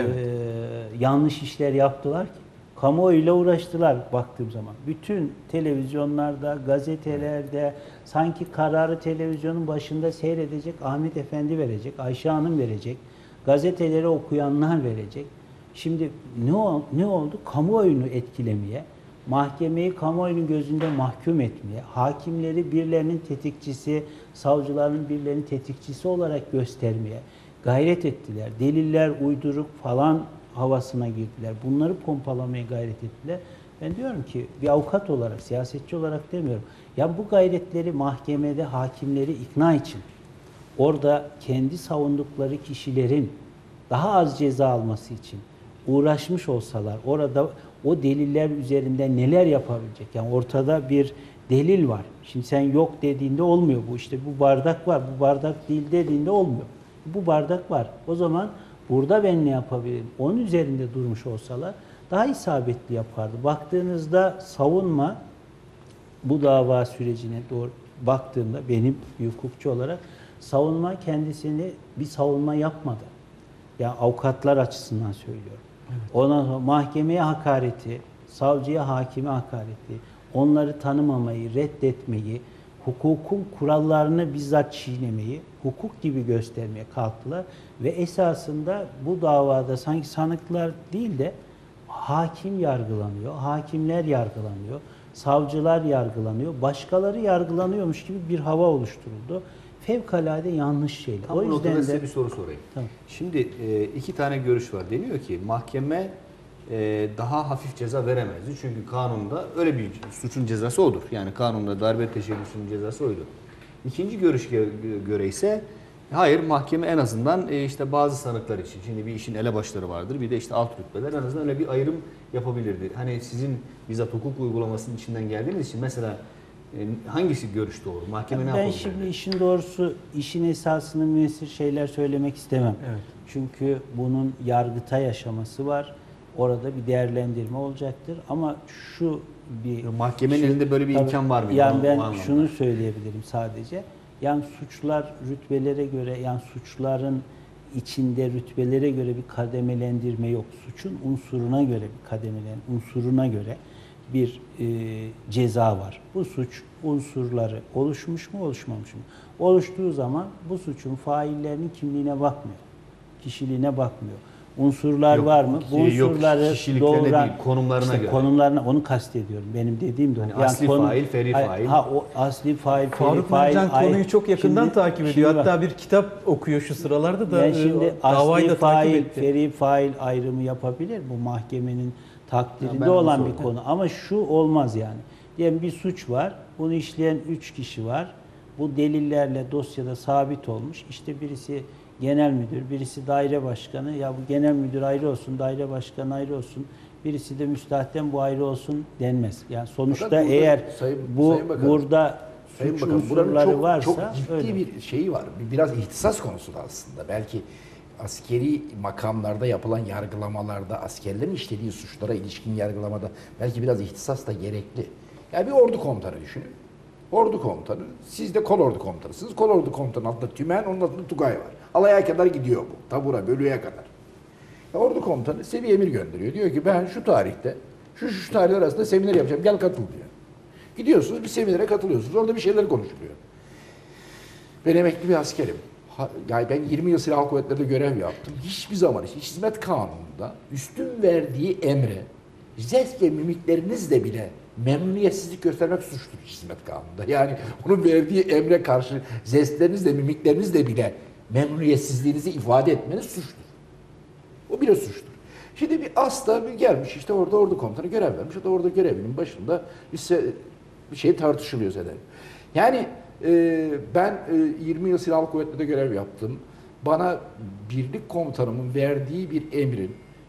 [SPEAKER 2] yanlış işler yaptılar ki, kamuoyuyla uğraştılar baktığım zaman. Bütün televizyonlarda, gazetelerde sanki kararı televizyonun başında seyredecek Ahmet Efendi verecek, Ayşe Hanım verecek, gazeteleri okuyanlar verecek. Şimdi ne oldu? Kamuoyunu etkilemeye, mahkemeyi kamuoyunun gözünde mahkum etmeye, hakimleri birilerinin tetikçisi, savcıların birilerinin tetikçisi olarak göstermeye gayret ettiler. Deliller uyduruk falan havasına girdiler. Bunları pompalamaya gayret ettiler. Ben diyorum ki bir avukat olarak, siyasetçi olarak demiyorum. Ya bu gayretleri mahkemede hakimleri ikna için, orada kendi savundukları kişilerin daha az ceza alması için uğraşmış olsalar, orada o deliller üzerinde neler yapabilecek? Yani ortada bir delil var. Şimdi sen yok dediğinde olmuyor bu. İşte bu bardak var, bu bardak değil dediğinde olmuyor. Bu bardak var. O zaman burada ben ne yapabilirim? Onun üzerinde durmuş olsalar daha isabetli yapardı. Baktığınızda savunma, bu dava sürecine doğru baktığımda benim bir hukukçu olarak savunma kendisini bir savunma yapmadı. Yani avukatlar açısından söylüyorum. Evet. Ondan sonra mahkemeye hakareti, savcıya, hakime hakareti, onları tanımamayı, reddetmeyi, hukukun kurallarını bizzat çiğnemeyi, hukuk gibi göstermeye kalktılar. Ve esasında bu davada sanki sanıklar değil de hakim yargılanıyor, hakimler yargılanıyor, savcılar yargılanıyor, başkaları yargılanıyormuş gibi bir hava oluşturuldu. Fevkalade yanlış şeyler.
[SPEAKER 4] Tam o yüzden size bir soru sorayım.
[SPEAKER 2] Tamam.
[SPEAKER 4] Şimdi iki tane görüş var. Deniyor ki mahkeme daha hafif ceza veremezdi. Çünkü kanunda öyle bir suçun cezası odur. Yani kanunda darbe teşebbüsünün cezası oydu. İkinci görüş göre ise Hayır, mahkeme en azından işte bazı sanıklar için, şimdi bir işin elebaşları vardır, bir de işte alt rütbeler, en azından öyle bir ayrım yapabilirdi. Hani sizin bizzat hukuk uygulamasının içinden geldiğiniz için mesela hangisi görüş doğru? Mahkeme ne
[SPEAKER 2] Ben
[SPEAKER 4] yapabilir?
[SPEAKER 2] şimdi işin doğrusu, işin esasını müessir şeyler söylemek istemem.
[SPEAKER 1] Evet.
[SPEAKER 2] Çünkü bunun Yargıtay aşaması var. Orada bir değerlendirme olacaktır. Ama şu bir...
[SPEAKER 4] Mahkemenin elinde böyle bir
[SPEAKER 2] Tabii,
[SPEAKER 4] imkan var mı?
[SPEAKER 2] Yani
[SPEAKER 4] O
[SPEAKER 2] ben
[SPEAKER 4] anlamda.
[SPEAKER 2] şunu söyleyebilirim sadece. Yani suçlar rütbelere göre, yani suçların içinde rütbelere göre bir kademelendirme yok. Suçun unsuruna göre bir unsuruna göre bir ceza var. Bu suç unsurları oluşmuş mu, oluşmamış mı? Oluştuğu zaman bu suçun faillerinin kimliğine bakmıyor. Kişiliğine bakmıyor. Unsurlar
[SPEAKER 4] Yok,
[SPEAKER 2] var mı? Bu
[SPEAKER 4] yok,
[SPEAKER 2] unsurları
[SPEAKER 4] kişiliklerine
[SPEAKER 2] doğuran,
[SPEAKER 4] değil, konumlarına
[SPEAKER 2] işte
[SPEAKER 4] göre.
[SPEAKER 2] konumlarına, onu kastediyorum. Benim dediğim de o.
[SPEAKER 4] Yani asli fail, feri fail.
[SPEAKER 2] O asli fail, feri
[SPEAKER 1] Faruk
[SPEAKER 2] fail.
[SPEAKER 1] Mercan konuyu çok yakından
[SPEAKER 2] Şimdi-
[SPEAKER 1] takip ediyor.
[SPEAKER 2] şimdi bak,
[SPEAKER 1] Hatta bir kitap okuyor şu sıralarda da
[SPEAKER 2] ben şimdi
[SPEAKER 1] davayı
[SPEAKER 2] asli
[SPEAKER 1] da takip
[SPEAKER 2] fail,
[SPEAKER 1] etti.
[SPEAKER 2] feri fail ayrımı yapabilir. Bu mahkemenin takdirinde
[SPEAKER 4] ben onu
[SPEAKER 2] olan bir
[SPEAKER 4] sordum.
[SPEAKER 2] konu. Ama şu olmaz yani. Diyelim bir suç var. Bunu işleyen 3 kişi var. Bu delillerle dosyada sabit olmuş. İşte birisi genel müdür, birisi daire başkanı. Ya bu genel müdür ayrı olsun, daire başkanı ayrı olsun. Birisi de müstahden bu ayrı olsun denmez. Yani sonuçta
[SPEAKER 3] Fakat burada
[SPEAKER 2] eğer
[SPEAKER 3] Sayın Bakanım,
[SPEAKER 2] burada
[SPEAKER 3] Sayın
[SPEAKER 2] suç
[SPEAKER 3] Bakanım, buranın
[SPEAKER 2] unsurları
[SPEAKER 3] çok
[SPEAKER 2] varsa
[SPEAKER 3] ciddi
[SPEAKER 2] öyle.
[SPEAKER 3] bir şeyi var. Biraz ihtisas konusu da aslında. Belki askeri makamlarda yapılan yargılamalarda, askerlerin işlediği suçlara ilişkin yargılamada belki biraz ihtisas da gerekli. Yani bir ordu komutanı düşünün. Ordu komutanı, siz de kolordu komutanısınız. Kolordu komutanı altında tümen, onun altında tugay var. Alaya kadar gidiyor bu. Tabura, bölüğe kadar. Ordu komutanı size bir emir gönderiyor. Diyor ki ben şu tarihte, şu tarihler arasında seminer yapacağım. Gel katıl diyor. Gidiyorsunuz bir seminere katılıyorsunuz. Orada bir şeyler konuşuluyor. Ben emekli bir askerim. Yani ben 20 yıl Silahlı Kuvvetleri'nde görev yaptım. Hiçbir zaman için hizmet kanununda üstün verdiği emre jest ve mimiklerinizle bile memnuniyetsizlik göstermek suçtur hizmet kanununda. Yani onun verdiği emre karşı jestlerinizle, mimiklerinizle bile memnuniyetsizliğinizi ifade etmeniz suçtur. O bile suçtur. Şimdi bir asla bir gelmiş işte orada ordu komutanı görev vermiş. O da orada görevinin başında bir şey tartışılıyor zaten. Yani ben 20 yıl Silahlı Kuvvetleri'de görev yaptım. Bana birlik komutanımın verdiği bir emrin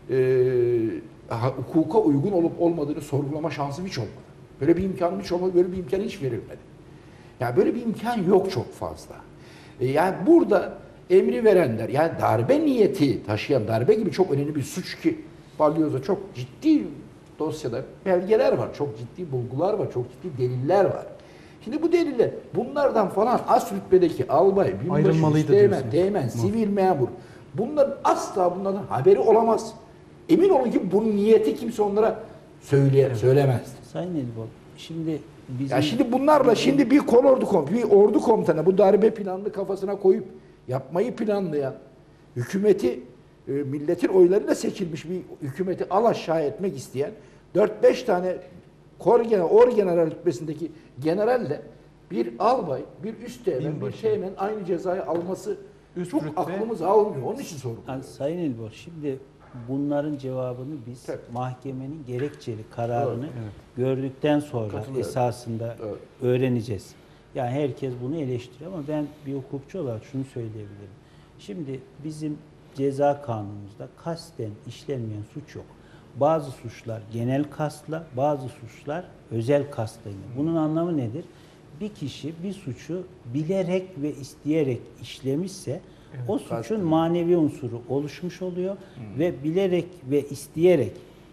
[SPEAKER 3] hukuka uygun olup olmadığını sorgulama şansım hiç olmadı. Böyle bir imkanım hiç olmadı, böyle bir imkan hiç verilmedi. Yani böyle bir imkan yok çok fazla. Yani burada emri verenler, yani darbe niyeti taşıyan, darbe gibi çok önemli bir suç ki Balyoz'da çok ciddi dosyada belgeler var, çok ciddi bulgular var, çok ciddi deliller var. Şimdi bu deliller, bunlardan falan as rütbedeki albay, binbaşı,
[SPEAKER 1] Ayrılmalıydı
[SPEAKER 3] üsteğmen,
[SPEAKER 1] diyorsunuz.
[SPEAKER 3] teğmen, sivil memur, bunların asla bunlardan haberi olamaz. Emin olun ki bunun niyeti kimse onlara söylemez.
[SPEAKER 2] Sayın Elibol, şimdi bizim...
[SPEAKER 3] Ya şimdi bunlarla şimdi bir bir ordu komutanı bu darbe planını kafasına koyup yapmayı planlayan hükümeti milletin oylarıyla seçilmiş bir hükümeti alaşağı etmek isteyen 4-5 tane orgeneral rütbesindeki generalle bir albay, bir üsteğmen, bir
[SPEAKER 1] Binbaşı.
[SPEAKER 3] teğmen aynı cezayı alması
[SPEAKER 1] Üst
[SPEAKER 3] çok
[SPEAKER 1] rütbe.
[SPEAKER 3] aklımız almıyor. Onun için sorguluyoruz.
[SPEAKER 2] Yani Sayın Elbor, şimdi bunların cevabını biz
[SPEAKER 3] Tabii.
[SPEAKER 2] mahkemenin gerekçeli kararını
[SPEAKER 1] Evet.
[SPEAKER 2] gördükten sonra
[SPEAKER 3] Katılıyorum.
[SPEAKER 2] esasında
[SPEAKER 3] Evet.
[SPEAKER 2] öğreneceğiz. Yani herkes bunu eleştiriyor ama ben bir hukukçu olarak şunu söyleyebilirim. Şimdi bizim ceza kanunumuzda kasten işlenmeyen suç yok. Bazı suçlar genel kastla, bazı suçlar özel kastla. Bunun anlamı nedir? Bir kişi bir suçu bilerek ve isteyerek işlemişse o suçun
[SPEAKER 3] kasten.
[SPEAKER 2] manevi unsuru oluşmuş oluyor ve bilerek ve isteyerek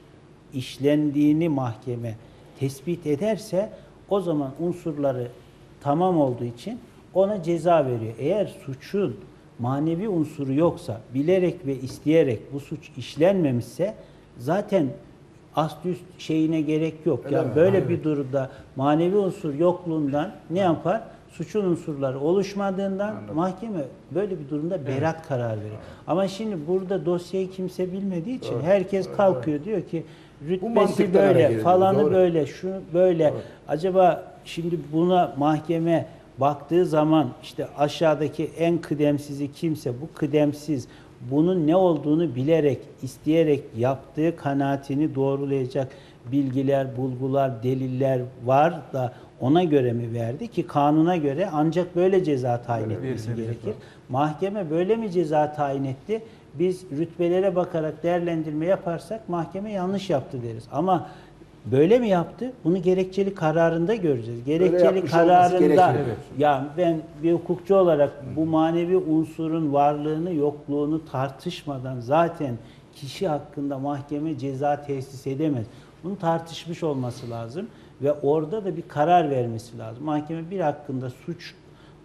[SPEAKER 2] işlendiğini mahkeme tespit ederse o zaman unsurları tamam olduğu için ona ceza veriyor. Eğer suçun manevi unsuru yoksa, bilerek ve isteyerek bu suç işlenmemişse zaten aslı üst şeyine gerek yok.
[SPEAKER 3] Öyle
[SPEAKER 2] Yani
[SPEAKER 3] mi?
[SPEAKER 2] böyle bir durumda manevi unsur yokluğundan ne yapar? Suçun unsurları oluşmadığından mahkeme böyle bir durumda beraat kararı veriyor. Ama şimdi burada dosyayı kimse bilmediği için herkes kalkıyor diyor ki rütbesi
[SPEAKER 3] mantıktan hareket
[SPEAKER 2] böyle,
[SPEAKER 3] ediyor,
[SPEAKER 2] falanı
[SPEAKER 3] doğru.
[SPEAKER 2] böyle, şu böyle. Acaba şimdi buna mahkeme baktığı zaman işte aşağıdaki en kıdemsizi kimse, bu kıdemsiz bunun ne olduğunu bilerek, isteyerek yaptığı kanaatini doğrulayacak bilgiler, bulgular, deliller var da ona göre mi verdi ki kanuna göre ancak böyle ceza tayin etmesi
[SPEAKER 1] verilecek.
[SPEAKER 2] gerekir. Mahkeme böyle mi ceza tayin etti? Biz rütbelere bakarak değerlendirme yaparsak mahkeme yanlış yaptı deriz. Ama böyle mi yaptı? Bunu gerekçeli kararında göreceğiz. Gerekçeli
[SPEAKER 3] yapmış olması
[SPEAKER 2] kararında
[SPEAKER 3] gerekiyor.
[SPEAKER 1] Evet.
[SPEAKER 2] ya ben bir hukukçu olarak bu manevi unsurun varlığını yokluğunu tartışmadan zaten kişi hakkında mahkeme ceza tesis edemez. Bunu tartışmış olması lazım ve orada da bir karar vermesi lazım. Mahkeme bir hakkında suç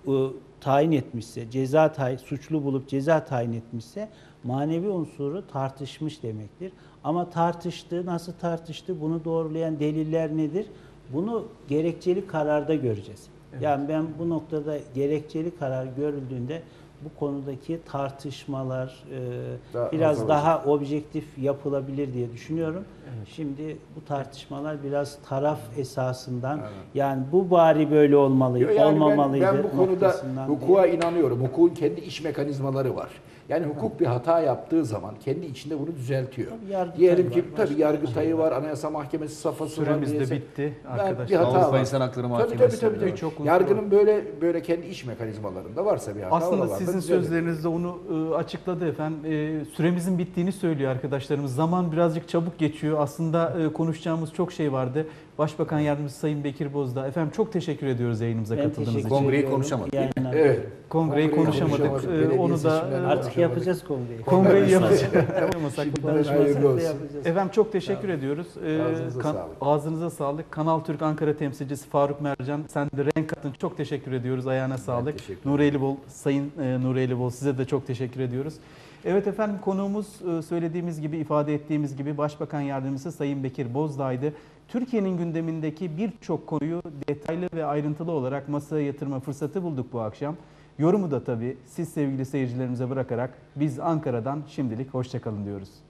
[SPEAKER 2] tayin etmişse, suçlu bulup ceza tayin etmişse manevi unsuru tartışmış demektir. Ama tartıştı, nasıl tartıştı, bunu doğrulayan deliller nedir? Bunu gerekçeli kararda göreceğiz.
[SPEAKER 1] Evet.
[SPEAKER 2] Yani ben bu noktada gerekçeli karar görüldüğünde bu konudaki tartışmalar biraz
[SPEAKER 3] azalacak.
[SPEAKER 2] daha objektif yapılabilir diye düşünüyorum. Şimdi bu tartışmalar biraz taraf esasından yani bu bari böyle olmalıydı,
[SPEAKER 3] Yani
[SPEAKER 2] olmamalıydı
[SPEAKER 3] ben bu konuda
[SPEAKER 2] noktasından
[SPEAKER 3] hukuka inanıyorum. Hukukun kendi iç mekanizmaları var. Yani hukuk bir hata yaptığı zaman kendi içinde bunu düzeltiyor.
[SPEAKER 2] Tabii Yargıtay
[SPEAKER 3] Diyelim ki
[SPEAKER 2] var,
[SPEAKER 3] tabii
[SPEAKER 2] başka
[SPEAKER 3] Yargıtay'ı var, Anayasa Mahkemesi safhası var.
[SPEAKER 1] Süremiz de
[SPEAKER 3] diyese-
[SPEAKER 1] bitti
[SPEAKER 3] Ben bir
[SPEAKER 1] arkadaşlar.
[SPEAKER 3] hata
[SPEAKER 4] Avrupa
[SPEAKER 3] var.
[SPEAKER 4] İnsan Hakları
[SPEAKER 3] Tabii,
[SPEAKER 4] Mahkemesi.
[SPEAKER 3] tabii.
[SPEAKER 1] Birçok unsur
[SPEAKER 3] Yargının böyle kendi iç mekanizmalarında varsa bir hata
[SPEAKER 1] Aslında
[SPEAKER 3] oralarda
[SPEAKER 1] sizin
[SPEAKER 3] düzelir.
[SPEAKER 1] sözlerinizde onu açıkladı efendim. Süremizin bittiğini söylüyor arkadaşlarımız. Zaman birazcık çabuk geçiyor. Aslında konuşacağımız çok şey vardı. Başbakan Yardımcısı Sayın Bekir Bozdağ. Efendim çok teşekkür ediyoruz yayınımıza
[SPEAKER 2] Ben
[SPEAKER 1] katıldığınız
[SPEAKER 2] teşekkür
[SPEAKER 1] için.
[SPEAKER 4] Kongreyi
[SPEAKER 2] ediyorum.
[SPEAKER 4] konuşamadık.
[SPEAKER 2] Yayınlar-
[SPEAKER 3] Evet.
[SPEAKER 1] Kongreyi konuşamadık.
[SPEAKER 3] Belediye
[SPEAKER 1] Onu da
[SPEAKER 3] seçimlerini
[SPEAKER 2] Artık
[SPEAKER 3] konuşamadık.
[SPEAKER 2] yapacağız kongreyi.
[SPEAKER 1] kongreyi yapacağız.
[SPEAKER 3] Şimdiden
[SPEAKER 2] Konuşmasak
[SPEAKER 3] hayırlı
[SPEAKER 2] da
[SPEAKER 3] olsun.
[SPEAKER 2] yapacağız.
[SPEAKER 1] Efendim çok teşekkür ediyoruz.
[SPEAKER 3] Ağzınıza sağlık.
[SPEAKER 1] Ağzınıza sağlık. Kanal Türk Ankara temsilcisi Faruk Mercan, sen de renk kattın. Çok teşekkür ediyoruz. Ayağına sağlık.
[SPEAKER 4] teşekkür ederim.
[SPEAKER 1] Nuri Elibol, Sayın Nuri Elibol, size de çok teşekkür ediyoruz. Evet efendim, konuğumuz söylediğimiz gibi, ifade ettiğimiz gibi Başbakan Yardımcısı Sayın Bekir Bozdağ'ydı. Türkiye'nin gündemindeki birçok konuyu detaylı ve ayrıntılı olarak masaya yatırma fırsatı bulduk bu akşam. Yorumu da tabii siz sevgili seyircilerimize bırakarak biz Ankara'dan şimdilik hoşça kalın diyoruz.